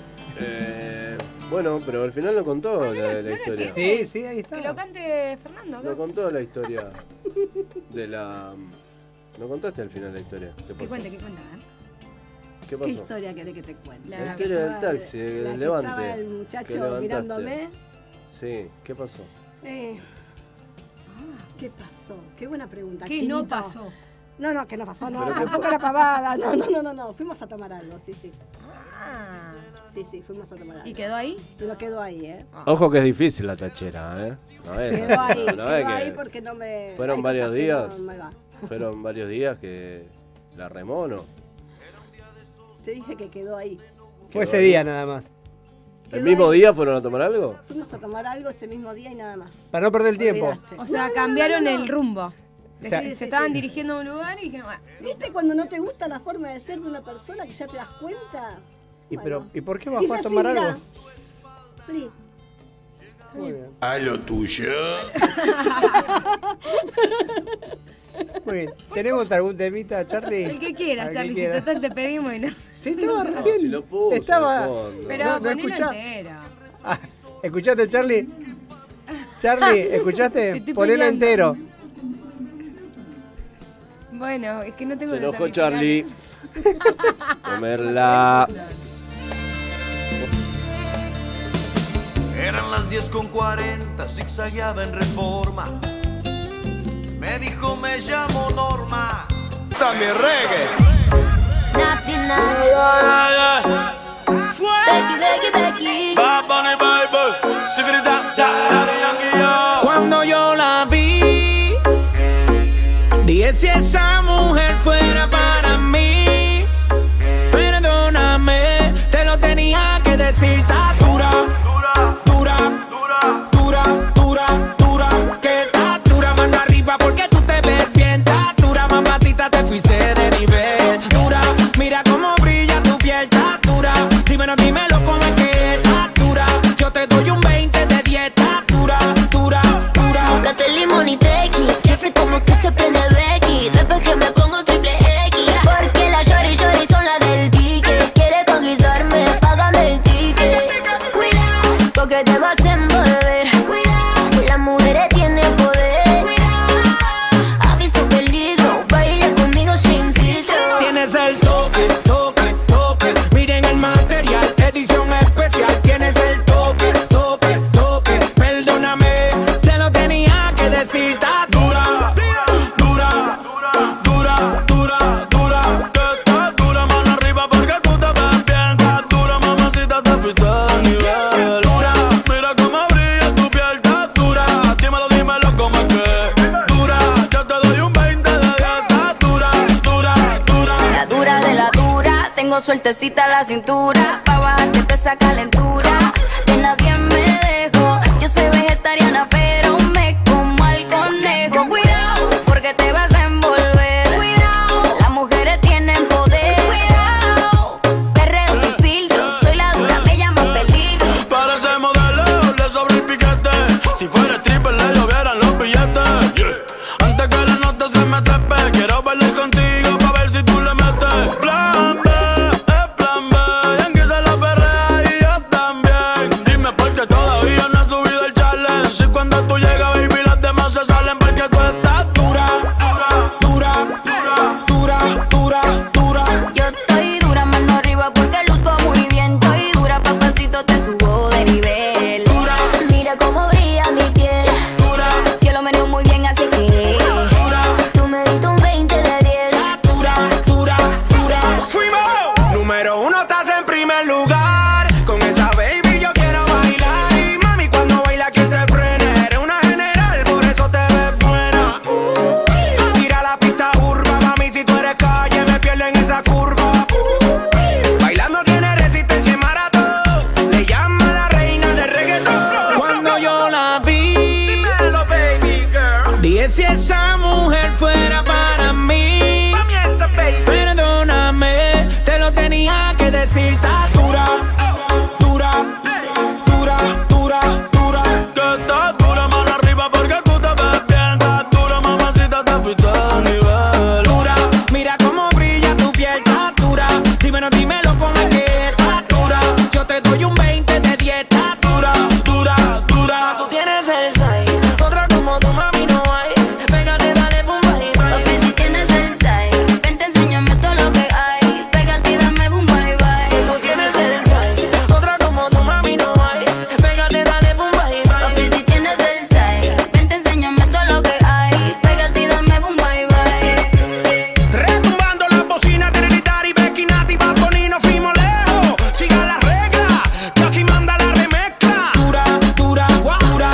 Bueno, pero al final lo contó la historia. Sí, sí, ahí que lo está. cante Fernando. acá. Lo contó la historia de la... ¿No contaste al final la historia? ¿Qué Que pasó? cuente, ¿eh? ¿Qué ¿Qué pasó? historia querés que te cuente? La La historia del taxi, La el que levante. estaba el que muchacho levantaste. mirándome. Sí, ¿qué pasó? ¿Qué pasó? Qué buena pregunta. ¿Qué Chinito. no pasó? No, que no pasó. No, ¿Pero qué tampoco era pavada. No. Fuimos a tomar algo, sí. Ah. Sí, fuimos a tomar algo. ¿Y quedó ahí? Pero quedó ahí, ¿eh? Ojo que es difícil la tachera, ¿eh? No es Quedó así, ahí, no es quedó ahí que porque no me... fueron hay varios cosas que días. no me va. fueron varios días que la remó, ¿no? Te dije que quedó ahí. Fue ese día nada más. ¿El mismo día fueron a tomar algo? Fuimos a tomar algo ese mismo día y nada más. Para no perder el tiempo. Olvidaste. O sea, No, cambiaron no. el rumbo. O sea, se estaban dirigiendo a un lugar y dijeron, "Ah, ¿Viste cuando no te gusta la forma de ser de una persona que ya te das cuenta? ¿Y por qué Hice bajó a así, tomar mirá. algo? Sí. Muy bien. A lo tuyo. Muy bien. ¿Tenemos algún temita, Charlie? el que quiera, Al que Charlie, si quiera. total te pedimos y no. Sí, estaba recién. si lo puse estaba. de fondo. Pero No, ¿no ponelo escuchá? entero. Ah, ¿escuchaste, Charlie? Charlie, ¿escuchaste? Te estoy Ponelo peleando. entero. Bueno, es que no tengo Se los enojó auriculares. Charlie. Comerla. Eran las 10:40, zigzagueaba en Reforma. Me dijo, me llamo Norma. También reggae. Nati, nati. Becky, Becky, Becky. Cuando yo la vi, dije si esa mujer fuera para mí. Perdóname, te lo tenía que decir. Está dura, dura, dura, dura, dura. Que está dura, mano arriba porque tú te ves bien. Está dura, mamacita, te fuiste de nivel. Dura, mira cómo brilla tu piel. Está dura, dímelo cómo es que está dura. Yo te doy un 20 de 10. Está dura, dura, dura. Búscate limón y tequi. Ya sé como que se prende Becky. Después que me pongo triple X. Porque la Shorty son la del pique. Quiere conquistarme, págame el ticket. Cuidado, porque te vas a envolver. Cuidado, las mujeres tienen poder. Cuidado, aviso peligro. Baila conmigo sin filtro. Tienes el toque, toque, toque. Miren el material, edición especial. Tienes el toque, toque, toque. Perdóname, te lo tenía que decir. Está dura, dura, dura, dura, dura. Que estás dura, mano arriba porque tú te ves bien. Estás dura, mamacita, te fuiste de nivel. Dura, mira cómo brilla tu piel. Estás dura, dímelo cómo es que. Dura, yo te doy un 20 de 10. Estás dura, dura, dura. La dura de la dura, tengo sueltecita la cintura. Pa' bajarte toda esa calentura. De nadie me dejo, yo soy vegetariana pero me como al conejo. Cuidado, porque te vas a envolver. Cuidado, las mujeres tienen poder. Cuidado, perreo sin filtro. Soy la dura, me llaman peligro. Para ese modelo le sobra el piquete. Si fuera stripper le llovieran los billetes. Yeah. Antes que la nota se me trepe, quiero bailar contigo pa' ver si tú le metes. Plan B, es plan B. Yankee se la perrea y yo también. Dime por qué todavía no has subido el challenge. Si cuando tú llegas, baby, las demás se salen porque tú estás dura, dura, dura, dura, dura, dura. Yo estoy dura, mano arriba porque luzco muy bien. Estoy dura, papacito, te subo de nivel. Dura, mira cómo brilla mi piel. dura, Yo lo meneo muy bien, así que dura, tú me diste un 20 de 10. Dura, dura, dura. Fuimos. Número 1 estás en primer lugar. Con esa baby yo quiero bailar. Y mami, cuando baila quien te frena. Eres una general, por eso te ves buena. Tira la pista urba, mami, si tú eres calle me pierdo en esa curva. Bailando tiene resistencia y maratón. Le llama la reina del reggaetón. Cuando yo la vi, dije si esa mujer fuera para mí. Perdóname, te lo tenía que decir. Está dura, dura, dura, dura, dura. que estás dura, mano arriba porque tú te ves bien. Estás dura, mamacita, te fuiste de nivel. Dura, mira cómo brilla tu piel. Está dura, dímelo cómo es que está dura. Yo te doy un 20 de 10. Está dura, dura, dura. Tú tienes el size, otra como tu mami no hay. Pégate, dale, pum, bye, bye. Papi, si tienes el size, vente, enséñame todo lo que hay. Pégate y dame boom, bye, bye. Tú tienes el size, otra como tu mami no hay. Pégate, dale, pum, bye, bye. Papi, si tienes el size, vente, enséñame todo lo que hay. Pégate y dame boom, bye, bye. Retumbando las bocinas, Trinidad y Becky, Nati, Bad Bunny, nos fuimos lejos. Sigan las reglas, que aquí manda la remezcla. Dura, dura, dura.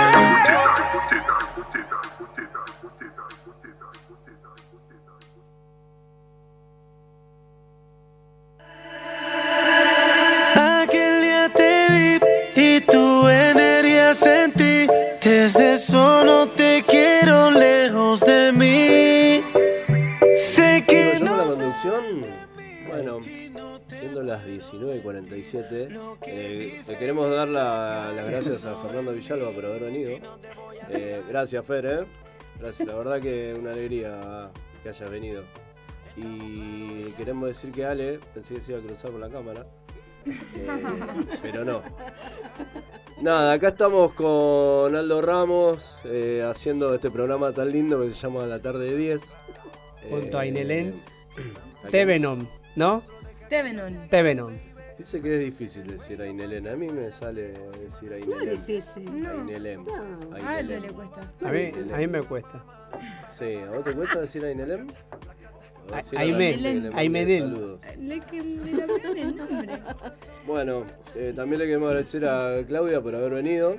Aquel día te vi y tu energía sentí. Desde eso no te quiero lejos de mí. Sé que Yo no. la conducción, bueno, siendo las 19:47, le queremos dar las gracias a Fernando Villalba por haber venido. Gracias, Fer, gracias, la verdad que una alegría que hayas venido. Y queremos decir que Ale, pensé que se iba a cruzar por la cámara, Pero no. Nada, acá estamos con Aldo Ramos haciendo este programa tan lindo que se llama La Tarde de 10. Junto a Inelén. Tevenon, ¿no? Tevenon. Dice que es difícil decir Ainelén. A mí me sale decir Ainelén. No es difícil. Ainelén. A Aldo le cuesta. A mí me cuesta. Sí, ¿a vos te cuesta decir Ainelén? Aimenel. Le cambiaron el nombre. Bueno, también le queremos agradecer a Claudia por haber venido.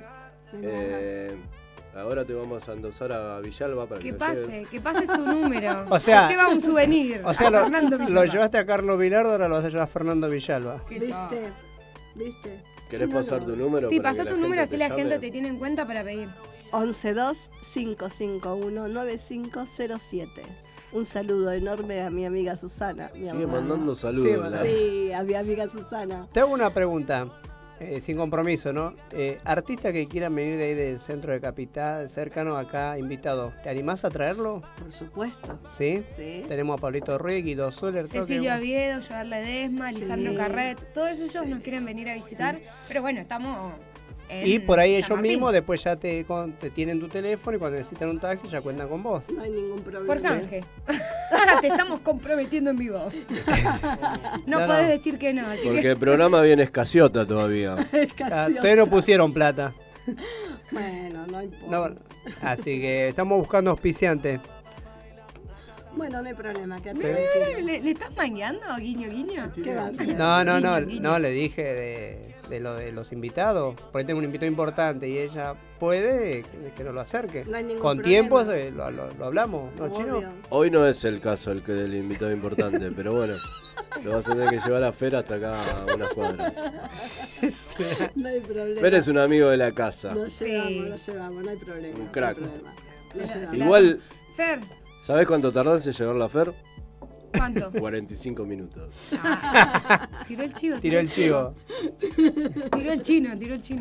Ahora te vamos a endosar a Villalba para que lo lleves. Que pase su número. O sea, se lleva un souvenir. O sea, Fernando lo Villalba. llevaste a Carlos Vilardo, ahora lo vas a llevar a Fernando Villalba. ¿Viste? ¿Querés pasar tu número? Sí, para pasá que tu la número, gente así la te gente llame? te tiene en cuenta para pedir. 112-551-9507. Un saludo enorme a mi amiga Susana. Sigue mandando saludos. Sí, a mi amiga Susana. Te hago una pregunta, sin compromiso, ¿no? Artistas que quieran venir de ahí del centro de Capital, cercano acá, invitado, ¿te animás a traerlo? Por supuesto. ¿Sí? Sí. Tenemos a Pablito Ruiz, Guido Zuller. creo que- Cecilio Oviedo, Joan Ledesma, Lisandro Sí. Carret, todos ellos nos quieren venir a visitar, pero bueno, estamos en Y por ahí San ellos Martín. mismos después ya te tienen tu teléfono y cuando necesitan un taxi ya cuentan con vos. No hay ningún problema. Por canje. Te estamos comprometiendo en vivo. No No, podés no. decir que no, así Porque que... el programa viene escasiota todavía. Todavía no pusieron plata. Bueno, no importa. No, así que estamos buscando auspiciantes. Bueno, no hay problema. ¿Qué Mira, ¿le estás mangueando, guiño, guiño? ¿Qué va a hacer? No, le dije de lo de los invitados. Porque tengo un invitado importante y ella puede que nos lo acerque. No hay ningún Con problema. tiempo lo hablamos, ¿no, Chino? Obvio. Hoy no es el caso el que del invitado importante, pero bueno, lo vas a tener que llevar a Fer hasta acá a unas cuadras. No hay problema. Fer es un amigo de la casa. Lo llevamos, no hay problema. Un crack. No hay problema. Lo llevamos. Igual, Fer, ¿sabés cuánto tardás en llevarla a Fer? ¿cuánto? 45 minutos. Tiró el chivo. Tiró el chivo. Tiró el chino.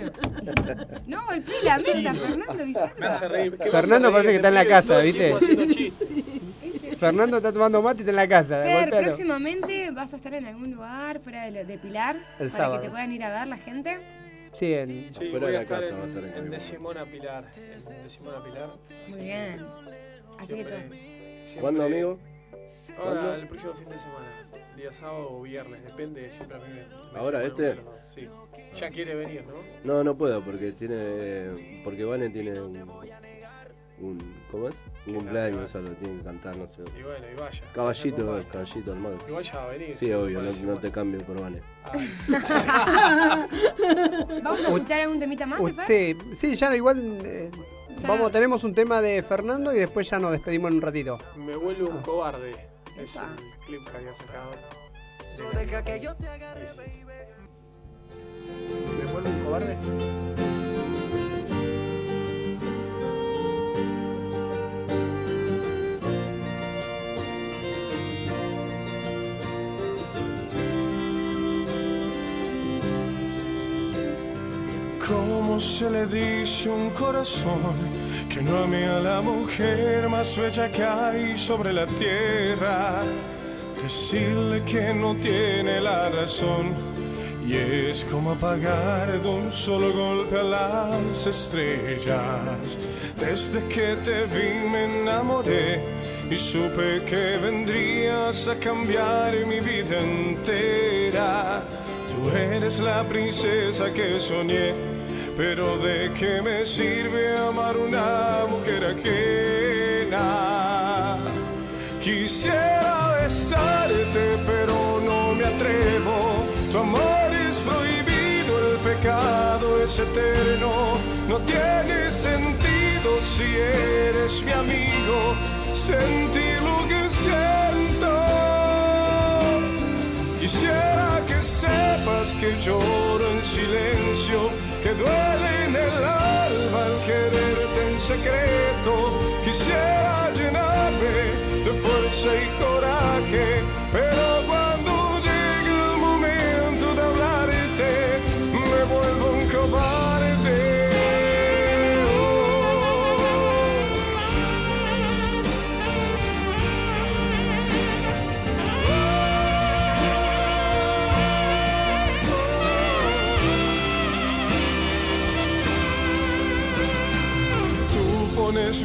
No, el pila, mesa, Fernando Villalba. Me hace reír. ¿Qué Fernando vas a parece que reír? está en la Te casa, todo el ¿viste? tiempo haciendo chistes. Fernando está tomando mate y está en la casa. Fer, golpealo. próximamente vas a estar en algún lugar fuera de Pilar El para sábado. que te puedan ir a ver la gente. Sí, en... Sí, Afuera voy de a la estar casa va a estar en en Coimbra. Decimona Pilar. En Decimona Pilar. Muy bien. Así que todo. Siempre- ¿Cuándo, amigo? Ahora, ¿Cuándo? el próximo fin de semana. Día sábado o viernes, depende, siempre a mí me ¿Ahora llaman este? uno de los dos. Sí. Ya quiere venir, ¿no? No puedo porque Vane tiene un ¿cómo es? Un cumpleaños, algo, tiene que cantar, no sé. Y bueno, y vaya. Caballito Acompaña. hermano. Igual ya va a venir. Sí, obvio, no te cambio por Vane. ¿Vamos a escuchar algún temita más, de Fer? Sí, ya igual Ya. tenemos un tema de Fernando y después ya nos despedimos en un ratito. Me vuelve un cobarde. Es el clip que había sacado. Deja que yo te agarre, baby. ¿Me vuelve un cobarde? ¿Cómo se le dice a un corazón que no ame a la mujer más bella que hay sobre la tierra? Decirle que no tiene la razón y es como apagar de un solo golpe a las estrellas. Desde que te vi me enamoré y supe que vendrías a cambiar mi vida entera. Tú eres la princesa que soñé, pero ¿de qué me sirve amar una mujer ajena? Quisiera besarte, pero no me atrevo. Tu amor es prohibido, el pecado es eterno. No tiene sentido si eres mi amigo. Sentir lo que siento. Quisiera que sepas que lloro en silencio, que duele en el alma al quererte en secreto. Quisiera llenarme de fuerza y coraje, pero cuando llegue el momento de hablarte, me vuelvo un cobarde.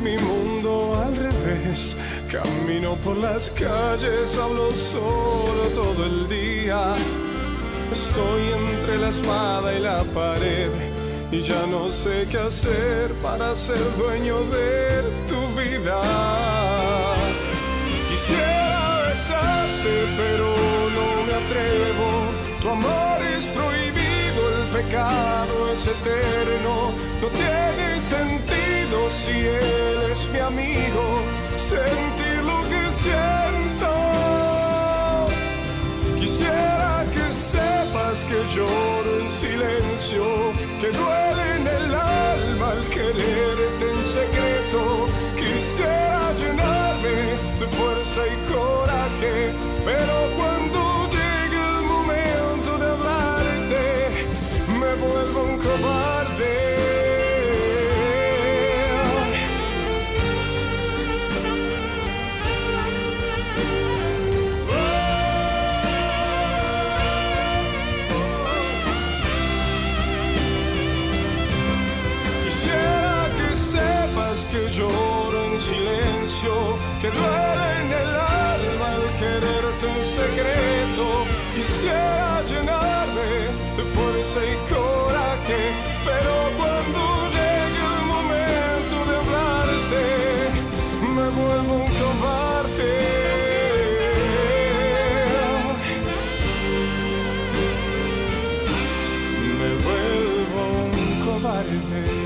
mi mundo al revés. Camino por las calles, hablo solo todo el día. Estoy entre la espada y la pared y ya no sé qué hacer para ser dueño de tu vida. Quisiera besarte, pero no me atrevo. Tu amor es prohibido, el pecado es eterno. No tiene sentido si él es mi amigo, sentir lo que siento. Quisiera que sepas que lloro en silencio, que duele en el alma al quererte en secreto. Quisiera llenarme de fuerza y coraje, pero cuando llegue el momento de hablarte, me vuelvo un cobarde. Que lloro en silencio, que duele en el alma al quererte en secreto. Quisiera llenarme de fuerza y coraje, pero cuando llegue el momento de hablarte, me vuelvo un cobarde. Me vuelvo un cobarde.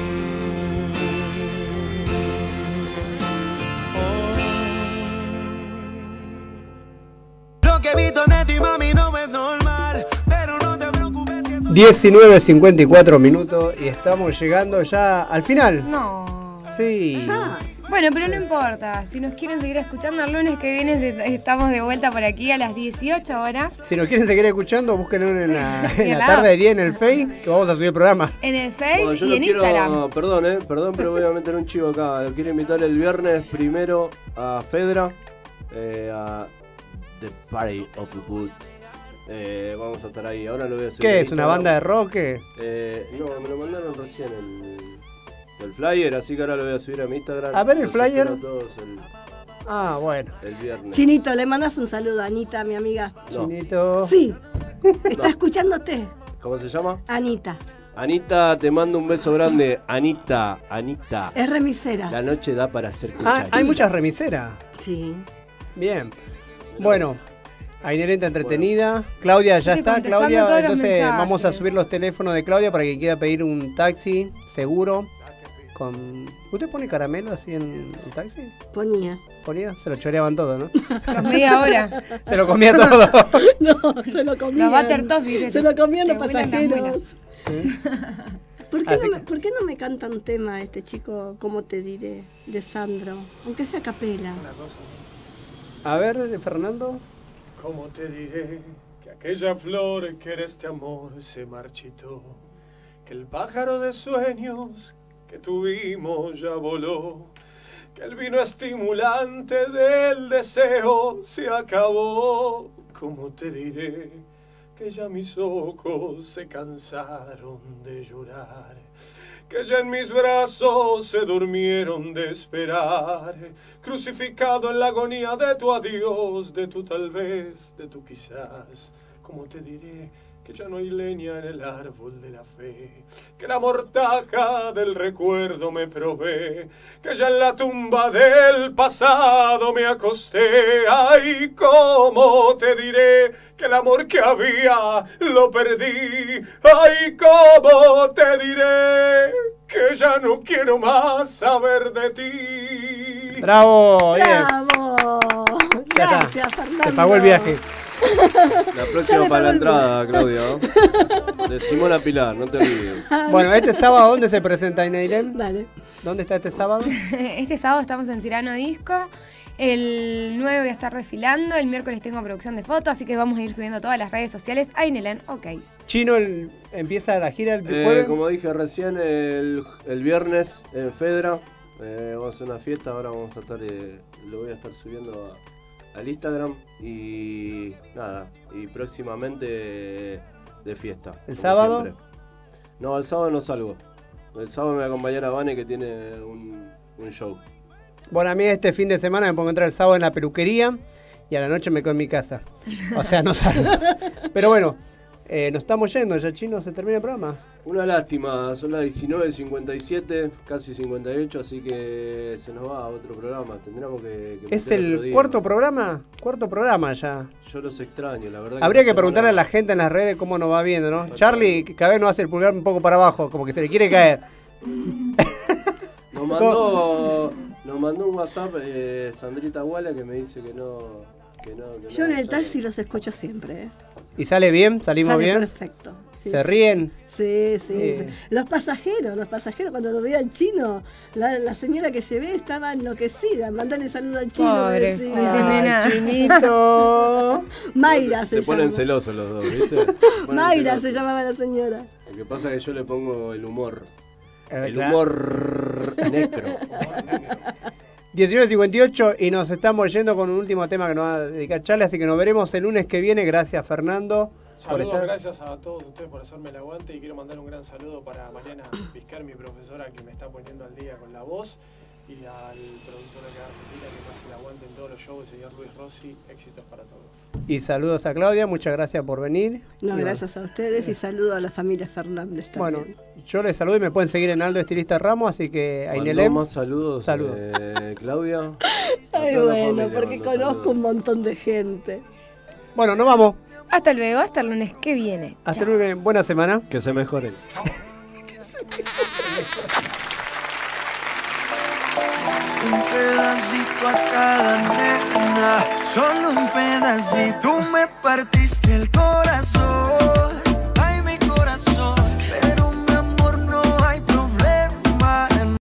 Que he visto de ti, mami, no es normal, pero no te preocupes. 19:54 minutos y estamos llegando ya al final. No. Sí. Ya. Bueno, pero no importa. Si nos quieren seguir escuchando el lunes que viene, estamos de vuelta por aquí a las 18 horas. Si nos quieren seguir escuchando, búsquenos en la la tarde de 10 en el Face, que vamos a subir el programa. En el Face Bueno, yo y lo en quiero, Instagram. Perdón, pero voy a meter un chivo acá. Lo quiero invitar el viernes primero a Fedra, a The Party of the Good. Vamos a estar ahí. Ahora lo voy a subir. ¿Qué es? ¿Una banda de rock? No, me lo mandaron recién el flyer, así que ahora lo voy a subir a mi Instagram. A ver el Los flyer. espero a todos bueno. el viernes. Chinito, le mandas un saludo a Anita, mi amiga. No. Chinito. Sí. Está escuchándote. ¿Cómo se llama? Anita. Anita, te mando un beso grande. Anita. Es remisera. La noche da para hacer cucharita. Hay muchas remiseras. Sí. Bien. Bueno, Ainerenta entretenida. Claudia ya está. Claudia, todos los entonces mensajes. vamos a subir los teléfonos de Claudia para quien quiera pedir un taxi seguro. ¿Usted pone caramelo así en el taxi? Ponía. Se lo choreaban todo, ¿no? Los media hora. Se lo comía todo. No, se lo comían. Los butter toffees. Se lo comían los te vuelan las pasajeros. muelas. ¿Por qué no me canta un tema este chico, cómo te diré, de Sandro? Aunque sea a capela. A ver, Fernando. ¿Cómo te diré que aquella flor que era este amor se marchitó? Que el pájaro de sueños que tuvimos ya voló. Que el vino estimulante del deseo se acabó. ¿Cómo te diré que ya mis ojos se cansaron de llorar? Que ya en mis brazos se durmieron de esperar, crucificado en la agonía de tu adiós, de tu tal vez, de tu quizás. ¿Cómo te diré que ya no hay leña en el árbol de la fe? Que la mortaja del recuerdo me probé, que ya en la tumba del pasado me acosté. Ay, ¿cómo te diré que el amor que había lo perdí? Ay, ¿cómo te diré que ya no quiero más saber de ti? ¡Bravo! Bien. ¡Bravo! Ya está. Gracias, Fernando. Te pagó el viaje. La próxima para la entrada, Claudia. De Simona Pilar, no te olvides. Bueno, este sábado, ¿dónde se presenta Ineirem? Dale. ¿Dónde está este sábado? Este sábado estamos en Cirano Disco. El 9 voy a estar desfilando. El miércoles tengo producción de fotos, así que vamos a ir subiendo todas las redes sociales. Ainelen, ok. Chino empieza la gira el jueves. Como dije recién, el viernes en Fedra. Vamos a hacer una fiesta. Ahora vamos a estar. Lo voy a estar subiendo al Instagram. Y nada. Y próximamente de fiesta. ¿El sábado? Siempre. No, el sábado no salgo. El sábado me va a acompañar a Vane, que tiene un show. Bueno, a mí este fin de semana me pongo a entrar el sábado en la peluquería y a la noche me quedo en mi casa. O sea, no salgo. Pero bueno, nos estamos yendo, ya Chino, se termina el programa. Una lástima, son las 19:57, casi 58, así que se nos va a otro programa. Tendríamos que ¿Es meter otro el día. cuarto programa? Cuarto programa ya. Yo los extraño, la verdad. Habría que no sé preguntarle a nada. la gente en las redes cómo nos va viendo, ¿no? Charlie cada vez nos hace el pulgar un poco para abajo, como que se le quiere caer. Nos mandó un WhatsApp Sandrita Guala que me dice que no. Yo en el taxi los escucho siempre. ¿Y sale bien? ¿Salimos Sale bien? perfecto. Sí, ¿Se sí. ríen? Sí. Los pasajeros, cuando lo veía al chino, la señora que llevé estaba enloquecida. Mandale saludo al chino. Pobre, decía. no entiende nada. Chinito. Mayra Se se ponen llama. celosos los dos, ¿viste? Mayra se llamaba la señora. Lo que pasa es que yo le pongo el humor. El claro. humor necro. 19:58 y nos estamos yendo con un último tema que nos va a dedicar Charlie, así que nos veremos el lunes que viene. Gracias, Fernando. Saludos, gracias a todos ustedes por hacerme el aguante y quiero mandar un gran saludo para Mariana Vizcar, mi profesora que me está poniendo al día con la voz, y al productor acá de Argentina que me hace el aguante en todos los shows, el señor Luis Rossi. Éxitos para todos. Y saludos a Claudia, muchas gracias por venir. No, Y gracias a ustedes y saludo a la familia Fernández también. Bueno, yo les saludo y me pueden seguir en Aldo Estilista Ramos, así que a Mandó Inelem. más saludos, Claudia. Ay, bueno, porque conozco un montón de gente. Bueno, nos vamos. Hasta luego, hasta el lunes que viene. Hasta luego, buena semana. Que se mejoren. Un pedacito a cada nena, solo un pedacito, me partiste el corazón.